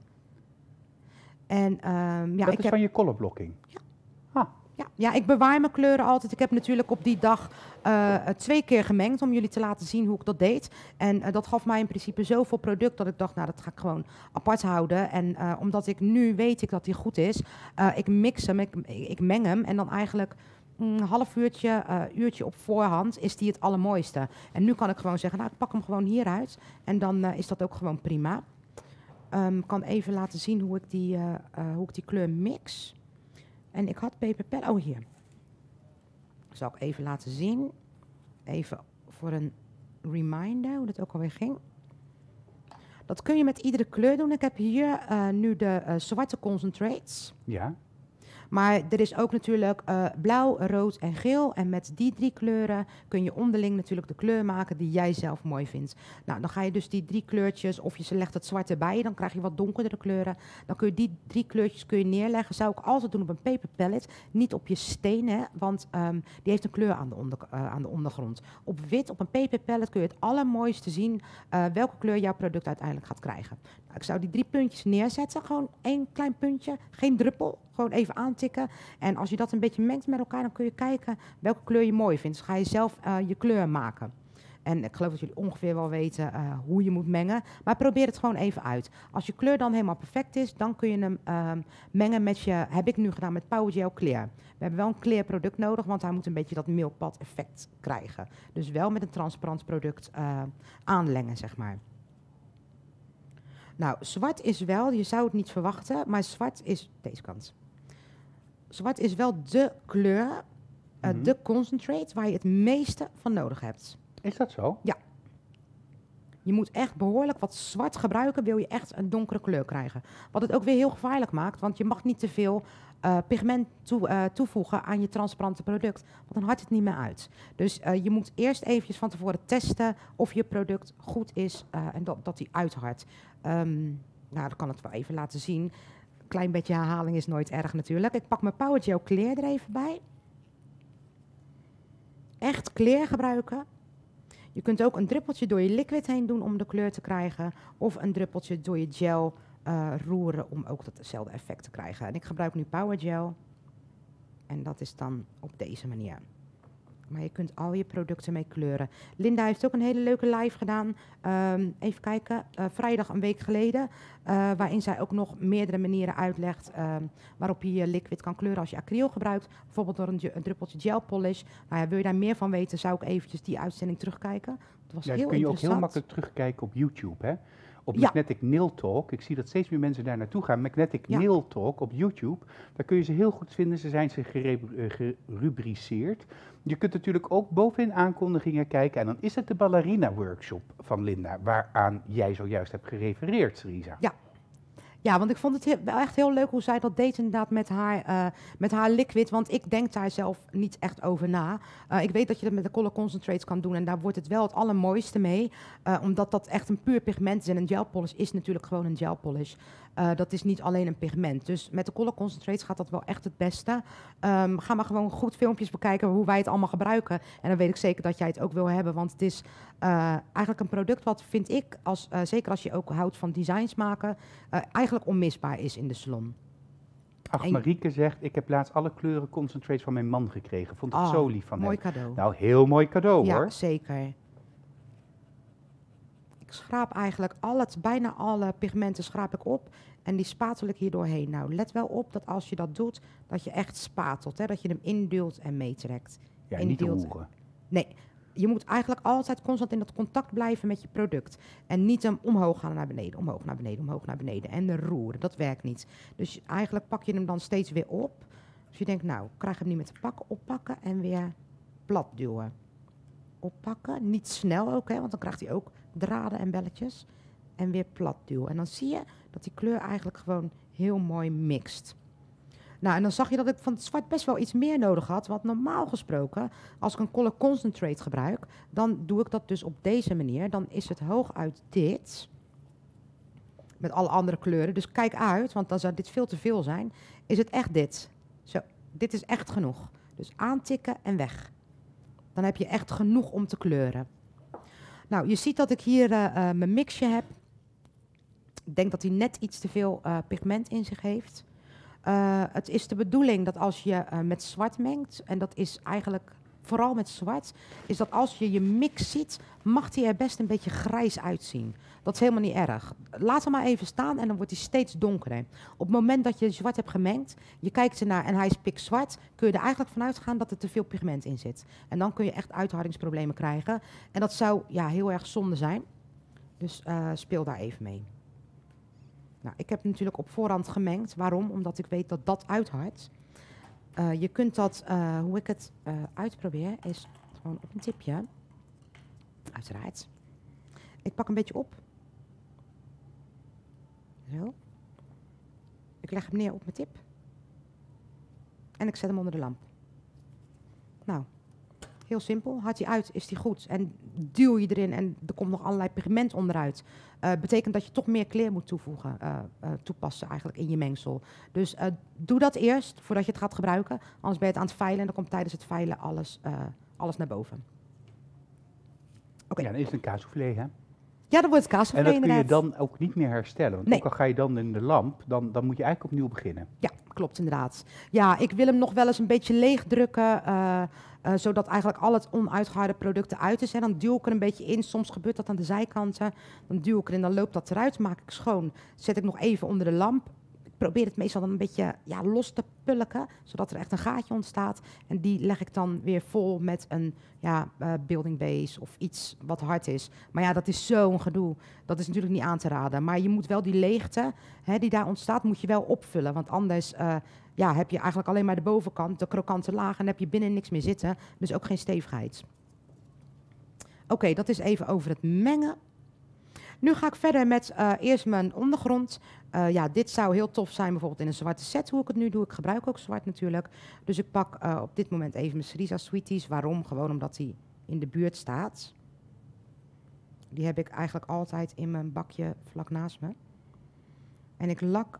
En dat is van je color blocking. Ja. Ja, ik bewaar mijn kleuren altijd. Ik heb natuurlijk op die dag 2 keer gemengd om jullie te laten zien hoe ik dat deed. En dat gaf mij in principe zoveel product dat ik dacht, nou, dat ga ik gewoon apart houden. En omdat ik nu weet dat die goed is, ik mix hem, ik meng hem en dan eigenlijk een half uurtje op voorhand is die het allermooiste. En nu kan ik gewoon zeggen, nou, ik pak hem gewoon hieruit en dan is dat ook gewoon prima. Ik kan even laten zien hoe ik die kleur mix. En ik had Paper Pal, oh hier. Zal ik even laten zien. Even voor een reminder hoe dat ook alweer ging. Dat kun je met iedere kleur doen. Ik heb hier nu de zwarte concentrates. Ja. Maar er is ook natuurlijk blauw, rood en geel. En met die 3 kleuren kun je onderling natuurlijk de kleur maken die jij zelf mooi vindt. Nou, dan ga je dus die 3 kleurtjes, of je legt het zwart erbij, dan krijg je wat donkerdere kleuren. Dan kun je die 3 kleurtjes neerleggen. Zou ik altijd doen op een paper palette, niet op je steen, hè, want die heeft een kleur aan de ondergrond. Op wit, op een paper palette kun je het allermooiste zien welke kleur jouw product uiteindelijk gaat krijgen. Nou, ik zou die 3 puntjes neerzetten, gewoon 1 klein puntje, geen druppel. Gewoon even aantikken. En als je dat een beetje mengt met elkaar, dan kun je kijken welke kleur je mooi vindt. Dus ga je zelf je kleur maken. En ik geloof dat jullie ongeveer wel weten hoe je moet mengen. Maar probeer het gewoon even uit. Als je kleur dan helemaal perfect is, dan kun je hem mengen met heb ik nu gedaan met Power Gel Clear. We hebben wel een clear product nodig, want hij moet een beetje dat milkpad effect krijgen. Dus wel met een transparant product aanlengen, zeg maar. Nou, zwart is wel, je zou het niet verwachten, maar zwart is deze kant. Zwart is wel de kleur, de concentrate, waar je het meeste van nodig hebt. Is dat zo? Ja. Je moet echt behoorlijk wat zwart gebruiken, wil je echt een donkere kleur krijgen. Wat het ook weer heel gevaarlijk maakt, want je mag niet te veel pigment toevoegen aan je transparante product, want dan hardt het niet meer uit. Dus je moet eerst eventjes van tevoren testen of je product goed is en dat die uithardt. Nou, dan kan het wel even laten zien. Klein beetje herhaling is nooit erg natuurlijk. Ik pak mijn Power Gel Clear er even bij. Echt clear gebruiken. Je kunt ook een druppeltje door je liquid heen doen om de kleur te krijgen. Of een druppeltje door je gel roeren om ook datzelfde effect te krijgen. En ik gebruik nu Power Gel. En dat is dan op deze manier. Maar je kunt al je producten mee kleuren. Linda heeft ook een hele leuke live gedaan. Even kijken, vrijdag een week geleden. Waarin zij ook nog meerdere manieren uitlegt waarop je je liquid kan kleuren als je acryl gebruikt. Bijvoorbeeld door een druppeltje gel polish. Nou ja, wil je daar meer van weten, zou ik eventjes die uitzending terugkijken. Dat was heel kun je ook interessant. heel makkelijk terugkijken op YouTube, hè? Op Magnetic Nail Talk. Ik zie dat steeds meer mensen daar naartoe gaan. Magnetic Nail Talk op YouTube. Daar kun je ze heel goed vinden. Ze zijn gerubriceerd. Je kunt natuurlijk ook bovenin aankondigingen kijken. En dan is het de ballerina workshop van Linda, waaraan jij zojuist hebt gerefereerd, Risa. Ja. Ja, want ik vond het wel echt heel leuk hoe zij dat deed inderdaad met haar liquid. Want ik denk daar zelf niet echt over na. Ik weet dat je dat met de color concentrates kan doen. En daar wordt het wel het allermooiste mee. Omdat dat echt een puur pigment is. En een gel polish is natuurlijk gewoon een gel polish. Dat is niet alleen een pigment. Dus met de color concentrates gaat dat wel echt het beste. Ga maar gewoon goed filmpjes bekijken hoe wij het allemaal gebruiken. En dan weet ik zeker dat jij het ook wil hebben. Want het is eigenlijk een product wat, vind ik, zeker als je ook houdt van designs maken, eigenlijk onmisbaar is in de salon. Ach, Marieke zegt, ik heb laatst alle kleuren concentrates van mijn man gekregen. Vond het zo lief van hem. Mooi cadeau. Nou, heel mooi cadeau hoor. Ja, zeker. Ik schraap eigenlijk bijna alle pigmenten schraap ik op. En die spatel ik hier doorheen. Nou, let wel op dat als je dat doet, dat je echt spatelt. Hè? Dat je hem induwt en meetrekt. Ja, niet roeren. Nee, je moet eigenlijk altijd constant in dat contact blijven met je product. En niet hem omhoog gaan naar beneden, omhoog naar beneden, omhoog naar beneden. En roeren, dat werkt niet. Dus eigenlijk pak je hem dan steeds weer op. Dus je denkt, nou, ik krijg hem niet met te pakken, oppakken en weer plat duwen. Oppakken, niet snel ook, hè, want dan krijgt hij ook draden en belletjes. En weer plat duwen. En dan zie je dat die kleur eigenlijk gewoon heel mooi mixt. Nou, en dan zag je dat ik van het zwart best wel iets meer nodig had. Want normaal gesproken, als ik een color concentrate gebruik, dan doe ik dat dus op deze manier. Dan is het hooguit dit. Met alle andere kleuren. Dus kijk uit, want dan zou dit veel te veel zijn. Is het echt dit. Zo, dit is echt genoeg. Dus aantikken en weg. Dan heb je echt genoeg om te kleuren. Nou, je ziet dat ik hier mijn mixje heb. Ik denk dat hij net iets te veel pigment in zich heeft. Het is de bedoeling dat als je met zwart mengt, en dat is eigenlijk vooral met zwart, is dat als je je mix ziet, mag die er best een beetje grijs uitzien. Dat is helemaal niet erg. Laat hem maar even staan en dan wordt hij steeds donkerder. Op het moment dat je zwart hebt gemengd, je kijkt ernaar en hij is pikzwart, kun je er eigenlijk vanuit gaan dat er te veel pigment in zit. En dan kun je echt uithardingsproblemen krijgen. En dat zou heel erg zonde zijn. Dus speel daar even mee. Nou, ik heb natuurlijk op voorhand gemengd. Waarom? Omdat ik weet dat dat uithardt. Je kunt dat, hoe ik het uitprobeer, is gewoon op een tipje. Uiteraard. Ik pak een beetje op. Zo. Ik leg hem neer op mijn tip. En ik zet hem onder de lamp. Nou, heel simpel. Hardt hij uit, is hij goed. En duw je erin en er komt nog allerlei pigment onderuit. Betekent dat je toch meer kleur moet toepassen eigenlijk in je mengsel. Dus doe dat eerst voordat je het gaat gebruiken. Anders ben je het aan het veilen en dan komt tijdens het veilen alles naar boven. Okay. Ja, dan is het een kaassoufflé, hè? Ja, dan wordt het kaassoufflé. En dat kun je dan ook niet meer herstellen. Want nee. ook al ga je dan in de lamp, dan moet je eigenlijk opnieuw beginnen. Ja, klopt inderdaad. Ja, ik wil hem nog wel eens een beetje leeg drukken. Zodat eigenlijk al het onuitgeharde product eruit is. Hè. Dan duw ik er een beetje in. Soms gebeurt dat aan de zijkanten. Dan duw ik erin, dan loopt dat eruit. Maak ik schoon. Zet ik nog even onder de lamp. Ik probeer het meestal dan een beetje los te pulken. Zodat er echt een gaatje ontstaat. En die leg ik dan weer vol met een building base of iets wat hard is. Maar ja, dat is zo'n gedoe. Dat is natuurlijk niet aan te raden. Maar je moet wel die leegte die daar ontstaat, moet je wel opvullen. Want anders heb je eigenlijk alleen maar de bovenkant, de krokante laag. En heb je binnen niks meer zitten. Dus ook geen stevigheid. Oké, dat is even over het mengen. Nu ga ik verder met eerst mijn ondergrond. Dit zou heel tof zijn bijvoorbeeld in een zwarte set, hoe ik het nu doe. Ik gebruik ook zwart natuurlijk. Dus ik pak op dit moment even mijn Cerise Sweeties. Waarom? Gewoon omdat die in de buurt staat. Die heb ik eigenlijk altijd in mijn bakje vlak naast me. En ik lak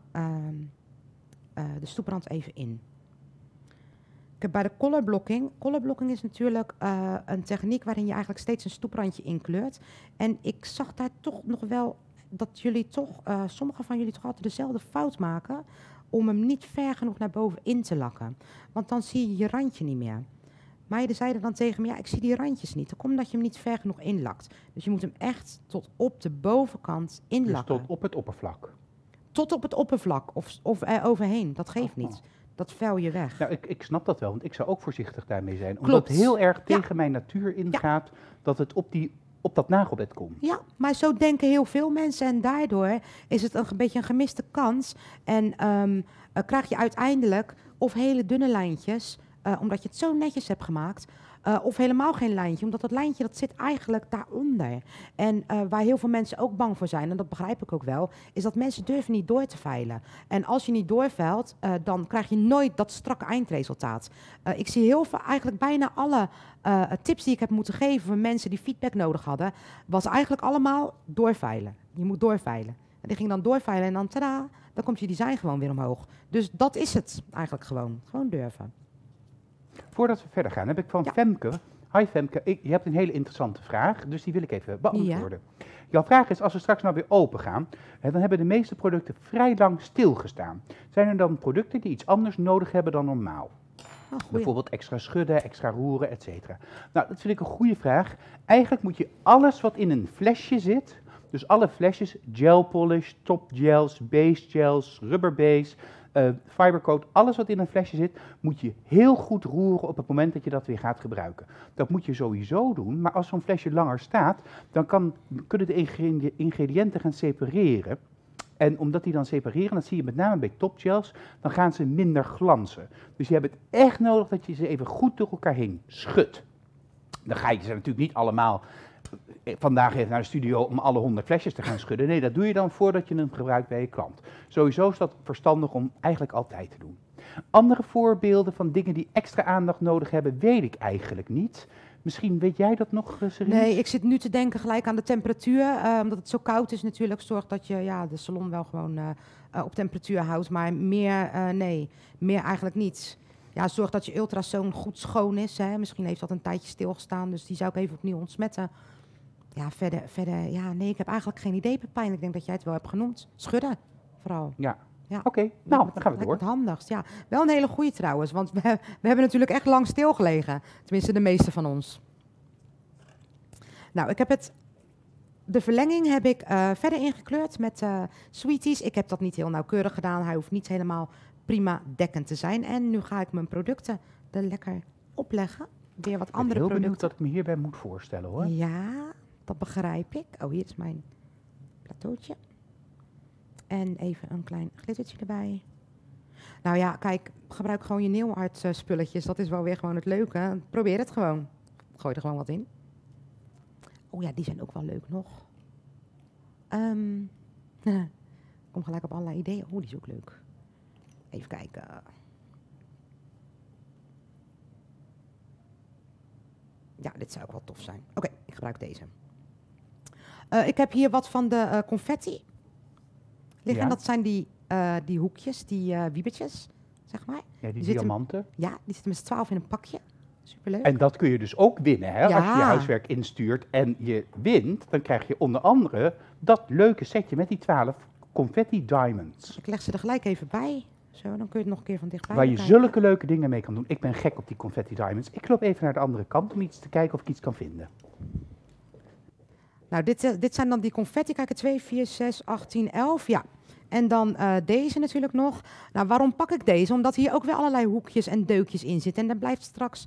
de stoeprand even in. Ik heb bij de colorblocking. Colorblocking is natuurlijk een techniek waarin je eigenlijk steeds een stoeprandje inkleurt. En ik zag daar toch nog wel dat jullie toch, sommige van jullie toch altijd dezelfde fout maken om hem niet ver genoeg naar boven in te lakken. Want dan zie je je randje niet meer. Meiden zeiden dan tegen me, ik zie die randjes niet. Dat komt omdat je hem niet ver genoeg inlakt. Dus je moet hem echt tot op de bovenkant inlakken. Dus tot op het oppervlak? Tot op het oppervlak of er overheen, dat geeft niet. Dat vuil je weg. Nou, ik snap dat wel, want ik zou ook voorzichtig daarmee zijn. Omdat het heel erg tegen mijn natuur ingaat dat het op dat nagelbed komt. Ja, maar zo denken heel veel mensen en daardoor is het een beetje een gemiste kans. En krijg je uiteindelijk of hele dunne lijntjes, omdat je het zo netjes hebt gemaakt, Of helemaal geen lijntje, omdat dat lijntje dat zit eigenlijk daaronder. En waar heel veel mensen ook bang voor zijn, en dat begrijp ik ook wel, is dat mensen durven niet door te veilen. En als je niet doorveilt, dan krijg je nooit dat strakke eindresultaat. Ik zie heel veel, eigenlijk bijna alle tips die ik heb moeten geven voor mensen die feedback nodig hadden, was eigenlijk allemaal doorveilen. Je moet doorveilen. En die ging dan doorveilen en dan, tada, dan komt je design gewoon weer omhoog. Dus dat is het eigenlijk gewoon. Gewoon durven. Voordat we verder gaan, heb ik van Ja. Femke. Hi Femke, je hebt een hele interessante vraag, dus die wil ik even beantwoorden. Jouw vraag is, als we straks nou weer open gaan, dan hebben de meeste producten vrij lang stilgestaan. Zijn er dan producten die iets anders nodig hebben dan normaal? Bijvoorbeeld extra schudden, extra roeren, etc. Nou, dat vind ik een goede vraag. Eigenlijk moet je alles wat in een flesje zit, dus alle flesjes, gel polish, top gels, base gels, rubber base, fibercoat, alles wat in een flesje zit, moet je heel goed roeren op het moment dat je dat weer gaat gebruiken. Dat moet je sowieso doen, maar als zo'n flesje langer staat, dan kunnen de ingrediënten gaan separeren. En omdat die dan separeren, dat zie je met name bij topgels, dan gaan ze minder glanzen. Dus je hebt het echt nodig dat je ze even goed door elkaar heen schudt. Dan ga je ze natuurlijk niet allemaal vandaag even naar de studio om alle 100 flesjes te gaan schudden. Nee, dat doe je dan voordat je hem gebruikt bij je klant. Sowieso is dat verstandig om eigenlijk altijd te doen. Andere voorbeelden van dingen die extra aandacht nodig hebben, weet ik eigenlijk niet. Misschien weet jij dat nog, Serine? Nee, ik zit nu te denken gelijk aan de temperatuur. Omdat het zo koud is natuurlijk, zorgt dat je de salon wel gewoon op temperatuur houdt. Maar meer eigenlijk niet. Ja, zorg dat je ultrasoon goed schoon is. Hè. Misschien heeft dat een tijdje stilgestaan, dus die zou ik even opnieuw ontsmetten. Ja, verder, ja, nee, ik heb eigenlijk geen idee, Pepijn. Ik denk dat jij het wel hebt genoemd. Schudden, vooral. Ja. Ja. Oké, nou, dan gaan we door. Het handigst, ja. Wel een hele goeie trouwens, want we hebben natuurlijk echt lang stilgelegen. Tenminste, de meeste van ons. Nou, de verlenging heb ik verder ingekleurd met Sweeties. Ik heb dat niet heel nauwkeurig gedaan. Hij hoeft niet helemaal prima dekkend te zijn. En nu ga ik mijn producten er lekker opleggen. Weer wat andere heel producten. benieuwd wat ik me hierbij moet voorstellen, hoor. Ja, dat begrijp ik. Oh, hier is mijn plateautje. En even een klein glittertje erbij. Nou ja, kijk, gebruik gewoon je nail art spulletjes. Dat is wel weer gewoon het leuke. Probeer het gewoon. Gooi er gewoon wat in. Oh ja, die zijn ook wel leuk nog. Kom gelijk op allerlei ideeën. Oh, die is ook leuk. Even kijken. Ja, dit zou ook wel tof zijn. Oké, ik gebruik deze. Ik heb hier wat van de confetti liggen. Ja. Dat zijn die hoekjes, die wiebetjes, zeg maar. Ja, die zitten- diamanten. Ja, die zitten met z'n 12 in een pakje. Superleuk. En dat kun je dus ook winnen, hè? Ja. Als je je huiswerk instuurt en je wint, dan krijg je onder andere dat leuke setje met die 12 confetti diamonds. Ik leg ze er gelijk even bij. Zo, dan kun je het nog een keer van dichtbij Waar je bekijken. zulke leuke dingen mee kan doen. Ik ben gek op die confetti diamonds. Ik loop even naar de andere kant om iets te kijken of ik iets kan vinden. Nou, dit zijn dan die confetti. Kijk, 2, 4, 6, 18, 11. Ja. En dan deze natuurlijk nog. Nou, waarom pak ik deze? Omdat hier ook weer allerlei hoekjes en deukjes in zitten. En dan blijft straks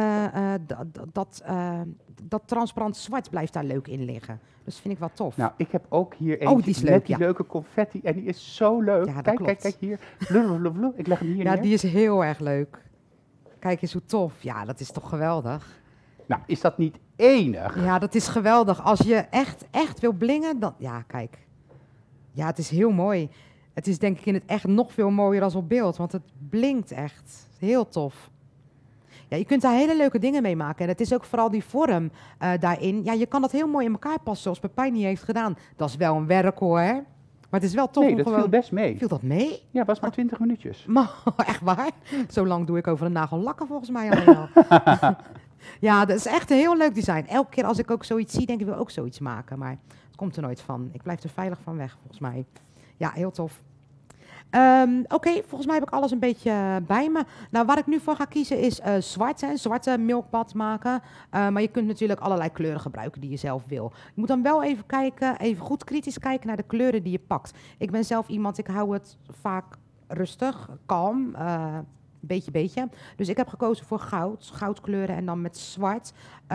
dat transparant zwart blijft daar leuk in liggen. Dus dat vind ik wel tof. Nou, ik heb ook hier die eentje is leuk, met die ja. leuke confetti. En die is zo leuk. Ja, dat Kijk, klopt. kijk hier. Vloe. Ik leg hem hier Ja, neer. die is heel erg leuk. Kijk eens hoe tof. Ja, dat is toch geweldig. Nou, is dat niet enig? Ja, dat is geweldig. Als je echt wil blingen, dan... Ja, kijk. Ja, het is heel mooi. Het is denk ik in het echt nog veel mooier dan op beeld. Want het blinkt echt. Heel tof. Ja, je kunt daar hele leuke dingen mee maken. En het is ook vooral die vorm daarin. Ja, je kan dat heel mooi in elkaar passen zoals Pepijn niet heeft gedaan. Dat is wel een werk hoor. Maar het is wel tof Nee, om dat gewoon... viel best mee. Viel dat mee? Ja, was maar 20 minuutjes. Maar, echt waar? Zo lang doe ik over de nagel lakken volgens mij alleen al. Ja, dat is echt een heel leuk design. Elke keer als ik ook zoiets zie, denk ik, ik wil ook zoiets maken. Maar het komt er nooit van. Ik blijf er veilig van weg, volgens mij. Ja, heel tof. Oké, volgens mij heb ik alles een beetje bij me. Nou, waar ik nu voor ga kiezen is zwart. Hè, zwarte milkbad maken. Maar je kunt natuurlijk allerlei kleuren gebruiken die je zelf wil. Je moet dan wel even kijken, even goed kritisch kijken naar de kleuren die je pakt. Ik ben zelf iemand, ik hou het vaak rustig, kalm, beetje. Dus ik heb gekozen voor goudkleuren en dan met zwart.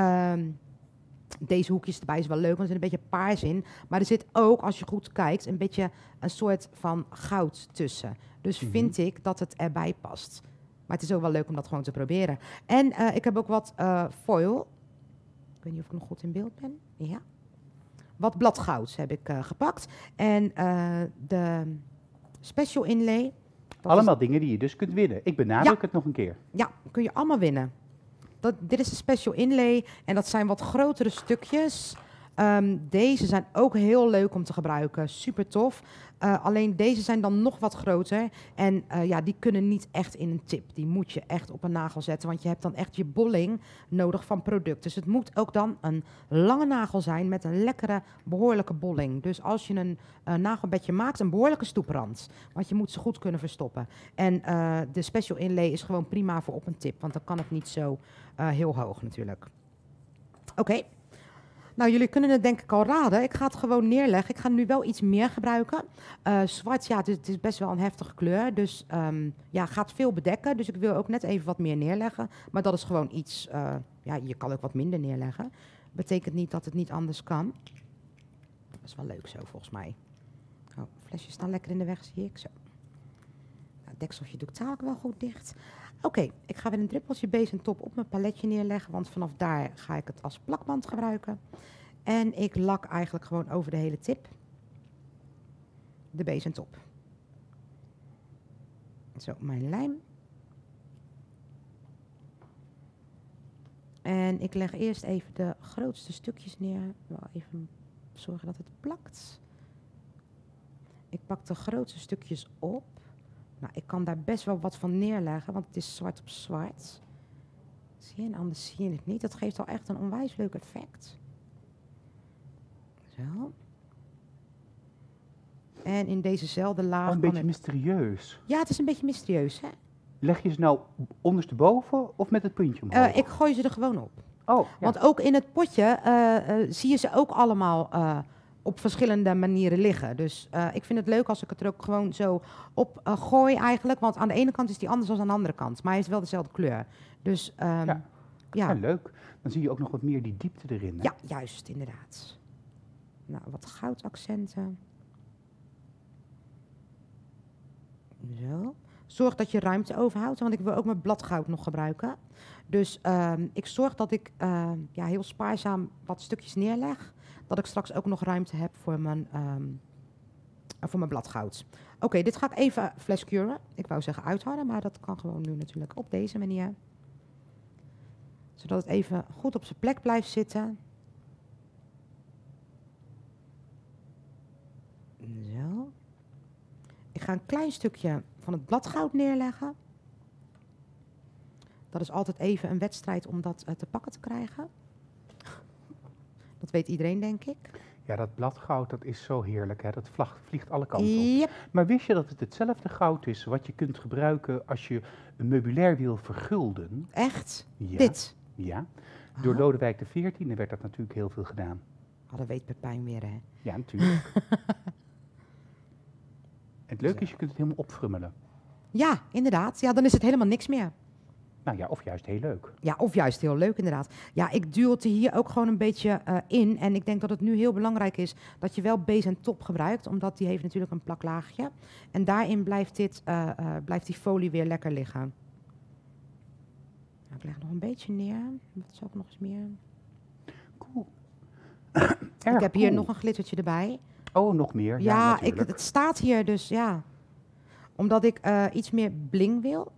Deze hoekjes erbij is wel leuk, want er zit een beetje paars in. Maar er zit ook, als je goed kijkt, een soort van goud tussen. Dus vind ik dat het erbij past. Maar het is ook wel leuk om dat gewoon te proberen. En ik heb ook wat foil. Ik weet niet of ik nog goed in beeld ben. Ja. Wat bladgouds heb ik gepakt. En de special inlay. Allemaal dingen die je dus kunt winnen. Ik benadruk het nog een keer. Ja, kun je allemaal winnen. Dit is de special inlay. En dat zijn wat grotere stukjes. Deze zijn ook heel leuk om te gebruiken. Super tof. Alleen deze zijn dan nog wat groter. En ja, die kunnen niet echt in een tip. Die moet je echt op een nagel zetten. Want je hebt dan echt je bolling nodig van product. Dus het moet ook dan een lange nagel zijn met een lekkere, behoorlijke bolling. Dus als je een nagelbedje maakt, een behoorlijke stoeprand. Want je moet ze goed kunnen verstoppen. En de special inlay is gewoon prima voor op een tip. Want dan kan het niet zo heel hoog natuurlijk. Oké. Nou, jullie kunnen het denk ik al raden. Ik ga het gewoon neerleggen. Ik ga nu wel iets meer gebruiken. Zwart, ja, het is best wel een heftige kleur. Dus ja, gaat veel bedekken. Dus ik wil ook net even wat meer neerleggen. Maar dat is gewoon iets... ja, je kan ook wat minder neerleggen. Betekent niet dat het niet anders kan. Dat is wel leuk zo, volgens mij. Oh, flesjes staan lekker in de weg, zie ik. Zo. Nou, het dekseltje doe ik tamelijk wel goed dicht. Oké, ik ga weer een druppeltje base en top op mijn paletje neerleggen, want vanaf daar ga ik het als plakband gebruiken. En ik lak eigenlijk gewoon over de hele tip de base en top. Zo, mijn lijm. En ik leg eerst even de grootste stukjes neer. Wel even zorgen dat het plakt. Ik pak de grootste stukjes op. Nou, ik kan daar best wel wat van neerleggen, want het is zwart op zwart. Zie je, en anders zie je het niet. Dat geeft al echt een onwijs leuk effect. Zo. En in dezezelfde laag... Oh, een beetje mysterieus. Ja, het is een beetje mysterieus, hè? Leg je ze nou ondersteboven of met het puntje omhoog? Ik gooi ze er gewoon op. Oh, ja. Want ook in het potje zie je ze ook allemaal op verschillende manieren liggen. Dus ik vind het leuk als ik het er ook gewoon zo op gooi eigenlijk. Want aan de ene kant is die anders dan aan de andere kant. Maar hij heeft wel dezelfde kleur. Dus ja. Ja, leuk. Dan zie je ook nog wat meer die diepte erin. Hè? Ja, juist, inderdaad. Nou, wat goudaccenten. Zo. Zorg dat je ruimte overhoudt, want ik wil ook mijn bladgoud nog gebruiken. Dus ik zorg dat ik ja, heel spaarzaam wat stukjes neerleg. Dat ik straks ook nog ruimte heb voor mijn bladgoud. Oké, dit ga ik even flashcuren. Ik wou zeggen uitharden, maar dat kan gewoon nu natuurlijk op deze manier. Zodat het even goed op zijn plek blijft zitten. Zo. Ik ga een klein stukje van het bladgoud neerleggen. Dat is altijd even een wedstrijd om dat te pakken te krijgen. Dat weet iedereen, denk ik. Ja, dat bladgoud, dat is zo heerlijk. Hè? Dat vliegt alle kanten op. Yep. Maar wist je dat het hetzelfde goud is wat je kunt gebruiken als je een meubilair wil vergulden? Echt? Ja. Dit? Ja. Door Lodewijk XIV werd dat natuurlijk heel veel gedaan. Oh, dat weet Pepijn weer, hè? Ja, natuurlijk. Het leuke is, je kunt het helemaal opfrummelen. Ja, inderdaad. Ja, dan is het helemaal niks meer. Nou ja, of juist heel leuk. Ja, of juist heel leuk inderdaad. Ja, ik duw het er hier ook gewoon een beetje in. En ik denk dat het nu heel belangrijk is dat je wel base en top gebruikt. Omdat die heeft natuurlijk een plaklaagje. En daarin blijft die folie weer lekker liggen. Nou, ik leg nog een beetje neer. Wat zal ik nog eens meer? Cool. Ik heb hier nog een glittertje erbij. Oh, nog meer? Ja, natuurlijk. het staat hier dus, ja. Omdat ik iets meer bling wil.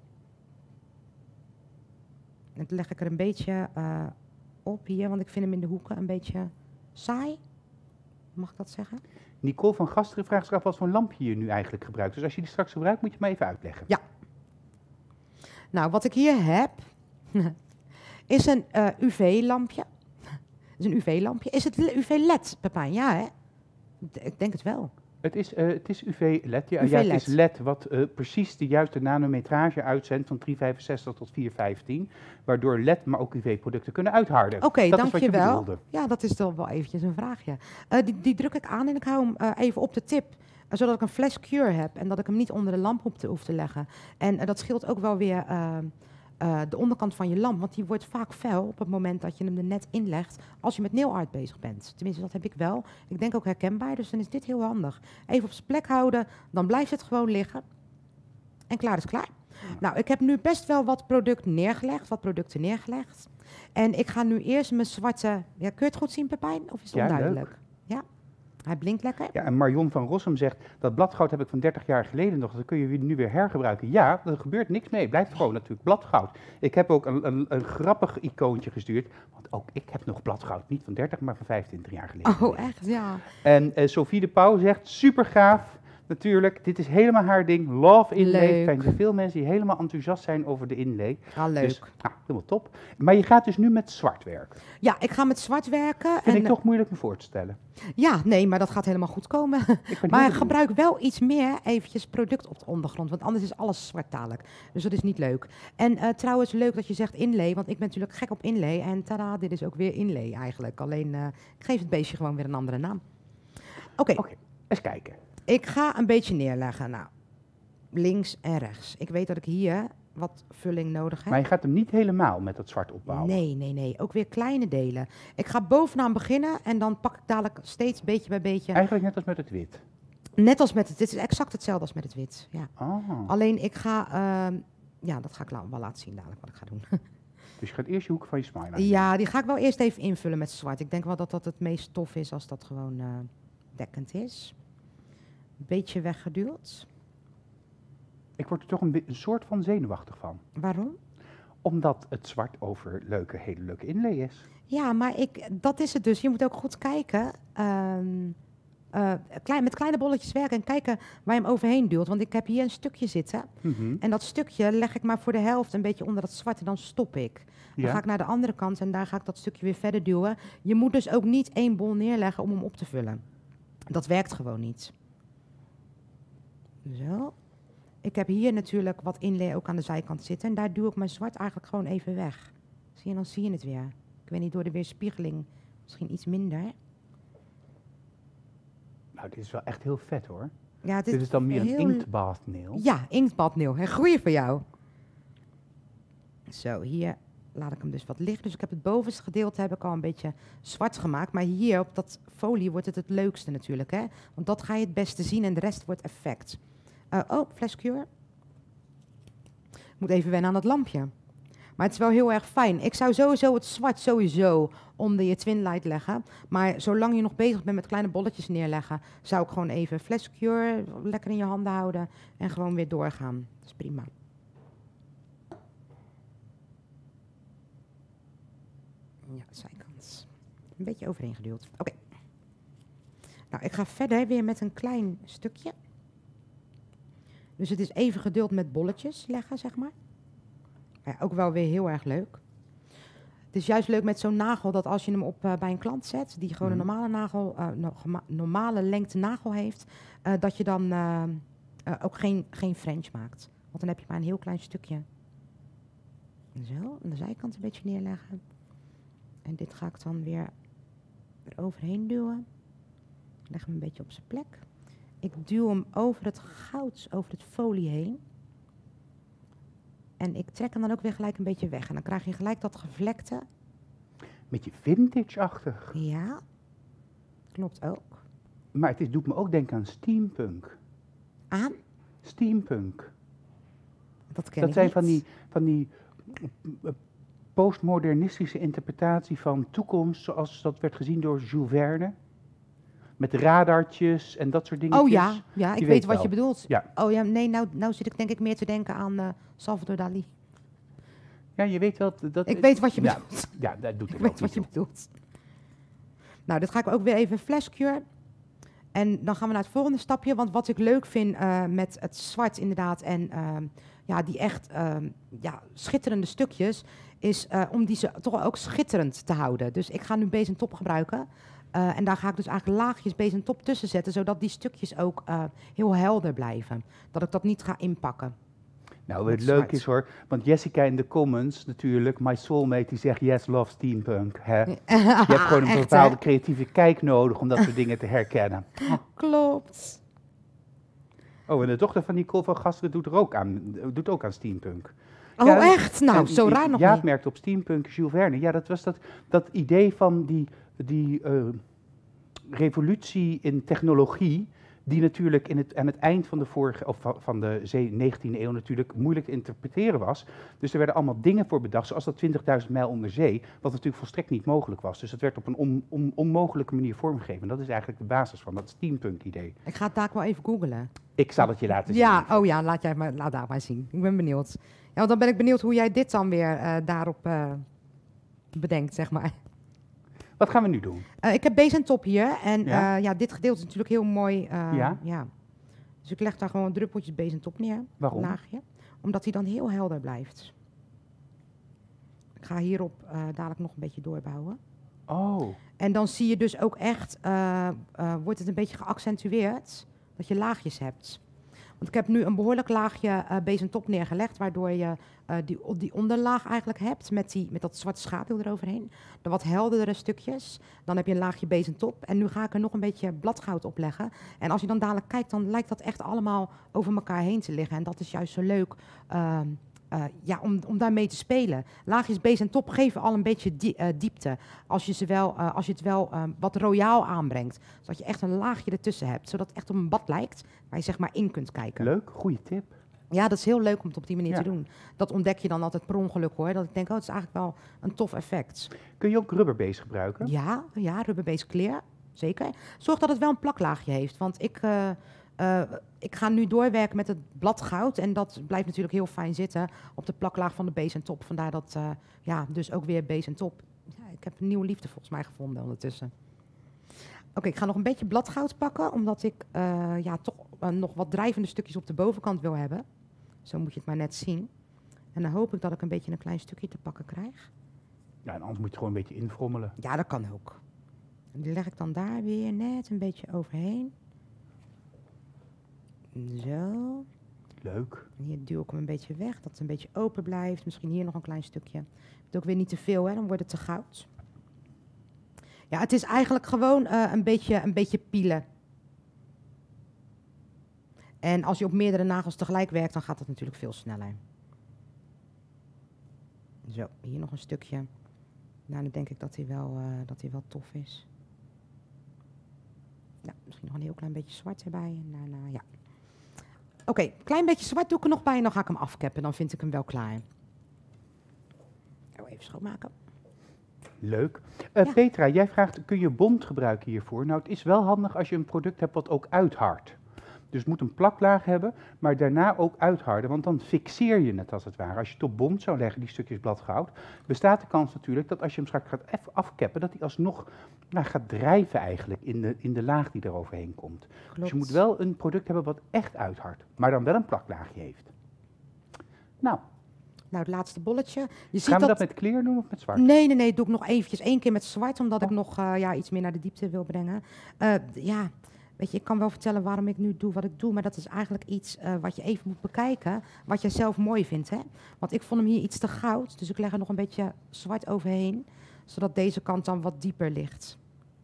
En dan leg ik er een beetje op hier, want ik vind hem in de hoeken een beetje saai. Mag ik dat zeggen? Nicole van Gasteren vraagt zich af wat voor lampje je nu eigenlijk gebruikt. Dus als je die straks gebruikt, moet je het maar even uitleggen. Ja. Nou, wat ik hier heb, is een UV-lampje. Is een UV-lampje. Is het UV-LED, Pepijn? Ja, hè? Ik denk het wel. Het is UV-LED. Ja, UV-LED. het is LED wat precies de juiste nanometrage uitzendt van 365 tot 415. Waardoor LED, maar ook UV-producten kunnen uitharden. Oké, dat is wat je dankjewel. bedoelde. Ja, dat is toch wel eventjes een vraagje. Die druk ik aan en ik hou hem even op de tip. Zodat ik een flash cure heb en dat ik hem niet onder de lamp hoef te leggen. En dat scheelt ook wel weer de onderkant van je lamp. Want die wordt vaak vuil op het moment dat je hem er net inlegt als je met nail art bezig bent. Tenminste, dat heb ik wel. Ik denk ook herkenbaar, dus dan is dit heel handig. Even op zijn plek houden, dan blijft het gewoon liggen. En klaar is klaar. Nou, ik heb nu best wel wat producten neergelegd. En ik ga nu eerst mijn zwarte... Ja, kun je het goed zien, Pepijn? Of is het Ja, onduidelijk? leuk. Ja, hij blinkt lekker. Ja, en Marion van Rossum zegt, dat bladgoud heb ik van 30 jaar geleden nog, dat kun je nu weer hergebruiken. Ja, er gebeurt niks mee, blijft gewoon natuurlijk bladgoud. Ik heb ook een grappig icoontje gestuurd, want ook ik heb nog bladgoud, niet van 30, maar van 25 jaar geleden. Oh, echt? Ja. En Sophie de Pauw zegt, super gaaf, natuurlijk, dit is helemaal haar ding, love inlay. Leuk. Er zijn veel mensen die helemaal enthousiast zijn over de inlay. Ah, leuk. Dus, nou, helemaal top. Maar je gaat dus nu met zwart werken. Ja, ik ga met zwart werken. Vind en, ik toch moeilijk me voor te stellen. Ja, nee, maar dat gaat helemaal goed komen. Ik ben heel Maar benieuwd. gebruik wel iets meer eventjes product op de ondergrond, want anders is alles zwart dadelijk. Dus dat is niet leuk. En trouwens, leuk dat je zegt inlay, want ik ben natuurlijk gek op inlay. En tada, dit is ook weer inlay eigenlijk. Alleen, ik geef het beestje gewoon weer een andere naam. Oké, Eens kijken. ik ga een beetje neerleggen. Nou, links en rechts. Ik weet dat ik hier wat vulling nodig heb. Maar je gaat hem niet helemaal met dat zwart opbouwen. Nee. Ook weer kleine delen. Ik ga bovenaan beginnen en dan pak ik dadelijk steeds beetje bij beetje. Eigenlijk net als met het wit. Net als met het, dit is exact hetzelfde als met het wit. Ja. Oh. Alleen ik ga, ja, dat ga ik wel laten zien dadelijk wat ik ga doen. Dus je gaat eerst je hoek van je smile aan. Ja, die ga ik wel eerst even invullen met zwart. Ik denk wel dat dat het meest tof is als dat gewoon dekkend is. Beetje weggeduwd. Ik word er toch een soort van zenuwachtig van. Waarom? Omdat het zwart over hele leuke inlay is. Ja, maar dat is het dus. Je moet ook goed kijken. Met kleine bolletjes werken en kijken waar je hem overheen duwt. Want ik heb hier een stukje zitten. Mhm. En dat stukje leg ik maar voor de helft een beetje onder dat zwart en dan stop ik. Dan Ja. ga ik naar de andere kant en daar ga ik dat stukje weer verder duwen. Je moet dus ook niet één bol neerleggen om hem op te vullen. Dat werkt gewoon niet. Zo. Ik heb hier natuurlijk wat inlay ook aan de zijkant zitten. En daar duw ik mijn zwart eigenlijk gewoon even weg. Zie je, dan zie je het weer. Ik weet niet, door de weerspiegeling misschien iets minder. Nou, dit is wel echt heel vet hoor. Ja, Dit is dan meer een heel- inktbathnail. Ja, inktbadneel. Een goeie voor jou. Zo, hier laat ik hem dus wat liggen. Dus ik heb het bovenste gedeelte heb ik al een beetje zwart gemaakt. Maar hier op dat folie wordt het leukste natuurlijk. Hè? Want dat ga je het beste zien en de rest wordt effect. Flashcure. Ik moet even wennen aan het lampje. Maar het is wel heel erg fijn. Ik zou sowieso het zwart sowieso onder je twin light leggen. Maar zolang je nog bezig bent met kleine bolletjes neerleggen, zou ik gewoon even Flashcure lekker in je handen houden en gewoon weer doorgaan. Dat is prima. Ja, de zijkant. Een beetje overheen geduwd. Oké. Nou, ik ga verder weer met een klein stukje. Dus het is even geduld met bolletjes leggen, zeg maar. Ja, ook wel weer heel erg leuk. Het is juist leuk met zo'n nagel dat als je hem op bij een klant zet, die gewoon een normale nagel, normale lengte nagel heeft, dat je dan ook geen French maakt. Want dan heb je maar een heel klein stukje. Zo, aan de zijkant een beetje neerleggen. En dit ga ik dan weer eroverheen duwen. Ik leg hem een beetje op zijn plek. Ik duw hem over het goud, over het folie heen. En ik trek hem dan ook weer gelijk een beetje weg. En dan krijg je gelijk dat gevlekte. Beetje vintage-achtig. Ja, klopt ook. Maar het doet me ook denken aan steampunk. Aan? Steampunk. Dat ken Dat ik zijn niet. van die postmodernistische interpretatie van toekomst, zoals dat werd gezien door Jules Verne. Met radartjes en dat soort dingen. Oh ja, ik Je weet weet wat wel. je bedoelt. Ja. Oh ja, nee, nou zit ik denk ik meer te denken aan Salvador Dali. Ja, je weet wel dat... Ik weet wat je ja, bedoelt. Ja, dat doet Ik er weet ook wat je niet toe. bedoelt. Nou, dit ga ik ook weer even flashcure. En dan gaan we naar het volgende stapje. Want wat ik leuk vind met het zwart inderdaad en die echt schitterende stukjes, is om die ze toch ook schitterend te houden. Dus ik ga nu base en top gebruiken. En daar ga ik dus eigenlijk laagjes base en top tussen zetten, zodat die stukjes ook heel helder blijven. Dat ik dat niet ga inpakken. Nou, Met het leuk zwart. is hoor, want Jessica in de comments natuurlijk, my soulmate, die zegt yes, love steampunk. Hè? Je hebt gewoon een Echt, bepaalde hè? creatieve kijk nodig om dat soort dingen te herkennen. Klopt. Oh, en de dochter van Nicole van Gasteren doet ook aan steampunk. Oh, Ja, echt? Nou, en zo raar nog Jaap niet. merkte op steampunk Jules Verne. Ja, dat was dat idee van die revolutie in technologie Die natuurlijk aan het eind van de vorige, of van de 19e eeuw natuurlijk moeilijk te interpreteren was. Dus er werden allemaal dingen voor bedacht, zoals dat 20.000 mijl onder zee, wat natuurlijk volstrekt niet mogelijk was. Dus het werd op een onmogelijke manier vormgegeven. En dat is eigenlijk de basis van dat steampunk-idee. Ik ga het daar wel even googlen. Ik zal het je laten zien. Ja, oh ja, laat daar maar zien. Ik ben benieuwd. Ja, want dan ben ik benieuwd hoe jij dit dan weer daarop bedenkt, zeg maar. Wat gaan we nu doen? Ik heb base en top hier. En Ja? dit gedeelte is natuurlijk heel mooi. Ja? Dus ik leg daar gewoon druppeltjes base en top neer. Waarom? Een laagje. Omdat hij dan heel helder blijft. Ik ga hierop dadelijk nog een beetje doorbouwen. Oh, En dan zie je dus ook echt, wordt het een beetje geaccentueerd dat je laagjes hebt. Want ik heb nu een behoorlijk laagje base en top neergelegd, waardoor je die onderlaag eigenlijk hebt met dat zwarte schaduw eroverheen. De wat helderdere stukjes. Dan heb je een laagje base en top. En nu ga ik er nog een beetje bladgoud op leggen. En als je dan dadelijk kijkt, dan lijkt dat echt allemaal over elkaar heen te liggen. En dat is juist zo leuk. Om daarmee te spelen. Laagjes base en top geven al een beetje diepte. Als je het wel wat royaal aanbrengt. Zodat je echt een laagje ertussen hebt. Zodat het echt op een bad lijkt. Waar je zeg maar in kunt kijken. leuk, goede tip. Ja, dat is heel leuk om het op die manier Ja. te doen. Dat ontdek je dan altijd per ongeluk hoor. Dat ik denk, het is eigenlijk wel een tof effect. Kun je ook rubberbase gebruiken? Ja, rubber-based clear. Zeker. Zorg dat het wel een plaklaagje heeft. Want ik ga nu doorwerken met het bladgoud. En dat blijft natuurlijk heel fijn zitten op de plaklaag van de base en top. Vandaar dat, dus ook weer base en top. Ja, ik heb een nieuwe liefde volgens mij gevonden ondertussen. Oké, ik ga nog een beetje bladgoud pakken. Omdat ik toch nog wat drijvende stukjes op de bovenkant wil hebben. Zo moet je het maar net zien. En dan hoop ik dat ik een beetje een klein stukje te pakken krijg. Ja, en anders moet je gewoon een beetje infrommelen. Ja, dat kan ook. En die leg ik dan daar weer net een beetje overheen. Zo. Leuk. En hier duw ik hem een beetje weg, dat het een beetje open blijft. Misschien hier nog een klein stukje. Het doe ook weer niet te veel, hè, dan wordt het te goud. Ja, het is eigenlijk gewoon een beetje pielen. En als je op meerdere nagels tegelijk werkt, dan gaat dat natuurlijk veel sneller. Zo, hier nog een stukje. Nou, dan denk ik dat hij wel tof is. Nou, misschien nog een heel klein beetje zwart erbij. En daarna, ja. Oké, klein beetje zwart doe ik er nog bij en dan ga ik hem afkappen. Dan vind ik hem wel klaar. Even schoonmaken. Leuk. Ja. Petra, jij vraagt, kun je bont gebruiken hiervoor? Nou, het is wel handig als je een product hebt wat ook uithardt. Dus het moet een plaklaag hebben, maar daarna ook uitharden, want dan fixeer je het als het ware. Als je het op bont zou leggen, die stukjes bladgoud, bestaat de kans natuurlijk dat als je hem straks gaat afkappen, dat hij alsnog gaat drijven eigenlijk in de laag die er overheen komt. Klopt. Dus je moet wel een product hebben wat echt uithardt, maar dan wel een plaklaagje heeft. Nou, Nou, het laatste bolletje. Je ziet gaan we dat met clear doen of met zwart? Nee, doe ik nog eventjes 1 keer met zwart, omdat ik nog iets meer naar de diepte wil brengen. Weet je, ik kan wel vertellen waarom ik nu doe wat ik doe, maar dat is eigenlijk iets wat je even moet bekijken, wat jij zelf mooi vindt, hè? Want ik vond hem hier iets te goud, dus ik leg er nog een beetje zwart overheen, zodat deze kant dan wat dieper ligt.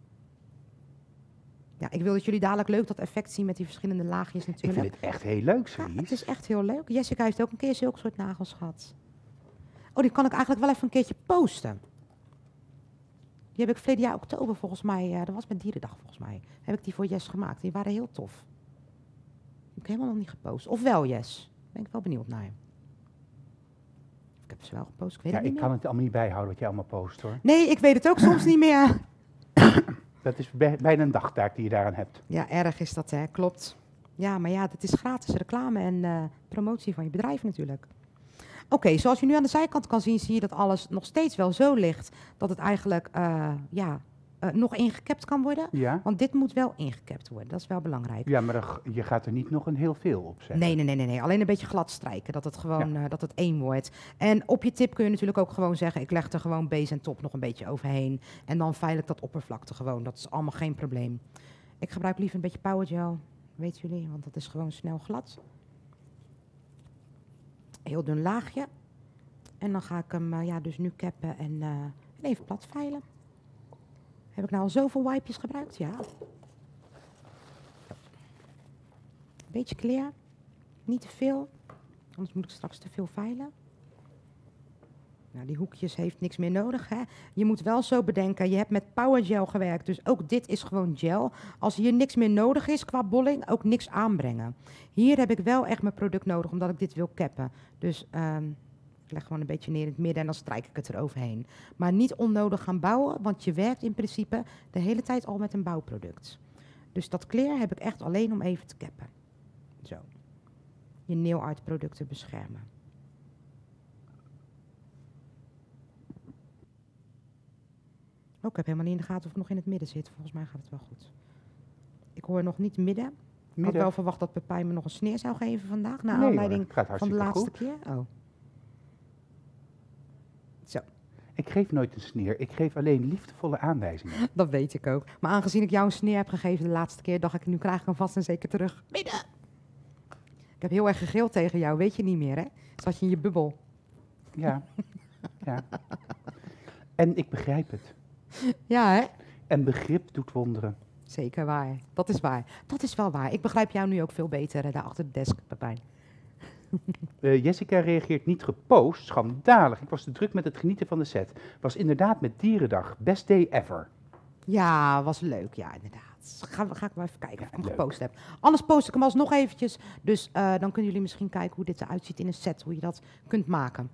Ja, ik wil dat jullie dadelijk leuk dat effect zien met die verschillende laagjes Ik natuurlijk. vind het echt heel leuk, Ja, Cerise. het is echt heel leuk. Jessica heeft ook een keer zulke soort nagels gehad. Oh, die kan ik eigenlijk wel even een keertje posten. Die heb ik verleden jaar oktober volgens mij, dat was met Dierendag volgens mij, heb ik die voor Jess gemaakt. Die waren heel tof. Die heb ik helemaal nog niet gepost. Of wel, Jess? Ben ik wel benieuwd naar. Ik heb ze wel gepost, ik weet Ja, het niet ik meer. kan het allemaal niet bijhouden wat jij allemaal post, hoor. Nee, ik weet het ook soms niet meer. Dat is bijna een dagtaak die je daaraan hebt. Ja, erg is dat, hè. Klopt. Ja, maar ja, dat is gratis reclame en promotie van je bedrijf natuurlijk. Oké, zoals je nu aan de zijkant kan zien, zie je dat alles nog steeds wel zo ligt dat het eigenlijk nog ingekapt kan worden. Ja? Want dit moet wel ingekapt worden, dat is wel belangrijk. Ja, maar je gaat er niet nog een heel veel op zetten. Nee. Alleen een beetje glad strijken, dat het gewoon dat het één wordt. En op je tip kun je natuurlijk ook gewoon zeggen, ik leg er gewoon base en top nog een beetje overheen. En dan veil ik dat oppervlakte gewoon, dat is allemaal geen probleem. Ik gebruik liever een beetje power gel, weten jullie, want dat is gewoon snel glad. Heel dun laagje. En dan ga ik hem dus nu cappen en even plat veilen. Heb ik nou al zoveel wipejes gebruikt? Ja. Beetje clear. Niet te veel. Anders moet ik straks te veel veilen. Nou, die hoekjes heeft niks meer nodig, hè. Je moet wel zo bedenken, je hebt met power gel gewerkt, dus ook dit is gewoon gel. Als hier niks meer nodig is qua bolling, ook niks aanbrengen. Hier heb ik wel echt mijn product nodig, omdat ik dit wil cappen. Dus ik leg gewoon een beetje neer in het midden en dan strijk ik het eroverheen. Maar niet onnodig gaan bouwen, want je werkt in principe de hele tijd al met een bouwproduct. Dus dat clear heb ik echt alleen om even te cappen. Zo. Je nail art producten beschermen. Oh, ik heb helemaal niet in de gaten of ik nog in het midden zit. Volgens mij gaat het wel goed. Ik hoor nog niet midden. Ik had wel verwacht dat Pepijn me nog een sneer zou geven vandaag. Naar aanleiding van de laatste keer. Oh. Zo. Ik geef nooit een sneer. Ik geef alleen liefdevolle aanwijzingen. Dat weet ik ook. Maar aangezien ik jou een sneer heb gegeven de laatste keer, dacht ik, nu krijg ik hem vast en zeker terug. Midden! Ik heb heel erg gegild tegen jou. Weet je niet meer, hè? Zat je in je bubbel. Ja. Ja. En ik begrijp het. Ja, hè? En begrip doet wonderen. Zeker waar. Dat is waar. Dat is wel waar. Ik begrijp jou nu ook veel beter daar achter de desk, Pepijn. Jessica reageert niet gepost. Schandalig. Ik was te druk met het genieten van de set. Was inderdaad met Dierendag. Best day ever. Ja, was leuk. Ja, inderdaad. Ga ik maar even kijken of ik hem leuk. gepost heb. Anders post ik hem alsnog eventjes. Dus dan kunnen jullie misschien kijken hoe dit eruit ziet in een set. Hoe je dat kunt maken.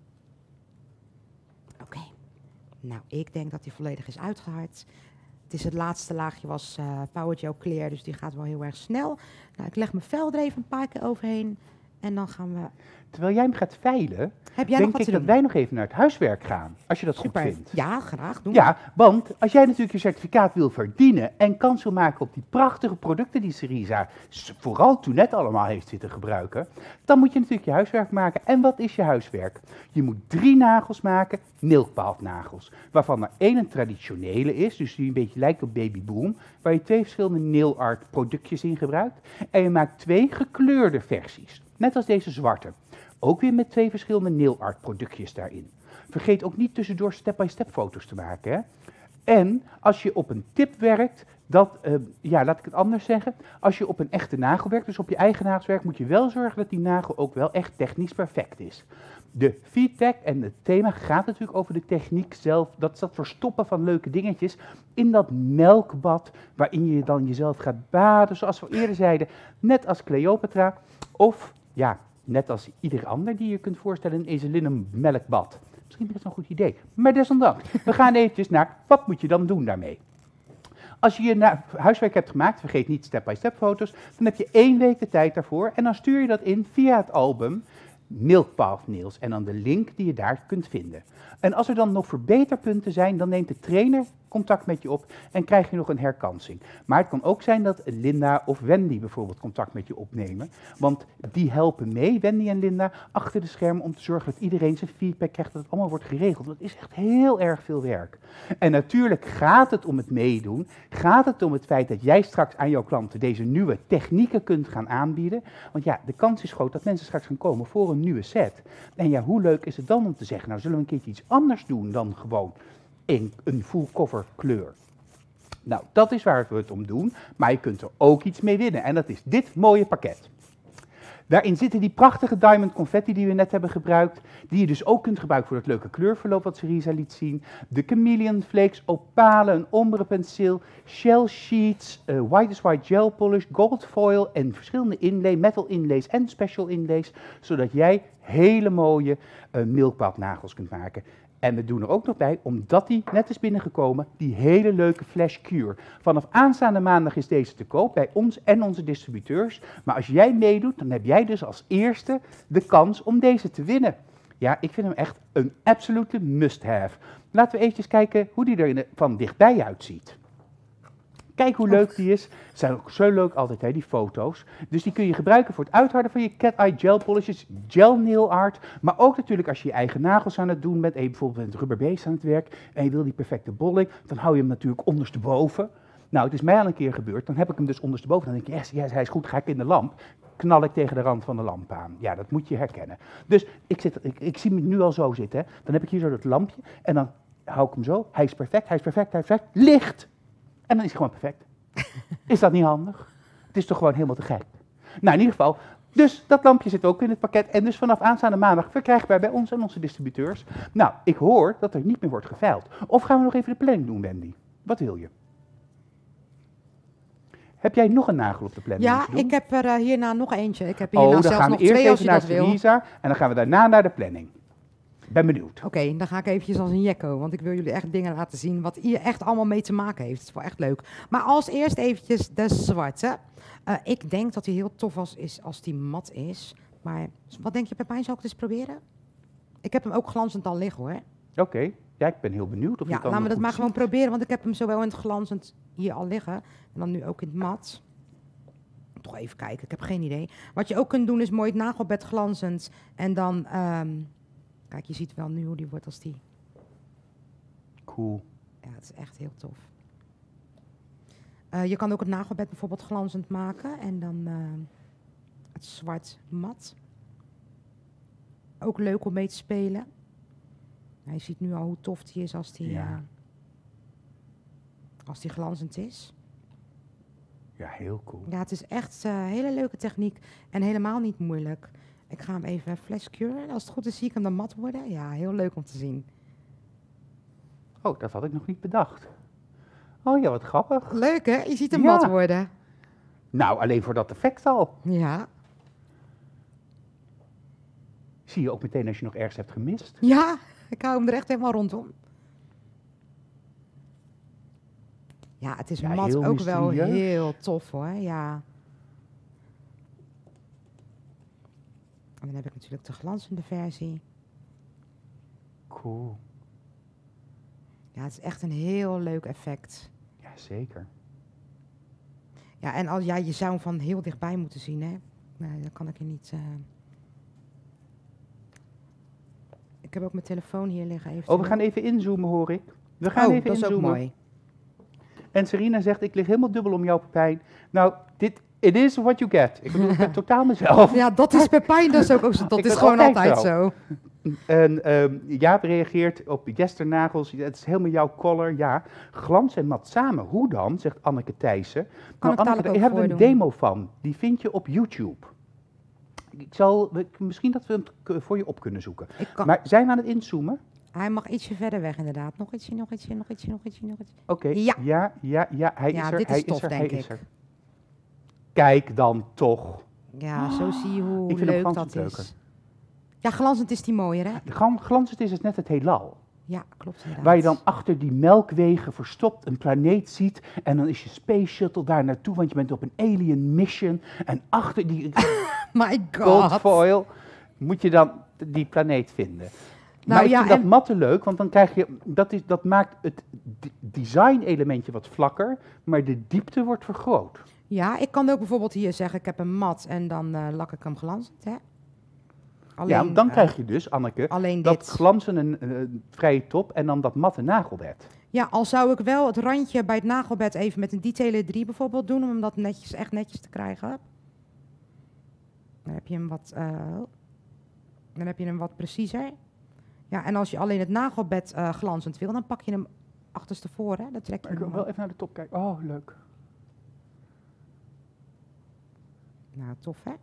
Oké. Nou, ik denk dat die volledig is uitgehard. Het laatste laagje was Power Gel Clear, dus die gaat wel heel erg snel. Nou, ik leg mijn vel er even een paar keer overheen. En dan gaan we... Terwijl jij hem gaat veilen, Heb jij nog denk wat ik te dat doen? wij nog even naar het huiswerk gaan. Als je dat Super. goed vindt. Ja, graag. Doen. Ja, want als jij natuurlijk je certificaat wil verdienen en kans wil maken op die prachtige producten die Cerisa vooral toen net allemaal heeft zitten gebruiken, dan moet je natuurlijk je huiswerk maken. En wat is je huiswerk? Je moet 3 nagels maken, milkpath nagels, waarvan er 1 een traditionele is, dus die een beetje lijkt op Baby Boom, waar je 2 verschillende nail art productjes in gebruikt. En je maakt 2 gekleurde versies, net als deze zwarte. Ook weer met 2 verschillende nail art productjes daarin. Vergeet ook niet tussendoor step-by-step foto's te maken. Hè? En als je op een tip werkt, laat ik het anders zeggen. Als je op een echte nagel werkt, dus op je eigen nagels werkt, moet je wel zorgen dat die nagel ook wel echt technisch perfect is. De feedback en het thema gaat natuurlijk over de techniek zelf. Dat is dat verstoppen van leuke dingetjes in dat melkbad waarin je dan jezelf gaat baden. Zoals we eerder zeiden, net als Cleopatra of ja, net als ieder ander die je kunt voorstellen, een ezelinnen melkbad. Misschien is dat een goed idee, maar desondanks. We gaan eventjes naar, wat moet je dan doen daarmee? Als je je huiswerk hebt gemaakt, vergeet niet step-by-step foto's, dan heb je 1 week de tijd daarvoor en dan stuur je dat in via het album Milkpath Nails en dan de link die je daar kunt vinden. En als er dan nog verbeterpunten zijn, dan neemt de trainer contact met je op en krijg je nog een herkansing. Maar het kan ook zijn dat Linda of Wendy bijvoorbeeld contact met je opnemen, want die helpen mee, Wendy en Linda, achter de schermen om te zorgen dat iedereen zijn feedback krijgt, dat het allemaal wordt geregeld. Dat is echt heel erg veel werk. En natuurlijk gaat het om het meedoen, gaat het om het feit dat jij straks aan jouw klanten deze nieuwe technieken kunt gaan aanbieden, want ja, de kans is groot dat mensen straks gaan komen voor een nieuwe set. En ja, hoe leuk is het dan om te zeggen, nou zullen we een keertje iets anders doen dan gewoon een full cover kleur. Nou, dat is waar we het om doen, maar je kunt er ook iets mee winnen en dat is dit mooie pakket. Daarin zitten die prachtige diamond confetti die we net hebben gebruikt, die je dus ook kunt gebruiken voor het leuke kleurverloop wat Cerisa liet zien. De chameleon flakes, opalen, een ombre penseel, shell sheets, white is white gel polish, gold foil en verschillende inlay, metal inlays en special inlays, zodat jij hele mooie milkpath nagels kunt maken. En we doen er ook nog bij, omdat die net is binnengekomen, die hele leuke Flash Cure. Vanaf aanstaande maandag is deze te koop bij ons en onze distributeurs. Maar als jij meedoet, dan heb jij dus als eerste de kans om deze te winnen. Ja, ik vind hem echt een absolute must-have. Laten we eventjes kijken hoe die er van dichtbij uitziet. Kijk hoe leuk die is. Ze zijn ook zo leuk altijd, hè, die foto's. Dus die kun je gebruiken voor het uitharden van je cat eye gel polishes, gel nail art. Maar ook natuurlijk als je je eigen nagels aan het doen bent. En je bijvoorbeeld met rubber base aan het werk. En je wil die perfecte bolling. Dan hou je hem natuurlijk ondersteboven. Nou, het is mij al een keer gebeurd. Dan heb ik hem dus ondersteboven. Dan denk je, yes, hij is goed. Ga ik in de lamp. Knal ik tegen de rand van de lamp aan. Ja, dat moet je herkennen. Dus ik zie hem nu al zo zitten. Hè. Dan heb ik hier zo dat lampje. En dan hou ik hem zo. Hij is perfect, hij is perfect, hij is perfect. Licht! En dan is hij gewoon perfect. Is dat niet handig? Het is toch gewoon helemaal te gek. Nou, in ieder geval, Dus dat lampje zit ook in het pakket. En dus vanaf aanstaande maandag verkrijgbaar bij ons en onze distributeurs. Nou, ik hoor dat er niet meer wordt geveild. Of gaan we nog even de planning doen, Wendy? Wat wil je? Heb jij nog een nagel op de planning? Ja, moeten doen? ik heb er hierna nog eentje. Ik heb hierna Dan zelfs gaan we nog eerst twee als even je naar dat wil. Theresa en dan gaan we daarna naar de planning. Ben benieuwd. Oké, dan ga ik eventjes als een jekko, want ik wil jullie echt dingen laten zien wat hier echt allemaal mee te maken heeft. Het is wel echt leuk. Maar als eerst eventjes de zwarte. Ik denk dat die heel tof is als die mat is. Maar wat denk je, Pepijn, zou ik het eens proberen? Ik heb hem ook glanzend al liggen, hoor. Oké, ja, ik ben heel benieuwd of je Ja, het dan laten we dat goed maar gewoon ziet. proberen, want ik heb hem zowel in het glanzend hier al liggen. En dan nu ook in het mat. Toch even kijken, ik heb geen idee. Wat je ook kunt doen is mooi het nagelbed glanzend. En dan, kijk, je ziet wel nu hoe die wordt als die. Cool. Ja, het is echt heel tof. Je kan ook het nagelbed bijvoorbeeld glanzend maken. En dan het zwart mat. Ook leuk om mee te spelen. Nou, je ziet nu al hoe tof die is als die, als die glanzend is. Ja, heel cool. Ja, het is echt een hele leuke techniek en helemaal niet moeilijk. Ik ga hem even flash curen. Als het goed is zie ik hem dan mat worden. Ja, heel leuk om te zien. Oh, dat had ik nog niet bedacht. Oh ja, wat grappig. Leuk hè? Je ziet hem Ja. mat worden. Nou, alleen voor dat effect al. Ja. Zie je ook meteen als je nog ergens hebt gemist. Ja, ik hou hem er echt helemaal rondom. Ja, het is Ja, mat heel ook wel mysterieus. heel tof hoor. Ja. En dan heb ik natuurlijk de glanzende versie. Cool. Ja, het is echt een heel leuk effect. Ja, zeker. Ja, en als, ja, je zou hem van heel dichtbij moeten zien, hè. Nee, dat kan ik je niet... Ik heb ook mijn telefoon hier liggen. Oh, we gaan even inzoomen, hoor ik. We gaan Oh, even dat is ook inzoomen. mooi. En Serena zegt, ik lig helemaal dubbel om jou, Pepijn. Nou, it is what you get. Ik bedoel, ik ben totaal mezelf. Ja, dat is Pepijn dus ook. Dat Ik is ben gewoon altijd altijd zo. En Jaap reageert op Jesternagels. Het is helemaal jouw color. Ja, glans en mat samen. Hoe dan, zegt Anneke Thijssen. Kan ik Anneke, dadelijk daar ook hebben we een voordoen. demo van. Die vind je op YouTube. Misschien dat we hem voor je op kunnen zoeken. Ik kan, Maar zijn we aan het inzoomen? hij mag ietsje verder weg inderdaad. Nog ietsje, nog ietsje, nog ietsje, nog ietsje, nog ietsje. Oké, Ja. ja, hij Ja, is er, dit is hij tof, is er, denk hij is ik. er. Kijk dan toch. Ja, zo zie je hoe Ik vind hem leuk dat glanzend leuker. is. Ja, glanzend is die mooier, hè? Glanzend is het net het heelal. Ja, klopt inderdaad. Waar je dan achter die melkwegen verstopt een planeet ziet. En dan is je space shuttle daar naartoe, want je bent op een alien mission. En achter die My gold god. foil moet je dan die planeet vinden. Nou Maar ik ja, vind dat en- matte leuk, want dan krijg je, dat maakt het design elementje wat vlakker, maar de diepte wordt vergroot. Ja, ik kan ook bijvoorbeeld hier zeggen, ik heb een mat en dan lak ik hem glanzend, hè? Ja, dan krijg je dus, Anneke, alleen dat dit. glanzen een vrije top en dan dat matte nagelbed. Ja, al zou ik wel het randje bij het nagelbed even met een detailer 3 bijvoorbeeld doen, om dat netjes, echt netjes te krijgen. Dan heb je hem wat, dan heb je hem wat preciezer. Ja, en als je alleen het nagelbed glanzend wil, dan pak je hem achterstevoren. Dan trek je Maar ik hem wil wel op. even naar de top kijken. Oh, leuk. Nou, tof hè?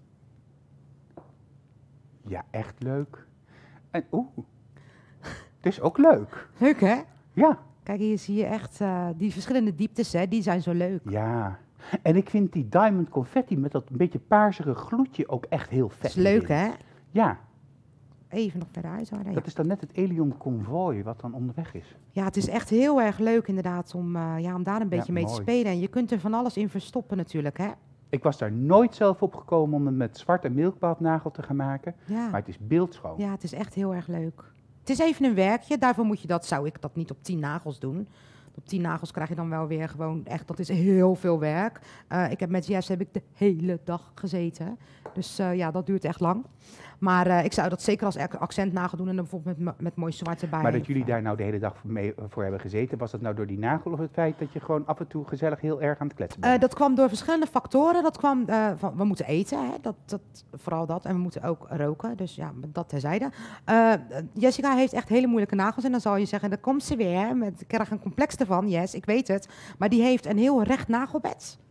Ja, echt leuk. En het is ook leuk. Leuk hè? Ja, Kijk, hier zie je echt die verschillende dieptes, hè? Die zijn zo leuk. ja. En ik vind die diamond confetti met dat een beetje paarsige gloedje ook echt heel vet. Dat is leuk erin. hè? Ja, Even nog verder uithouden. Ja. dat is dan net het Alien Convoy wat dan onderweg is. Ja, het is echt heel erg leuk inderdaad om, om daar een beetje mee te mooi. spelen. En je kunt er van alles in verstoppen natuurlijk, hè? Ik was daar nooit zelf op gekomen om hem met zwart en milkbaardnagel te gaan maken. Ja. Maar het is beeldschoon. Ja, het is echt heel erg leuk. Het is even een werkje, daarvoor moet je dat, zou ik dat niet op 10 nagels doen. Op 10 nagels krijg je dan wel weer gewoon echt, dat is heel veel werk. Ik heb met Jess heb ik de hele dag gezeten. Dus ja, dat duurt echt lang. Maar ik zou dat zeker als accentnagel doen en dan bijvoorbeeld met mooi zwart erbij. Maar dat jullie daar nou de hele dag voor hebben gezeten, was dat nou door die nagel of het feit dat je gewoon af en toe gezellig heel erg aan het kletsen bent? Dat kwam door verschillende factoren. Dat kwam van, we moeten eten, hè? Vooral dat. En we moeten ook roken, dus ja, dat terzijde. Jessica heeft echt hele moeilijke nagels. En dan zal je zeggen, daar komt ze weer. Ik krijg een complex ervan, yes, ik weet het. Maar die heeft een heel recht nagelbed.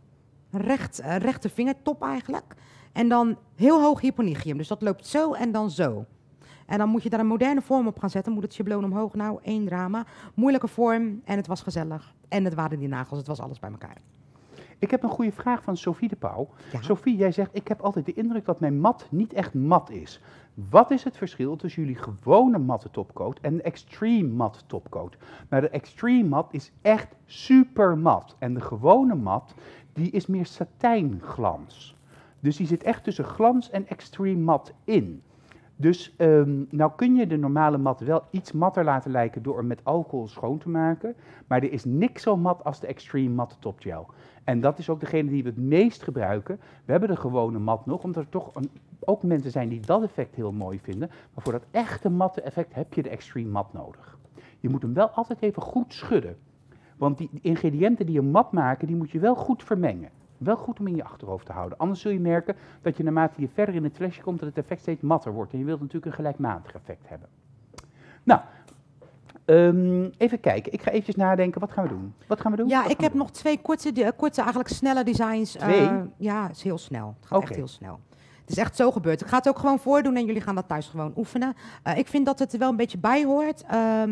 rechte vingertop eigenlijk. En dan heel hoog hyponychium. Dus dat loopt zo en dan zo. En dan moet je daar een moderne vorm op gaan zetten. Moet het schabloon omhoog. Nou, 1 drama. Moeilijke vorm en het was gezellig. En het waren die nagels. Het was alles bij elkaar. Ik heb een goede vraag van Sophie de Pauw. Ja. Sophie, jij zegt, ik heb altijd de indruk dat mijn mat niet echt mat is. Wat is het verschil tussen jullie gewone matte topcoat en de extreme mat topcoat? Nou, de extreme mat is echt super mat. En de gewone mat, die is meer satijnglans. Dus die zit echt tussen glans en extreme mat in. Dus nou kun je de normale mat wel iets matter laten lijken door hem met alcohol schoon te maken. Maar er is niks zo mat als de Extreme Matte Top Gel. En dat is ook degene die we het meest gebruiken. We hebben de gewone mat nog, omdat er toch ook mensen zijn die dat effect heel mooi vinden. Maar voor dat echte matte effect heb je de Extreme Mat nodig. Je moet hem wel altijd even goed schudden. Want die ingrediënten die je mat maken, die moet je wel goed vermengen. Wel goed om in je achterhoofd te houden. Anders zul je merken dat je naarmate je verder in het flesje komt, dat het effect steeds matter wordt. En je wilt natuurlijk een gelijkmatig effect hebben. Nou, even kijken. Ik ga eventjes nadenken. Wat gaan we doen? Wat gaan we doen? Ja, ik heb nog 2 korte, eigenlijk snelle designs. 2? Ja, het is heel snel. Het gaat echt heel snel. Het is echt zo gebeurd. Ik ga het ook gewoon voordoen en jullie gaan dat thuis gewoon oefenen. Ik vind dat het er wel een beetje bij hoort.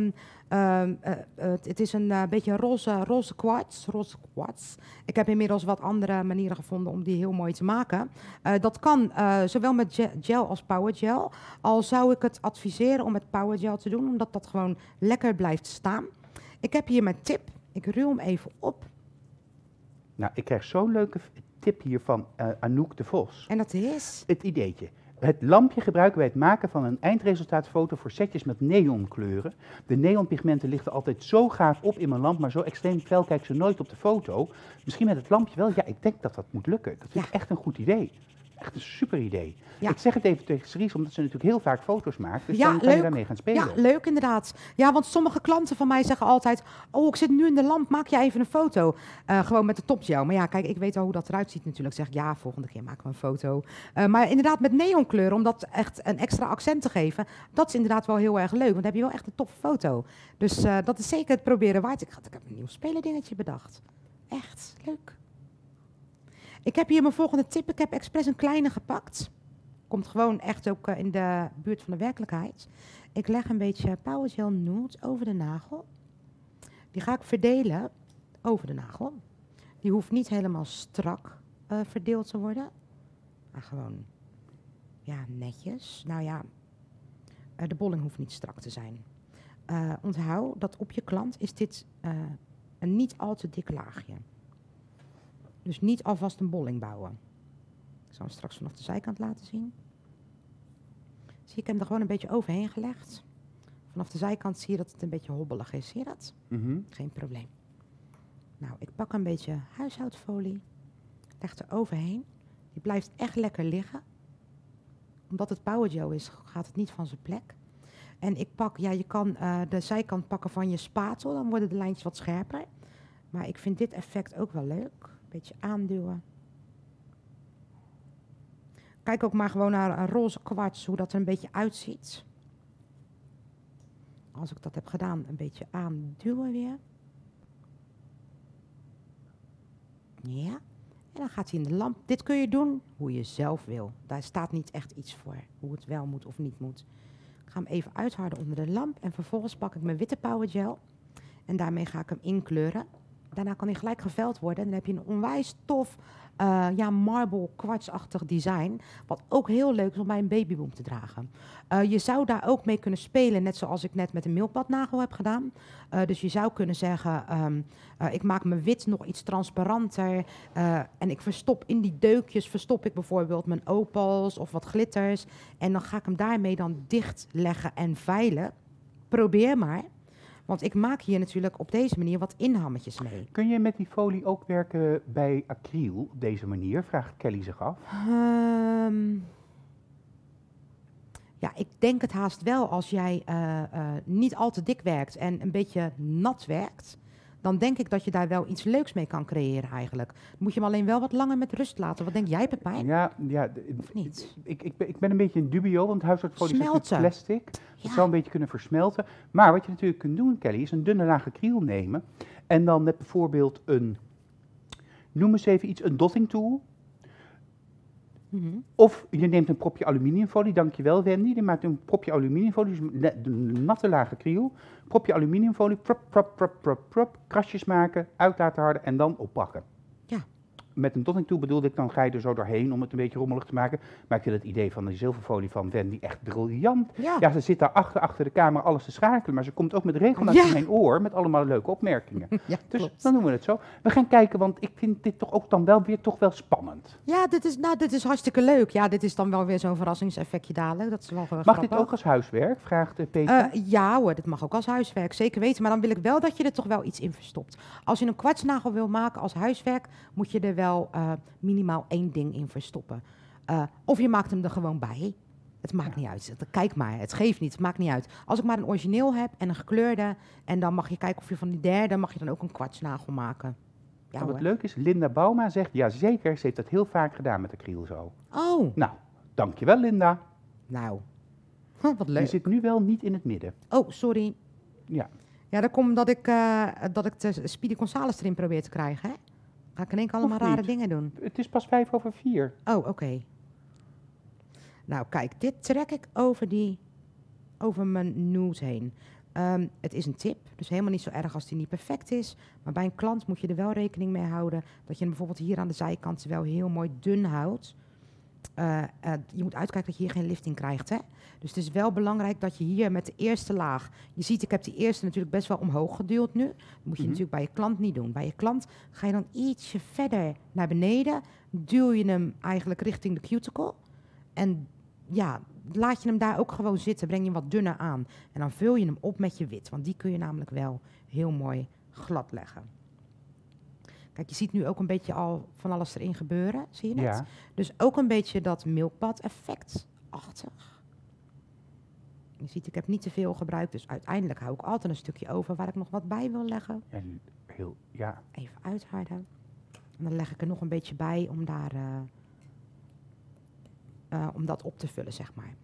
Het is een beetje roze quartz. Ik heb inmiddels wat andere manieren gevonden om die heel mooi te maken. Dat kan zowel met gel als power gel. Al zou ik het adviseren om met power gel te doen, omdat dat gewoon lekker blijft staan. Ik heb hier mijn tip. Ik ruw hem even op. Nou, ik krijg zo'n leuke tip hier van Anouk de Vos. En dat is? Het ideetje. Het lampje gebruiken bij het maken van een eindresultaatfoto voor setjes met neonkleuren. De neonpigmenten lichten altijd zo gaaf op in mijn lamp, maar zo extreem fel kijk ze nooit op de foto. Misschien met het lampje wel. Ja, ik denk dat dat moet lukken. Dat vind ik echt een goed idee. Echt een super idee. Ja. Ik zeg het even tegen Cerise, omdat ze natuurlijk heel vaak foto's maakt. Dus dan kan je daarmee gaan spelen. Ja, leuk inderdaad. Ja, want sommige klanten van mij zeggen altijd, oh, ik zit nu in de lamp, maak je even een foto. Gewoon met de topgel. Maar ja, kijk, ik weet al hoe dat eruit ziet natuurlijk. Zeg ik, ja, volgende keer maken we een foto. Maar inderdaad met neonkleuren, om dat echt een extra accent te geven, dat is inderdaad wel heel erg leuk. Want dan heb je wel echt een toffe foto. Dus dat is zeker het proberen waard. Ik heb een nieuw spelerdingetje bedacht. Echt, leuk. Ik heb hier mijn volgende tip. Ik heb expres een kleine gepakt. Komt gewoon echt ook in de buurt van de werkelijkheid. Ik leg een beetje Power Gel Nude over de nagel. Die ga ik verdelen over de nagel. Die hoeft niet helemaal strak verdeeld te worden. Maar gewoon, ja, netjes. Nou ja, de bolling hoeft niet strak te zijn. Onthoud dat op je klant is dit een niet al te dik laagje. Dus niet alvast een bolling bouwen. Ik zal hem straks vanaf de zijkant laten zien. Zie je, ik heb hem er gewoon een beetje overheen gelegd. Vanaf de zijkant zie je dat het een beetje hobbelig is. Zie je dat? Geen probleem. Nou, ik pak een beetje huishoudfolie. Leg er overheen. Die blijft echt lekker liggen. Omdat het power gel is, gaat het niet van zijn plek. En ik pak, ja, je kan de zijkant pakken van je spatel. Dan worden de lijntjes wat scherper. Maar ik vind dit effect ook wel leuk. Beetje aanduwen. Kijk ook maar gewoon naar een roze kwarts, hoe dat er een beetje uitziet. Als ik dat heb gedaan, een beetje aanduwen weer. Ja. En dan gaat hij in de lamp. Dit kun je doen hoe je zelf wil. Daar staat niet echt iets voor, hoe het wel moet of niet moet. Ik ga hem even uitharden onder de lamp. En vervolgens pak ik mijn witte power gel. En daarmee ga ik hem inkleuren. Daarna kan hij gelijk geveld worden. En dan heb je een onwijs tof, marble kwartsachtig design. Wat ook heel leuk is om bij een babyboom te dragen. Je zou daar ook mee kunnen spelen, net zoals ik net met een milkpadnagel heb gedaan. Dus je zou kunnen zeggen, ik maak mijn wit nog iets transparanter. En ik verstop in die deukjes, verstop ik bijvoorbeeld mijn opals of wat glitters. En dan ga ik hem daarmee dan dicht leggen en veilen. Probeer maar. Want ik maak hier natuurlijk op deze manier wat inhammetjes mee. Kun je met die folie ook werken bij acryl op deze manier? Vraagt Kelly zich af. Ja, ik denk het haast wel als jij niet al te dik werkt en een beetje nat werkt. Dan denk ik dat je daar wel iets leuks mee kan creëren eigenlijk. Dan moet je hem alleen wel wat langer met rust laten. Wat denk jij, Pepijn? Ja, of niet? Ik ben een beetje in dubio, want huishoudfolie is natuurlijk plastic. Het Ja. zou een beetje kunnen versmelten. Maar wat je natuurlijk kunt doen, Kelly, is een dunne laag acryl nemen. En dan met bijvoorbeeld een Noem eens even iets, een dotting tool. Mhm. Of je neemt een propje aluminiumfolie, dankjewel Wendy. Die maakt een propje aluminiumfolie, dus een natte lage kriel. Propje aluminiumfolie, prop, krasjes maken, uit laten harden en dan oppakken. Ja. Met een dotting tool bedoelde ik, dan ga je er zo doorheen om het een beetje rommelig te maken. Maar ik vind het idee van de zilverfolie van Wendy echt briljant. Ja. Ja, ze zit daar achter de camera alles te schakelen, maar ze komt ook met regelmaat Ja. in mijn oor met allemaal leuke opmerkingen. Ja, Dus klopt. dan doen we het zo. We gaan kijken, want ik vind dit toch ook dan wel weer toch wel spannend. Ja, dit is hartstikke leuk. Ja, dit is dan wel weer zo'n verrassingseffectje dadelijk. Dat is wel Mag grappig. dit ook als huiswerk? Vraagt Peter. Ja hoor, dit mag ook als huiswerk, zeker weten. Maar dan wil ik wel dat je er toch wel iets in verstopt. Als je een kwartsnagel wil maken als huiswerk, moet je er wel minimaal 1 ding in verstoppen. Of je maakt hem er gewoon bij. Het maakt niet uit. Kijk maar, het geeft niet, het maakt niet uit. Als ik maar een origineel heb en een gekleurde, en dan mag je kijken of je van die derde, mag je dan ook een kwartsnagel maken. Ja, Wat hoor. leuk is, Linda Bauma zegt, ja zeker, ze heeft dat heel vaak gedaan met acryl zo. Oh, Nou, dankjewel Linda. nou. Wat Je leuk. zit nu wel niet in het midden. Oh, sorry. Ja, Ja, dat komt omdat ik de Speedy Gonzales erin probeer te krijgen, hè? Ga ik in één keer allemaal Hoeft rare niet. dingen doen. het is pas 4:05. Oh, oké. Nou, kijk, dit trek ik over mijn nude heen. Het is een tip, dus helemaal niet zo erg als die niet perfect is. Maar bij een klant moet je er wel rekening mee houden dat je hem bijvoorbeeld hier aan de zijkant wel heel mooi dun houdt. Je moet uitkijken dat je hier geen lifting krijgt, hè? Dus het is wel belangrijk dat je hier met de eerste laag... Je ziet, ik heb die eerste natuurlijk best wel omhoog geduwd nu. Dat moet je natuurlijk bij je klant niet doen. Bij je klant ga je dan ietsje verder naar beneden. Duw je hem eigenlijk richting de cuticle. En ja, laat je hem daar ook gewoon zitten. Breng je hem wat dunner aan. En dan vul je hem op met je wit. Want die kun je namelijk wel heel mooi glad leggen. Kijk, je ziet nu ook een beetje al van alles erin gebeuren. Zie je het? Ja, Dus ook een beetje dat milkpad effect-achtig. Je ziet, ik heb niet te veel gebruikt, dus uiteindelijk hou ik altijd een stukje over waar ik nog wat bij wil leggen. en ja. Even uitharden. En dan leg ik er nog een beetje bij om daar, om dat op te vullen, zeg maar.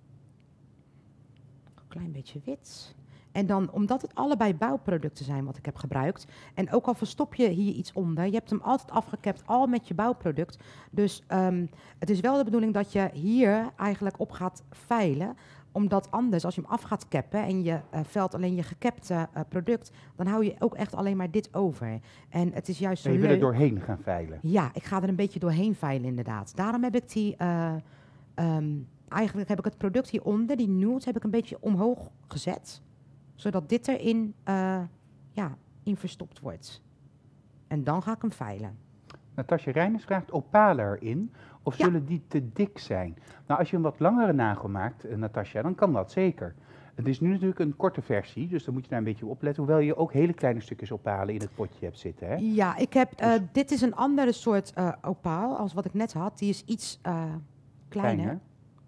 Een klein beetje wit. En dan, omdat het allebei bouwproducten zijn wat ik heb gebruikt, en ook al verstop je hier iets onder, je hebt hem altijd afgekapt al met je bouwproduct. Dus het is wel de bedoeling dat je hier eigenlijk op gaat veilen, omdat anders, als je hem af gaat cappen en je velt alleen je gekapte product, dan hou je ook echt alleen maar dit over. En het is juist zo En je wil er leuk. doorheen gaan veilen. Ja, ik ga er een beetje doorheen veilen inderdaad. Daarom heb ik die, eigenlijk heb ik het product hieronder, die nude, heb ik een beetje omhoog gezet. Zodat dit erin in verstopt wordt. En dan ga ik hem veilen. Natasja Reiners vraagt opalen erin, of Ja. zullen die te dik zijn? Nou, als je een wat langere nagel maakt, Natasja, dan kan dat zeker. Het is nu natuurlijk een korte versie, dus dan moet je daar een beetje op opletten. Hoewel je ook hele kleine stukjes opalen in het potje hebt zitten, hè? Ja, ik heb, Dus- dit is een andere soort opaal als wat ik net had. Die is iets kleiner.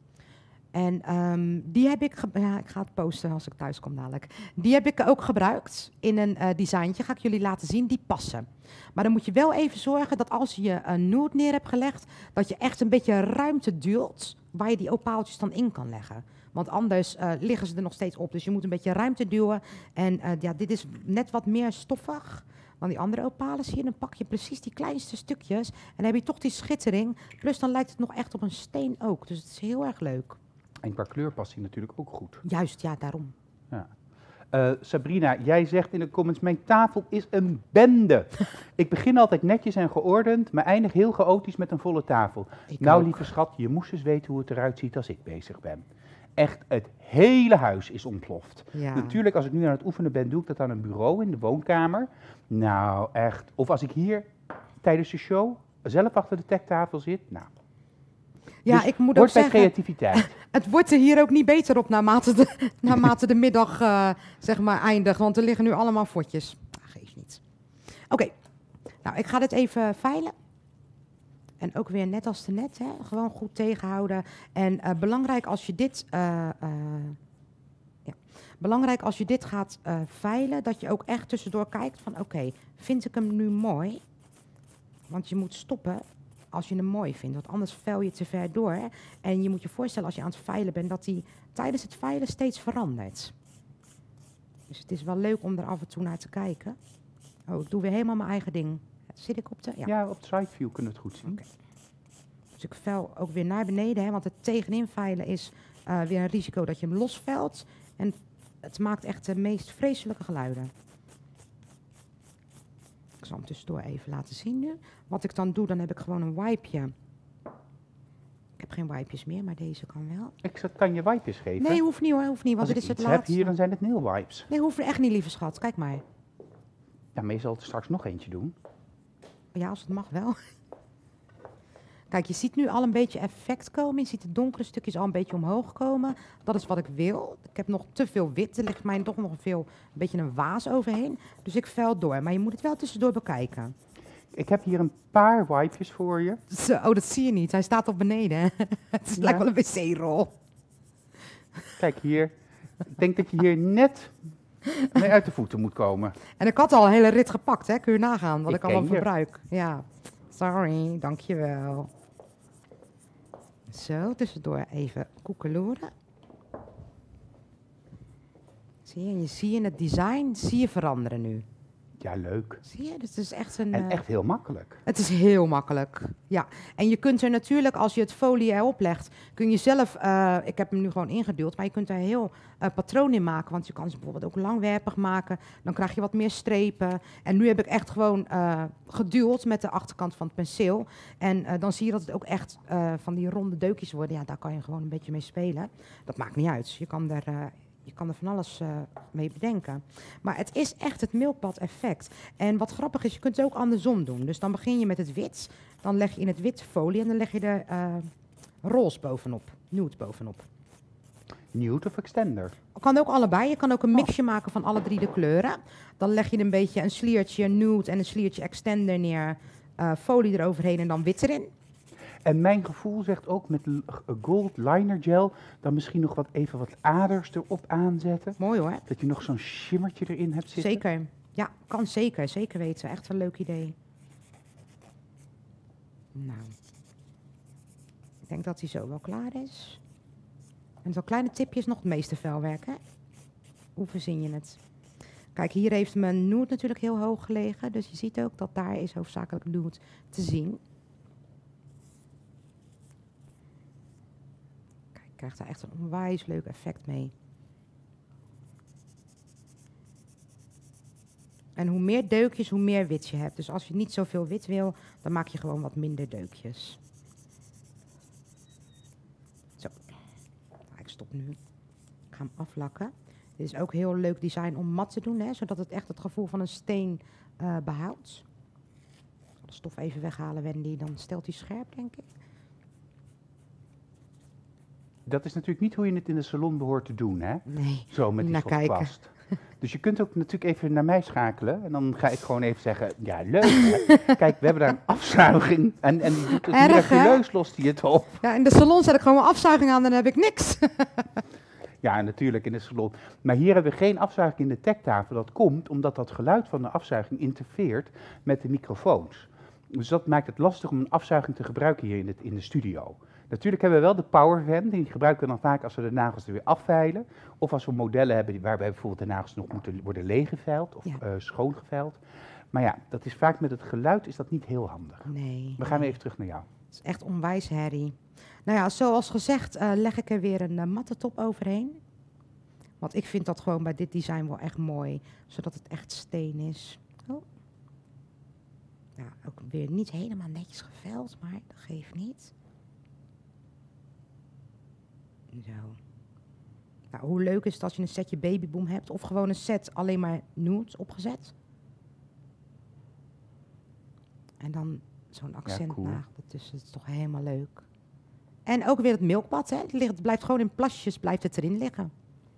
En die heb ik, ik ga het posten als ik thuis kom dadelijk. Die heb ik ook gebruikt in een designtje. Ga ik jullie laten zien, die passen. Maar dan moet je wel even zorgen dat als je een nude neer hebt gelegd, dat je echt een beetje ruimte duwt waar je die opaaltjes dan in kan leggen. Want anders liggen ze er nog steeds op. Dus je moet een beetje ruimte duwen. En dit is net wat meer stoffig dan die andere opalen. Zie je, dan pak je precies die kleinste stukjes. En dan heb je toch die schittering. Plus dan lijkt het nog echt op een steen ook. Dus het is heel erg leuk. En qua kleur past hij natuurlijk ook goed. Juist, ja, daarom. Sabrina, jij zegt in de comments, mijn tafel is een bende. Ik begin altijd netjes en geordend, maar eindig heel chaotisch met een volle tafel. Ik Nou, ook. lieve schat, je moest eens weten hoe het eruit ziet als ik bezig ben. Echt, het hele huis is ontploft. Ja. Natuurlijk, als ik nu aan het oefenen ben, doe ik dat aan een bureau in de woonkamer. Nou, echt. Of als ik hier tijdens de show zelf achter de techtafel zit. Nou, Ja, dus ik moet ook hoort bij zeggen, creativiteit. het wordt er hier ook niet beter op naarmate de middag zeg maar eindigt. Want er liggen nu allemaal fotjes. Geeft niet. Oké, nou ik ga dit even veilen. En ook weer net als net, hè? Gewoon goed tegenhouden. En belangrijk als je dit, belangrijk als je dit gaat veilen, dat je ook echt tussendoor kijkt van oké, vind ik hem nu mooi? Want je moet stoppen als je hem mooi vindt, want anders veil je te ver door. Hè? En je moet je voorstellen als je aan het veilen bent, dat die tijdens het veilen steeds verandert. Dus het is wel leuk om er af en toe naar te kijken. Oh, ik doe weer helemaal mijn eigen ding. Zit ik op de... Ja. Ja, op de side view kunnen we het goed zien. Oké. Dus ik vuil ook weer naar beneden, hè, want het tegenin veilen is weer een risico dat je hem losvelt. En het maakt echt de meest vreselijke geluiden. Ik zal hem tussendoor even laten zien nu. Wat ik dan doe, dan heb ik gewoon een wipeje. Ik heb geen wipejes meer, maar deze kan wel. Kan je wipes geven? Nee, hoeft niet hoor, hoeft niet, want Als dit ik is het iets heb laatste. hier, dan zijn het nail wipes. Nee, hoeft echt niet, lieve schat. Kijk maar. Ja, maar je zal er straks nog eentje doen. Ja, als het mag wel. Kijk, je ziet nu al een beetje effect komen. Je ziet de donkere stukjes al een beetje omhoog komen. Dat is wat ik wil. Ik heb nog te veel wit. Er ligt mij toch nog een beetje een waas overheen. Dus ik vuil door. Maar je moet het wel tussendoor bekijken. Ik heb hier een paar wipejes voor je. Zo, oh, dat zie je niet. Hij staat op beneden. Het lijkt wel een wc-rol. Kijk hier. Ik denk dat je hier net mee uit de voeten moet komen. En ik had al een hele rit gepakt, hè? Kun je nagaan wat Ik ik allemaal ken je. verbruik. Ja, sorry, dankjewel. Zo, tussendoor even koekeloeren. Zie je, en je zie je het design zie je veranderen nu. Ja, leuk. Zie je, dus het is echt een... En echt heel makkelijk. Het is heel makkelijk, ja. En je kunt er natuurlijk, als je het folie erop legt, kun je zelf, ik heb hem nu gewoon ingeduwd, maar je kunt er heel patroon in maken. Want je kan ze bijvoorbeeld ook langwerpig maken. Dan krijg je wat meer strepen. En nu heb ik echt gewoon geduwd met de achterkant van het penseel. En dan zie je dat het ook echt van die ronde deukjes worden. Ja, daar kan je gewoon een beetje mee spelen. Dat maakt niet uit. Je kan er van alles mee bedenken. Maar het is echt het milkpad effect. En wat grappig is, je kunt het ook andersom doen. Dus dan begin je met het wit. Dan leg je in het wit folie en dan leg je er roze bovenop. Nude bovenop. Nude of extender? Kan ook allebei. Je kan ook een mixje maken van alle 3 de kleuren. Dan leg je een beetje een sliertje nude en een sliertje extender neer. Folie eroverheen en dan wit erin. En mijn gevoel zegt ook met gold liner gel dan misschien nog even wat aders erop aanzetten. Mooi hoor. Dat je nog zo'n shimmertje erin hebt zitten. Zeker. Ja, kan zeker. Zeker weten. Echt een leuk idee. Nou. Ik denk dat hij zo wel klaar is. En zo'n kleine tipjes nog het meeste vuilwerk, hè? Hoe verzin je het? Kijk, hier heeft mijn nude natuurlijk heel hoog gelegen. Dus je ziet ook dat daar is hoofdzakelijk nude te zien. Kijk, je krijgt daar echt een onwijs leuk effect mee. En hoe meer deukjes, hoe meer wit je hebt. Dus als je niet zoveel wit wil, dan maak je gewoon wat minder deukjes. Zo. Nou, ik stop nu. Ik ga hem aflakken. Dit is ook een heel leuk design om mat te doen, hè, zodat het echt het gevoel van een steen behoudt. De stof even weghalen, Wendy, dan stelt hij scherp, denk ik. Dat is natuurlijk niet hoe je het in de salon behoort te doen, hè? Nee, Zo met die naar soort kijken. kwast. Dus je kunt ook natuurlijk even naar mij schakelen. En dan ga ik gewoon even zeggen, ja leuk hè. Kijk, we hebben daar een afzuiging. En die doet het Erg, hè? miraculeus, lost hij het op. Ja, in de salon zet ik gewoon mijn afzuiging aan en dan heb ik niks. Ja, natuurlijk in de salon. Maar hier hebben we geen afzuiging in de tektafel. Dat komt omdat dat geluid van de afzuiging interfereert met de microfoons. Dus dat maakt het lastig om een afzuiging te gebruiken hier in de studio. Natuurlijk hebben we wel de power fan, die gebruiken we dan vaak als we de nagels er weer afveilen. Of als we modellen hebben waarbij bijvoorbeeld de nagels nog moeten worden leeggeveild of schoongeveild. Maar ja, dat is vaak met het geluid is dat niet heel handig. Nee. We gaan weer even terug naar jou. Het is echt onwijs herrie. Nou ja, zoals gezegd leg ik er weer een matte top overheen. Want ik vind dat gewoon bij dit design wel echt mooi. Zodat het echt steen is. Oh. Ja, ook weer niet helemaal netjes geveld, maar dat geeft niet. Zo. Nou, hoe leuk is het als je een setje babyboom hebt of gewoon een set alleen maar nude opgezet. En dan zo'n accentlaag ertussen, dat is toch helemaal leuk. En ook weer het milkpad, hè. Het blijft gewoon in plasjes, blijft het erin liggen.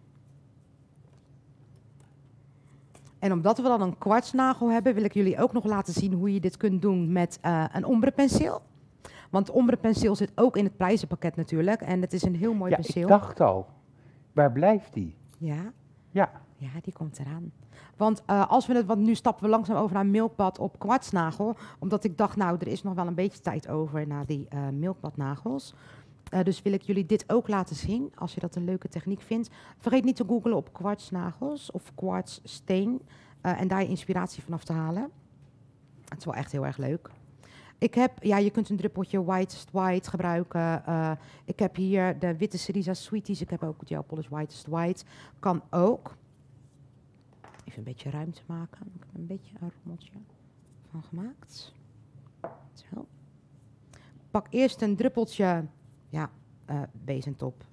En omdat we dan een kwartsnagel hebben, wil ik jullie ook nog laten zien hoe je dit kunt doen met een ombrepenseel. Want ombrepenseel zit ook in het prijzenpakket natuurlijk. En het is een heel mooi penseel. Ik dacht al, waar blijft die? Ja. Ja. Ja, die komt eraan. Want want nu stappen we langzaam over naar milkpad op kwartsnagel. Omdat ik dacht, nou, er is nog wel een beetje tijd over naar die milkpadnagels. Dus wil ik jullie dit ook laten zien, als je dat een leuke techniek vindt. Vergeet niet te googlen op kwartsnagels of kwartssteen. En daar je inspiratie vanaf te halen. Het is wel echt heel erg leuk. Ik heb, ja, je kunt een druppeltje Whitest White gebruiken. Ik heb hier de witte Cerise Sweeties. Ik heb ook het Gel Polish Whitest White. Kan ook. Even een beetje ruimte maken. Ik heb een beetje een rommeltje van gemaakt. Zo. Pak eerst een druppeltje, ja, bezentop.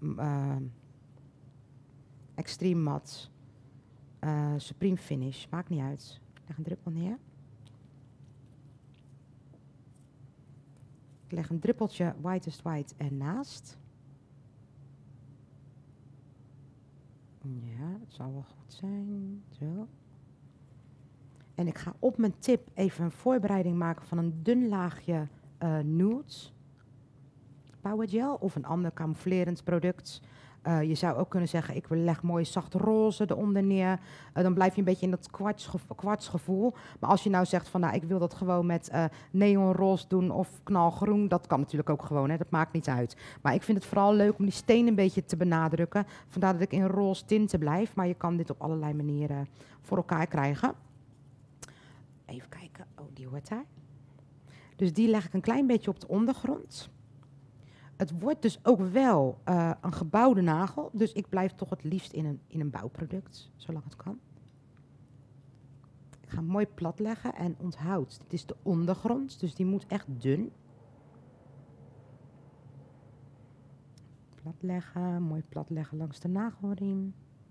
Extreme Matte. Supreme Finish. Maakt niet uit. Leg een druppel neer. Ik leg een druppeltje Whitest White ernaast. Ja, dat zal wel goed zijn. Zo. En ik ga op mijn tip even een voorbereiding maken van een dun laagje nude Power Gel of een ander camouflerend product. Je zou ook kunnen zeggen, ik leg mooi zacht roze eronder neer. Dan blijf je een beetje in dat kwartsgevoel. Maar als je nou zegt van, nou, ik wil dat gewoon met neonroze doen of knalgroen. Dat kan natuurlijk ook gewoon, hè, dat maakt niet uit. Maar ik vind het vooral leuk om die steen een beetje te benadrukken. Vandaar dat ik in roze tinten blijf. Maar je kan dit op allerlei manieren voor elkaar krijgen. Even kijken, oh, die hoort daar. Dus die leg ik een klein beetje op de ondergrond. Het wordt dus ook wel een gebouwde nagel. Dus ik blijf toch het liefst in een bouwproduct, zolang het kan. Ik ga hem mooi plat leggen en onthoud. Dit is de ondergrond, dus die moet echt dun. Plat leggen, mooi plat leggen langs de nagelriem.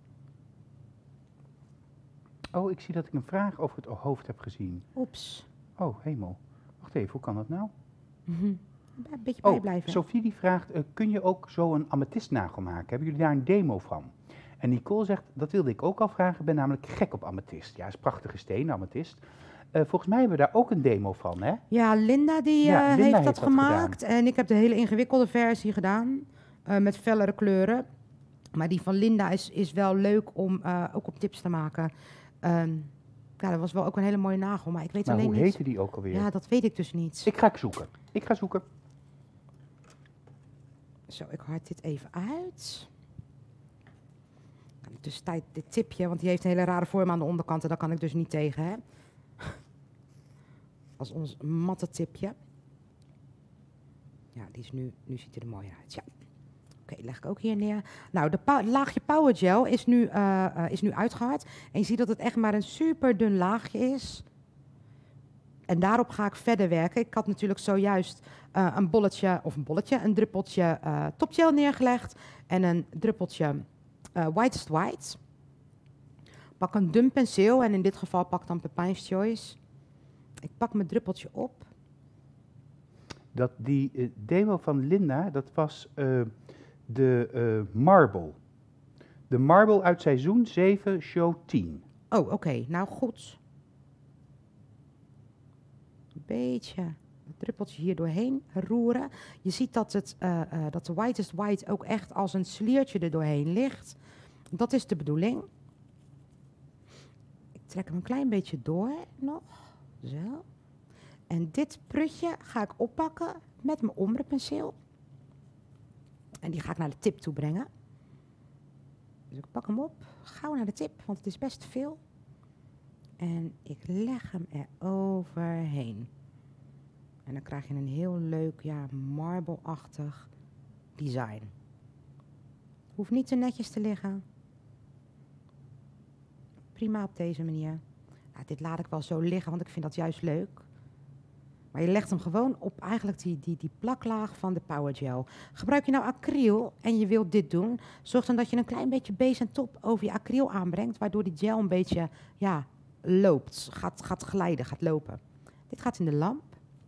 Oh, ik zie dat ik een vraag over het hoofd heb gezien. Oeps. Oh, hemel. Wacht even, hoe kan dat nou? Een beetje bijblijven. Sophie die vraagt, kun je ook zo een amethystnagel maken? Hebben jullie daar een demo van? En Nicole zegt, dat wilde ik ook al vragen, ik ben namelijk gek op amethyst. Ja, is prachtige steen, amethyst. Volgens mij hebben we daar ook een demo van, hè? Ja, Linda heeft dat gemaakt. Gedaan. En ik heb de hele ingewikkelde versie gedaan, met fellere kleuren. Maar die van Linda is wel leuk om ook op tips te maken. Ja, dat was wel ook een hele mooie nagel, maar ik weet alleen niet... hoe heette die ook alweer? Ja, dat weet ik dus niet. Ik ga zoeken. Zo, ik hard dit even uit. Dus tijd dit tipje, want die heeft een hele rare vorm aan de onderkant en daar kan ik dus niet tegen, hè. Als ons matte tipje. Ja, die is nu ziet hij er mooi uit, ja. Oké, leg ik ook hier neer. Nou, de laagje Power Gel is nu uitgehard. En je ziet dat het echt maar een super dun laagje is. En daarop ga ik verder werken. Ik had natuurlijk zojuist een druppeltje topgel neergelegd. En een druppeltje Whitest White. Pak een dun penseel en in dit geval pak dan Pepijn's Choice. Ik pak mijn druppeltje op. Die demo van Linda, dat was de Marble. De Marble uit seizoen 7, show 10. Oh, oké. Nou, goed. Een beetje het druppeltje hier doorheen roeren. Je ziet dat de Whitest White ook echt als een sliertje er doorheen ligt. Dat is de bedoeling. Ik trek hem een klein beetje door nog. Zo. En dit prutje ga ik oppakken met mijn ombrepenseel. En die ga ik naar de tip toe brengen. Dus ik pak hem op, gauw naar de tip, want het is best veel. En ik leg hem er overheen. En dan krijg je een heel leuk, ja, marble-achtig design. Hoeft niet te netjes te liggen. Prima op deze manier. Nou, dit laat ik wel zo liggen, want ik vind dat juist leuk. Maar je legt hem gewoon op eigenlijk die plaklaag van de Power Gel. Gebruik je nou acryl en je wilt dit doen, zorg dan dat je een klein beetje base en top over je acryl aanbrengt, waardoor die gel een beetje, ja, loopt, gaat glijden, gaat lopen. Dit gaat in de lamp.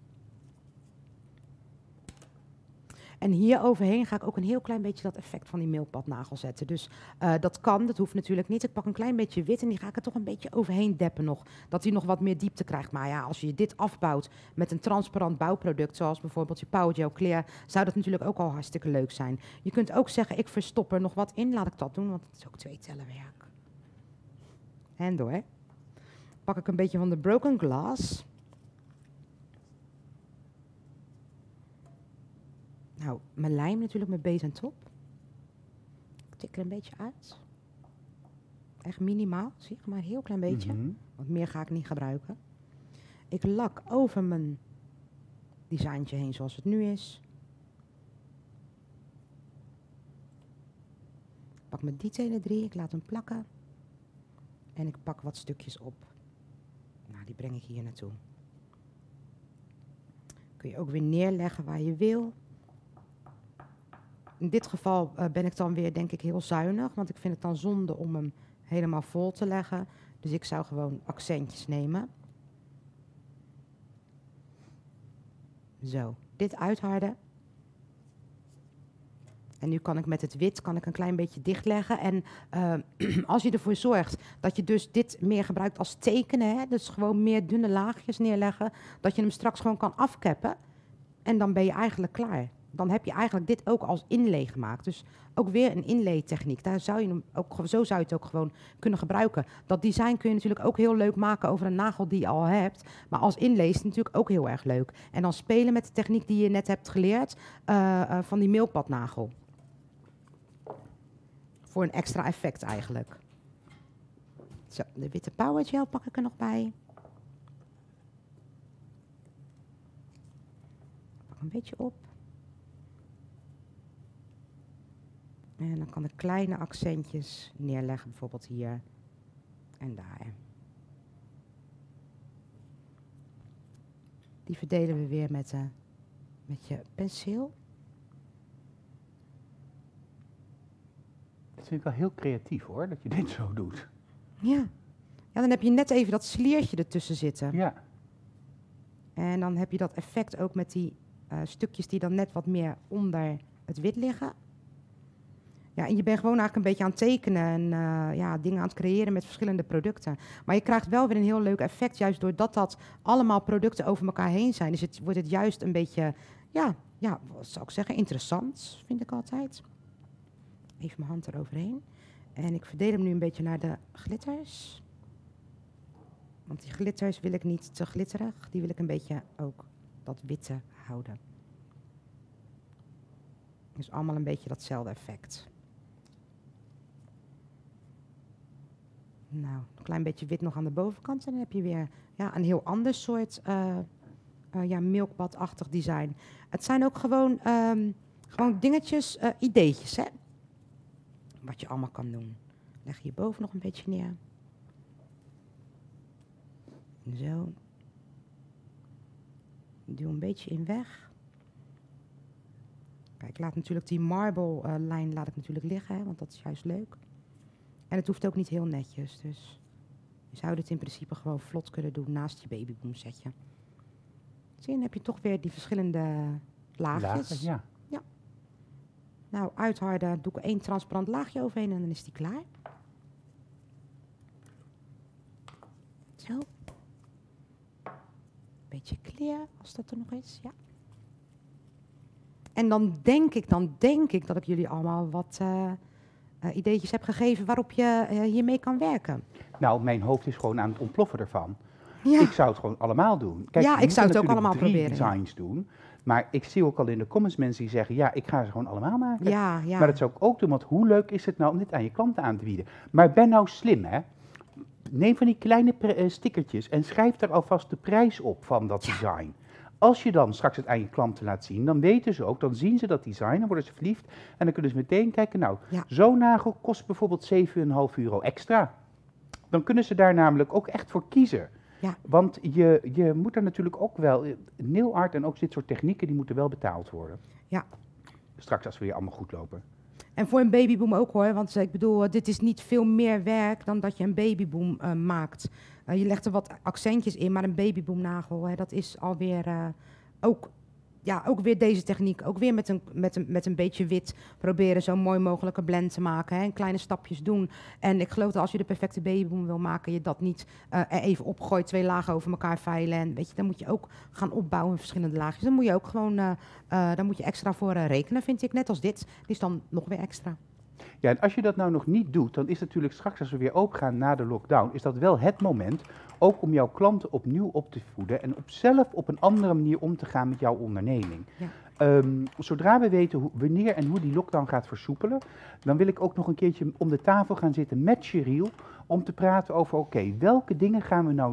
En hier overheen ga ik ook een heel klein beetje dat effect van die meelpadnagel zetten. Dus dat kan, dat hoeft natuurlijk niet. Ik pak een klein beetje wit en die ga ik er toch een beetje overheen deppen nog. Dat hij nog wat meer diepte krijgt. Maar ja, als je dit afbouwt met een transparant bouwproduct, zoals bijvoorbeeld je Power Gel Clear, zou dat natuurlijk ook al hartstikke leuk zijn. Je kunt ook zeggen, ik verstop er nog wat in. Laat ik dat doen, want het is ook 2 tellen werk. En door. Pak ik een beetje van de Broken Glass. Nou, mijn lijm natuurlijk met base en top. Ik tik er een beetje uit. Echt minimaal, zie je, maar een heel klein beetje. Want meer ga ik niet gebruiken. Ik lak over mijn designtje heen zoals het nu is. Ik pak mijn detailer 3, ik laat hem plakken. En ik pak wat stukjes op. Nou, die breng ik hier naartoe. Kun je ook weer neerleggen waar je wil. In dit geval ben ik dan weer, denk ik, heel zuinig. Want ik vind het dan zonde om hem helemaal vol te leggen. Dus ik zou gewoon accentjes nemen. Zo, dit uitharden. En nu kan ik met het wit een klein beetje dichtleggen. En als je ervoor zorgt dat je dus dit meer gebruikt als tekenen, hè, dus gewoon meer dunne laagjes neerleggen, dat je hem straks gewoon kan afkappen. En dan ben je eigenlijk klaar. Dan heb je eigenlijk dit ook als inlay gemaakt. Dus ook weer een inlay techniek. Daar zou je hem ook, zo zou je het ook gewoon kunnen gebruiken. Dat design kun je natuurlijk ook heel leuk maken over een nagel die je al hebt. Maar als inlay is het natuurlijk ook heel erg leuk. En dan spelen met de techniek die je net hebt geleerd van die meelpadnagel. Voor een extra effect eigenlijk. Zo, de witte power gel pak ik er nog bij. Pak een beetje op. En dan kan ik kleine accentjes neerleggen, bijvoorbeeld hier en daar. Die verdelen we weer met je penseel. Dat vind ik wel heel creatief hoor, dat je dit zo doet. Ja. Ja, dan heb je net even dat sliertje ertussen zitten. Ja. En dan heb je dat effect ook met die stukjes die dan net wat meer onder het wit liggen. Ja, en je bent gewoon eigenlijk een beetje aan het tekenen en dingen aan het creëren met verschillende producten. Maar je krijgt wel weer een heel leuk effect, juist doordat dat allemaal producten over elkaar heen zijn. Dus wordt het juist een beetje, wat zou ik zeggen, interessant, vind ik altijd. Even mijn hand eroverheen. En ik verdeel hem nu een beetje naar de glitters. Want die glitters wil ik niet te glitterig. Die wil ik een beetje ook dat witte houden. Dus allemaal een beetje datzelfde effect. Nou, een klein beetje wit nog aan de bovenkant. En dan heb je weer een heel ander soort milkbadachtig design. Het zijn ook gewoon dingetjes, ideetjes, hè. Wat je allemaal kan doen. Leg je hierboven nog een beetje neer. Zo. Duw een beetje in weg. Kijk, ik laat natuurlijk die marble lijn laat ik natuurlijk liggen, hè, want dat is juist leuk. En het hoeft ook niet heel netjes, dus je zou dit in principe gewoon vlot kunnen doen naast je babyboom setje. Zie je, dan heb je toch weer die verschillende laagjes. Lagen, ja. Ja. Nou, uitharden doe ik 1 transparant laagje overheen en dan is die klaar. Zo. Beetje clear, als dat er nog is, ja. En dan denk ik dat ik jullie allemaal wat ideetjes heb gegeven waarop je hiermee kan werken. Nou, mijn hoofd is gewoon aan het ontploffen ervan. Ja. Ik zou het gewoon allemaal doen. Kijk, Ja, ik zou het ook allemaal 3 proberen. designs doen. Maar ik zie ook al in de comments mensen die zeggen, ja, ik ga ze gewoon allemaal maken. Ja. Maar dat zou ik ook doen, want hoe leuk is het nou om dit aan je klanten aan te bieden? Maar ben nou slim, hè. Neem van die kleine stickertjes en schrijf daar alvast de prijs op van dat design. Als je dan straks het aan je klanten laat zien, dan weten ze ook, dan zien ze dat design, dan worden ze verliefd. En dan kunnen ze meteen kijken, nou, zo'n nagel kost bijvoorbeeld €7,5 extra. Dan kunnen ze daar namelijk ook echt voor kiezen. Ja. Want je moet er natuurlijk ook wel, nail art en ook dit soort technieken, die moeten wel betaald worden. Ja. Straks als we weer allemaal goed lopen. En voor een babyboom ook hoor, want ik bedoel, dit is niet veel meer werk dan dat je een babyboom maakt. Je legt er wat accentjes in, maar een babyboomnagel, dat is alweer ook weer deze techniek. Ook weer met een beetje wit proberen zo'n mooi mogelijke blend te maken. Hè, en kleine stapjes doen. En ik geloof dat als je de perfecte babyboom wil maken, je dat niet er even opgooit, 2 lagen over elkaar veilen. En weet je, dan moet je ook gaan opbouwen in verschillende laagjes. Dan moet je ook gewoon, daar moet je extra voor rekenen, vind ik. Net als dit. Die is dan nog weer extra. Ja, en als je dat nou nog niet doet, dan is natuurlijk straks als we weer open gaan na de lockdown, is dat wel het moment ook om jouw klanten opnieuw op te voeden en zelf op een andere manier om te gaan met jouw onderneming. Ja. Zodra we weten wanneer en hoe die lockdown gaat versoepelen, dan wil ik ook nog een keertje om de tafel gaan zitten met Cheryl om te praten over, oké, welke dingen gaan we nou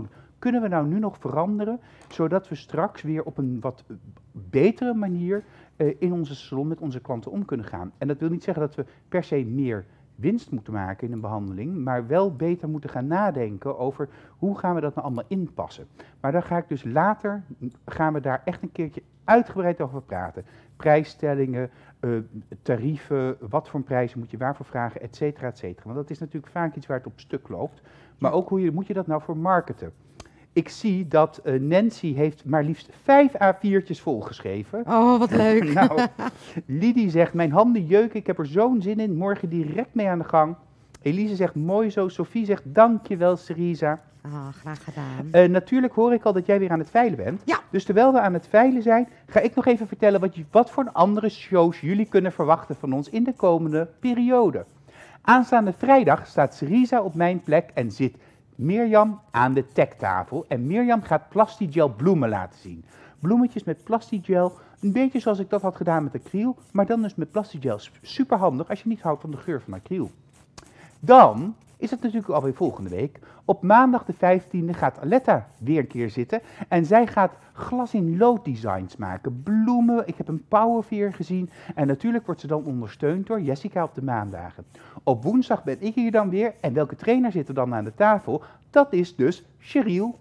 kunnen we nou nu nog veranderen, zodat we straks weer op een wat betere manier in onze salon met onze klanten om kunnen gaan. En dat wil niet zeggen dat we per se meer winst moeten maken in een behandeling, maar wel beter moeten gaan nadenken over hoe gaan we dat nou allemaal inpassen. Maar daar ga ik dus later, gaan we daar echt een keertje uitgebreid over praten. Prijsstellingen, tarieven, wat voor prijzen moet je waarvoor vragen, et cetera, et cetera. Want dat is natuurlijk vaak iets waar het op stuk loopt. Maar ook hoe moet je dat nou voor marketen? Ik zie dat Nancy heeft maar liefst 5 A4'tjes volgeschreven. Oh, wat leuk. Nou, Lidie zegt, mijn handen jeuken, ik heb er zo'n zin in, morgen direct mee aan de gang. Elise zegt, mooi zo. Sophie zegt, dankjewel Cerisa. Graag gedaan. Natuurlijk hoor ik al dat jij weer aan het veilen bent. Ja. Dus terwijl we aan het veilen zijn, ga ik nog even vertellen wat voor andere shows jullie kunnen verwachten van ons in de komende periode. Aanstaande vrijdag staat Cerisa op mijn plek en zit Mirjam aan de techtafel. En Mirjam gaat plastigel bloemen laten zien. Bloemetjes met plastigel, een beetje zoals ik dat had gedaan met acryl, maar dan dus met plastigel. Super handig als je niet houdt van de geur van acryl. Dan is het natuurlijk alweer volgende week. Op maandag de 15e gaat Aletta weer een keer zitten. En zij gaat glas-in-lood designs maken. Bloemen, ik heb een powerveer gezien. En natuurlijk wordt ze dan ondersteund door Jessica op de maandagen. Op woensdag ben ik hier dan weer. En welke trainer zit er dan aan de tafel? Dat is dus Cheryl.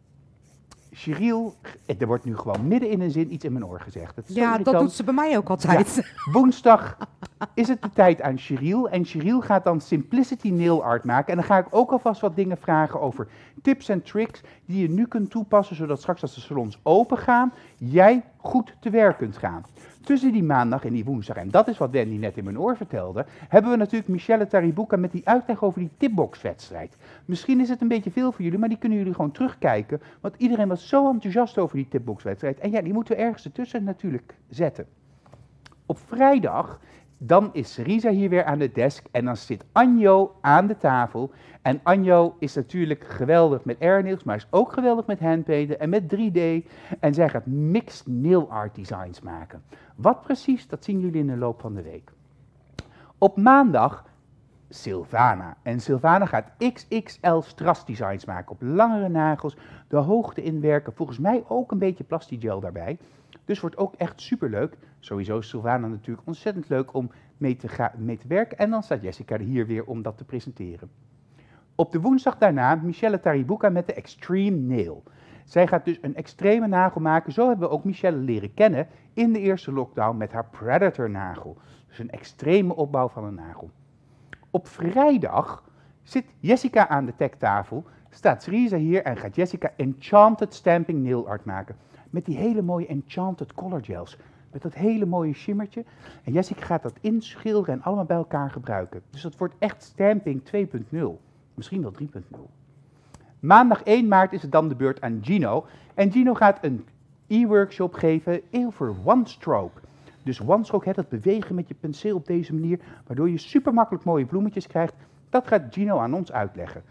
Cheryl, er wordt nu gewoon midden in een zin iets in mijn oor gezegd. Dat doet ze bij mij ook altijd. Ja, woensdag is het de tijd aan Cheryl. En Cheryl gaat dan Simplicity Nail Art maken. En dan ga ik ook alvast wat dingen vragen over tips en tricks die je nu kunt toepassen, zodat straks als de salons open gaan, jij goed te werk kunt gaan. Tussen die maandag en die woensdag, en dat is wat Wendy net in mijn oor vertelde, hebben we natuurlijk Michelle Taribuca met die uitleg over die tipboxwedstrijd. Misschien is het een beetje veel voor jullie, maar die kunnen jullie gewoon terugkijken, want iedereen was zo enthousiast over die tipboxwedstrijd. En ja, die moeten we ergens ertussen natuurlijk zetten. Op vrijdag, dan is Cerisa hier weer aan de desk en dan zit Anjo aan de tafel. En Anjo is natuurlijk geweldig met airnails, maar is ook geweldig met handpainten en met 3D. En zij gaat mixed nail art designs maken. Wat precies, dat zien jullie in de loop van de week. Op maandag Sylvana. En Sylvana gaat XXL strasdesigns maken op langere nagels, de hoogte inwerken, volgens mij ook een beetje plastigel daarbij. Dus wordt ook echt superleuk. Sowieso is Sylvana natuurlijk ontzettend leuk om mee te werken. En dan staat Jessica er hier weer om dat te presenteren. Op de woensdag daarna Michelle Taribuca met de Extreme Nail. Zij gaat dus een extreme nagel maken. Zo hebben we ook Michelle leren kennen in de eerste lockdown met haar Predator nagel. Dus een extreme opbouw van een nagel. Op vrijdag zit Jessica aan de techtafel, staat Cerisa hier en gaat Jessica Enchanted Stamping Nail Art maken. Met die hele mooie Enchanted Color Gels. Met dat hele mooie shimmertje. En Jessica gaat dat inschilderen en allemaal bij elkaar gebruiken. Dus dat wordt echt Stamping 2.0. Misschien wel 3.0. Maandag 1 maart is het dan de beurt aan Gino. En Gino gaat een e-workshop geven over one stroke. Dus one stroke, dat bewegen met je penseel op deze manier, waardoor je super makkelijk mooie bloemetjes krijgt. Dat gaat Gino aan ons uitleggen.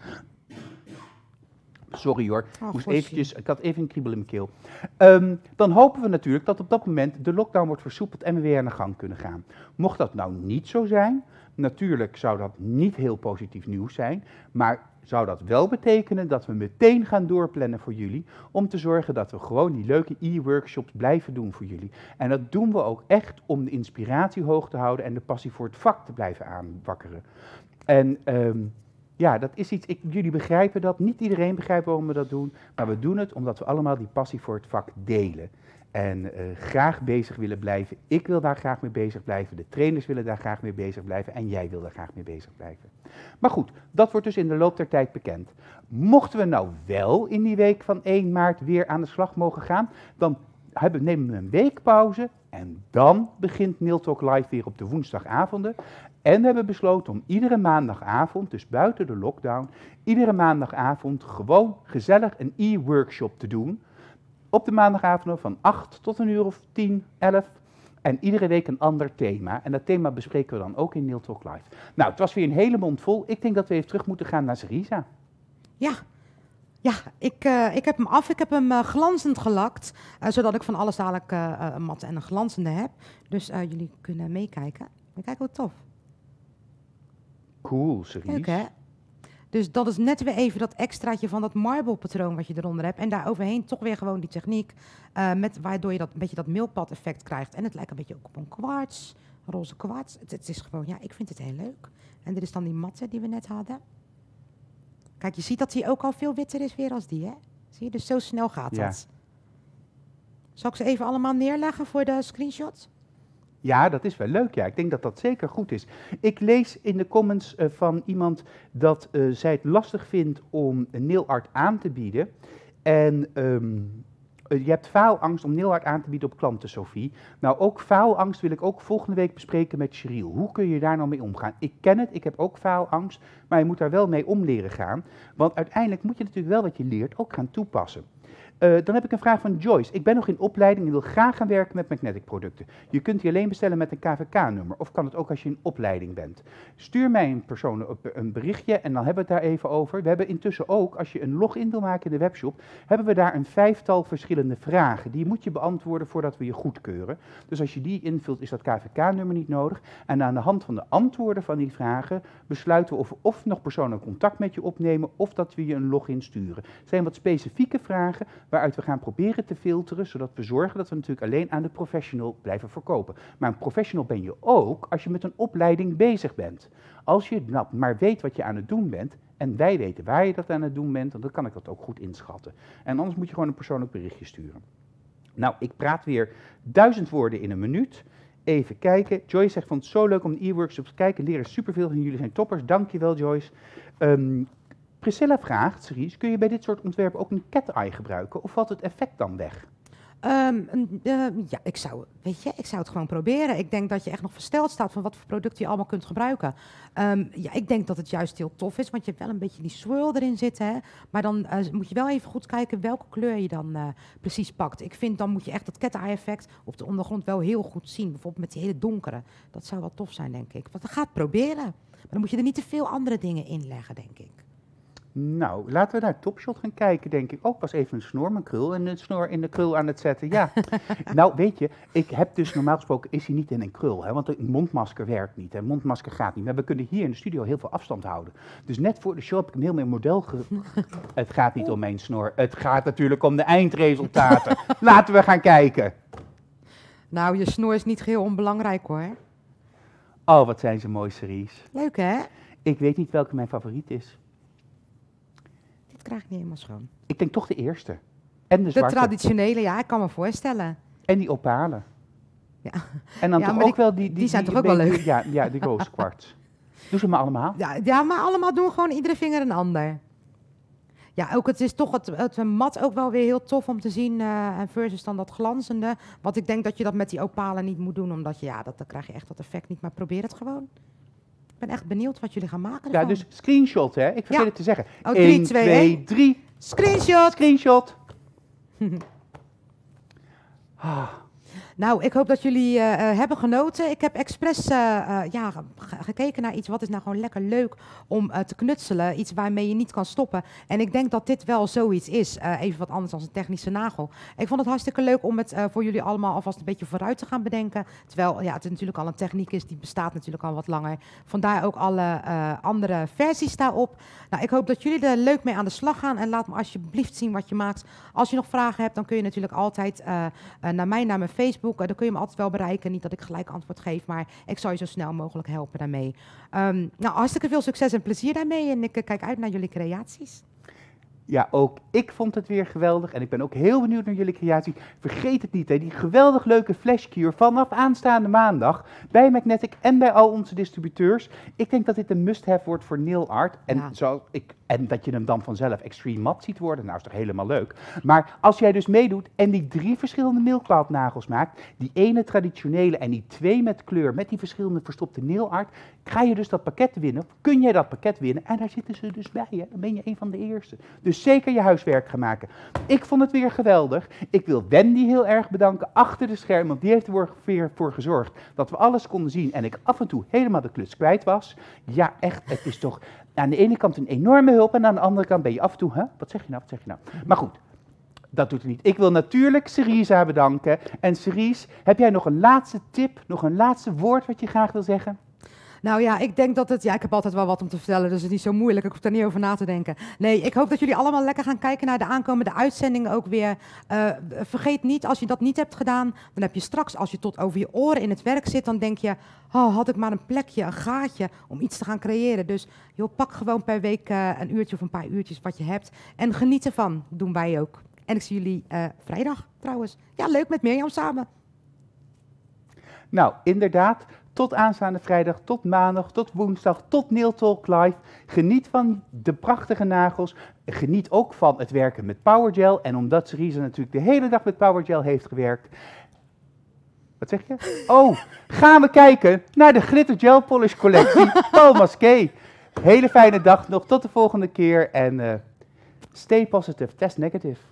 Sorry hoor, ik had even een kriebel in mijn keel. Dan hopen we natuurlijk dat op dat moment de lockdown wordt versoepeld en we weer aan de gang kunnen gaan. Mocht dat nou niet zo zijn, natuurlijk zou dat niet heel positief nieuws zijn, maar zou dat wel betekenen dat we meteen gaan doorplannen voor jullie, om te zorgen dat we gewoon die leuke e-workshops blijven doen voor jullie. En dat doen we ook echt om de inspiratie hoog te houden en de passie voor het vak te blijven aanwakkeren. En ja, dat is iets, jullie begrijpen dat, niet iedereen begrijpt waarom we dat doen, maar we doen het omdat we allemaal die passie voor het vak delen. En graag bezig willen blijven. Ik wil daar graag mee bezig blijven, de trainers willen daar graag mee bezig blijven en jij wil daar graag mee bezig blijven. Maar goed, dat wordt dus in de loop der tijd bekend. Mochten we nou wel in die week van 1 maart weer aan de slag mogen gaan, dan nemen we een week pauze en dan begint Nail Talk Live weer op de woensdagavonden. En we hebben besloten om iedere maandagavond, dus buiten de lockdown, iedere maandagavond gewoon gezellig een e-workshop te doen. Op de maandagavonden van 8 tot een uur of 10, 11. En iedere week een ander thema. En dat thema bespreken we dan ook in Nail Talk Live. Nou, het was weer een hele mond vol. Ik denk dat we even terug moeten gaan naar Cerisa. Ja, ik heb hem af. Ik heb hem glanzend gelakt. Zodat ik van alles dadelijk een mat en een glanzende heb. Dus jullie kunnen meekijken. Kijk hoe tof. Cool, Cerise. Leuk hè? Dus dat is net weer even dat extraatje van dat marble patroon wat je eronder hebt. En daar overheen toch weer gewoon die techniek, waardoor je dat een beetje dat meelpad effect krijgt. En het lijkt een beetje ook op een kwarts, roze kwarts. Het is gewoon, ja, ik vind het heel leuk. En dit is dan die matte die we net hadden. Kijk, je ziet dat die ook al veel witter is weer als die, hè? Zie je, dus zo snel gaat dat. Zal ik ze even allemaal neerleggen voor de screenshot? Ja, dat is wel leuk, ja. Ik denk dat dat zeker goed is. Ik lees in de comments van iemand dat zij het lastig vindt om nail art aan te bieden. En je hebt faalangst om nail art aan te bieden op klanten, Sophie. Nou, ook faalangst wil ik ook volgende week bespreken met Cheryl. Hoe kun je daar nou mee omgaan? Ik ken het, ik heb ook faalangst, maar je moet daar wel mee om leren gaan. Want uiteindelijk moet je natuurlijk wel wat je leert ook gaan toepassen. Dan heb ik een vraag van Joyce. Ik ben nog in opleiding en wil graag gaan werken met magnetic producten. Je kunt die alleen bestellen met een KVK-nummer of kan het ook als je in opleiding bent. Stuur mij een berichtje en dan hebben we het daar even over. We hebben intussen ook, als je een login wil maken in de webshop, hebben we daar een 5-tal verschillende vragen. Die moet je beantwoorden voordat we je goedkeuren. Dus als je die invult is dat KVK-nummer niet nodig. En aan de hand van de antwoorden van die vragen besluiten we of nog persoonlijk contact met je opnemen of dat we je een login sturen. Het zijn wat specifieke vragen waaruit we gaan proberen te filteren, zodat we zorgen dat we natuurlijk alleen aan de professional blijven verkopen. Maar een professional ben je ook als je met een opleiding bezig bent. Als je maar weet wat je aan het doen bent, en wij weten waar je dat aan het doen bent, dan kan ik dat ook goed inschatten. En anders moet je gewoon een persoonlijk berichtje sturen. Nou, ik praat weer 1000 woorden in een minuut. Even kijken. Joyce zegt, vond het zo leuk om de e-workshops te kijken. Leren superveel van jullie zijn toppers. Dankjewel, Joyce. Priscilla vraagt, Cerise, kun je bij dit soort ontwerpen ook een cat-eye gebruiken of valt het effect dan weg? Ja, ik zou het gewoon proberen. Ik denk dat je echt nog versteld staat van wat voor producten je allemaal kunt gebruiken. Ja, ik denk dat het juist heel tof is, want je hebt wel een beetje die swirl erin zitten. Hè? Maar dan moet je wel even goed kijken welke kleur je dan precies pakt. Ik vind dan moet je echt dat cat-eye effect op de ondergrond wel heel goed zien. Bijvoorbeeld met die hele donkere. Dat zou wel tof zijn, denk ik. Want dan gaat proberen. Maar dan moet je er niet te veel andere dingen in leggen, denk ik. Nou, laten we naar Topshot gaan kijken, denk ik. Ook pas even een snor, mijn krul en een snor in de krul aan het zetten. Ja, nou weet je, ik heb dus normaal gesproken, is hij niet in een krul. Hè, want een mondmasker werkt niet, een mondmasker gaat niet. Maar we kunnen hier in de studio heel veel afstand houden. Dus net voor de show heb ik hem heel mijn model Het gaat niet om mijn snor, het gaat natuurlijk om de eindresultaten. Laten we gaan kijken. Nou, je snor is niet geheel onbelangrijk hoor. Oh, wat zijn ze mooi, Cerise. Leuk hè? Ik weet niet welke mijn favoriet is. Dit krijg ik niet helemaal schoon. Ik denk toch de eerste. En de zwarte. De traditionele, ja, ik kan me voorstellen. En die opalen. Ja. En dan Ja, toch maar ook wel die... die zijn toch ook wel leuk? Ja, die roze kwarts. Doe ze maar allemaal. Ja, maar allemaal doen gewoon iedere vinger een ander. Ja, ook het is toch het mat ook wel weer heel tof om te zien versus dan dat glanzende. Want ik denk dat je dat met die opalen niet moet doen, omdat dan krijg je echt dat effect niet. Maar probeer het gewoon. Ik ben echt benieuwd wat jullie gaan maken ervan. Ja, dus screenshot, hè. Ik vergeet het te zeggen. Oh, 3, 2, 3. Screenshot! Screenshot. Nou, ik hoop dat jullie hebben genoten. Ik heb expres gekeken naar iets wat is nou gewoon lekker leuk om te knutselen. Iets waarmee je niet kan stoppen. En ik denk dat dit wel zoiets is. Even wat anders dan een technische nagel. Ik vond het hartstikke leuk om het voor jullie allemaal alvast een beetje vooruit te gaan bedenken. Terwijl het natuurlijk al een techniek is, die bestaat natuurlijk al wat langer. Vandaar ook alle andere versies daarop. Nou, ik hoop dat jullie er leuk mee aan de slag gaan. En laat me alsjeblieft zien wat je maakt. Als je nog vragen hebt, dan kun je natuurlijk altijd naar mijn Facebook. Dan kun je me altijd wel bereiken. Niet dat ik gelijk antwoord geef, maar ik zal je zo snel mogelijk helpen daarmee. Nou, hartstikke veel succes en plezier daarmee. En ik kijk uit naar jullie creaties. Ja, ook ik vond het weer geweldig en ik ben ook heel benieuwd naar jullie creatie. Vergeet het niet, hè, die geweldig leuke flashcure vanaf aanstaande maandag bij Magnetic en bij al onze distributeurs. Ik denk dat dit een must-have wordt voor nail art. En dat je hem dan vanzelf extreme mat ziet worden, nou is toch helemaal leuk. Maar als jij dus meedoet en die 3 verschillende milkpout nagels maakt, die ene traditionele en die 2 met kleur, met die verschillende verstopte nail art, ga je dus dat pakket winnen, kun jij dat pakket winnen en daar zitten ze dus bij, hè? Dan ben je een van de eerste. Dus zeker je huiswerk gaan maken. Ik vond het weer geweldig. Ik wil Wendy heel erg bedanken achter de schermen, want die heeft er weer voor gezorgd dat we alles konden zien en ik af en toe helemaal de kluts kwijt was. Ja, echt, het is toch aan de ene kant een enorme hulp en aan de andere kant ben je af en toe, wat zeg je nou? Maar goed, dat doet het niet. Ik wil natuurlijk Cerise bedanken. En Cerise, heb jij nog een laatste tip, nog een laatste woord wat je graag wil zeggen? Nou ja, ik denk dat het... Ja, ik heb altijd wel wat om te vertellen, dus het is niet zo moeilijk. Ik hoef daar niet over na te denken. Nee, ik hoop dat jullie allemaal lekker gaan kijken naar de aankomende uitzendingen ook weer. Vergeet niet, als je dat niet hebt gedaan, dan heb je straks, als je tot over je oren in het werk zit, dan denk je, oh, had ik maar een plekje, een gaatje om iets te gaan creëren. Dus joh, pak gewoon per week een uurtje of een paar uurtjes wat je hebt. En geniet ervan, doen wij ook. En ik zie jullie vrijdag trouwens. Ja, leuk met Mirjam samen. Nou, inderdaad, tot aanstaande vrijdag, tot maandag, tot woensdag, tot Nail Talk Live. Geniet van de prachtige nagels. Geniet ook van het werken met Powergel. En omdat Cerise natuurlijk de hele dag met Powergel heeft gewerkt. Wat zeg je? Oh, gaan we kijken naar de Glitter Gel Polish collectie Paul Masqué. Hele fijne dag nog, tot de volgende keer. En stay positive, test negative.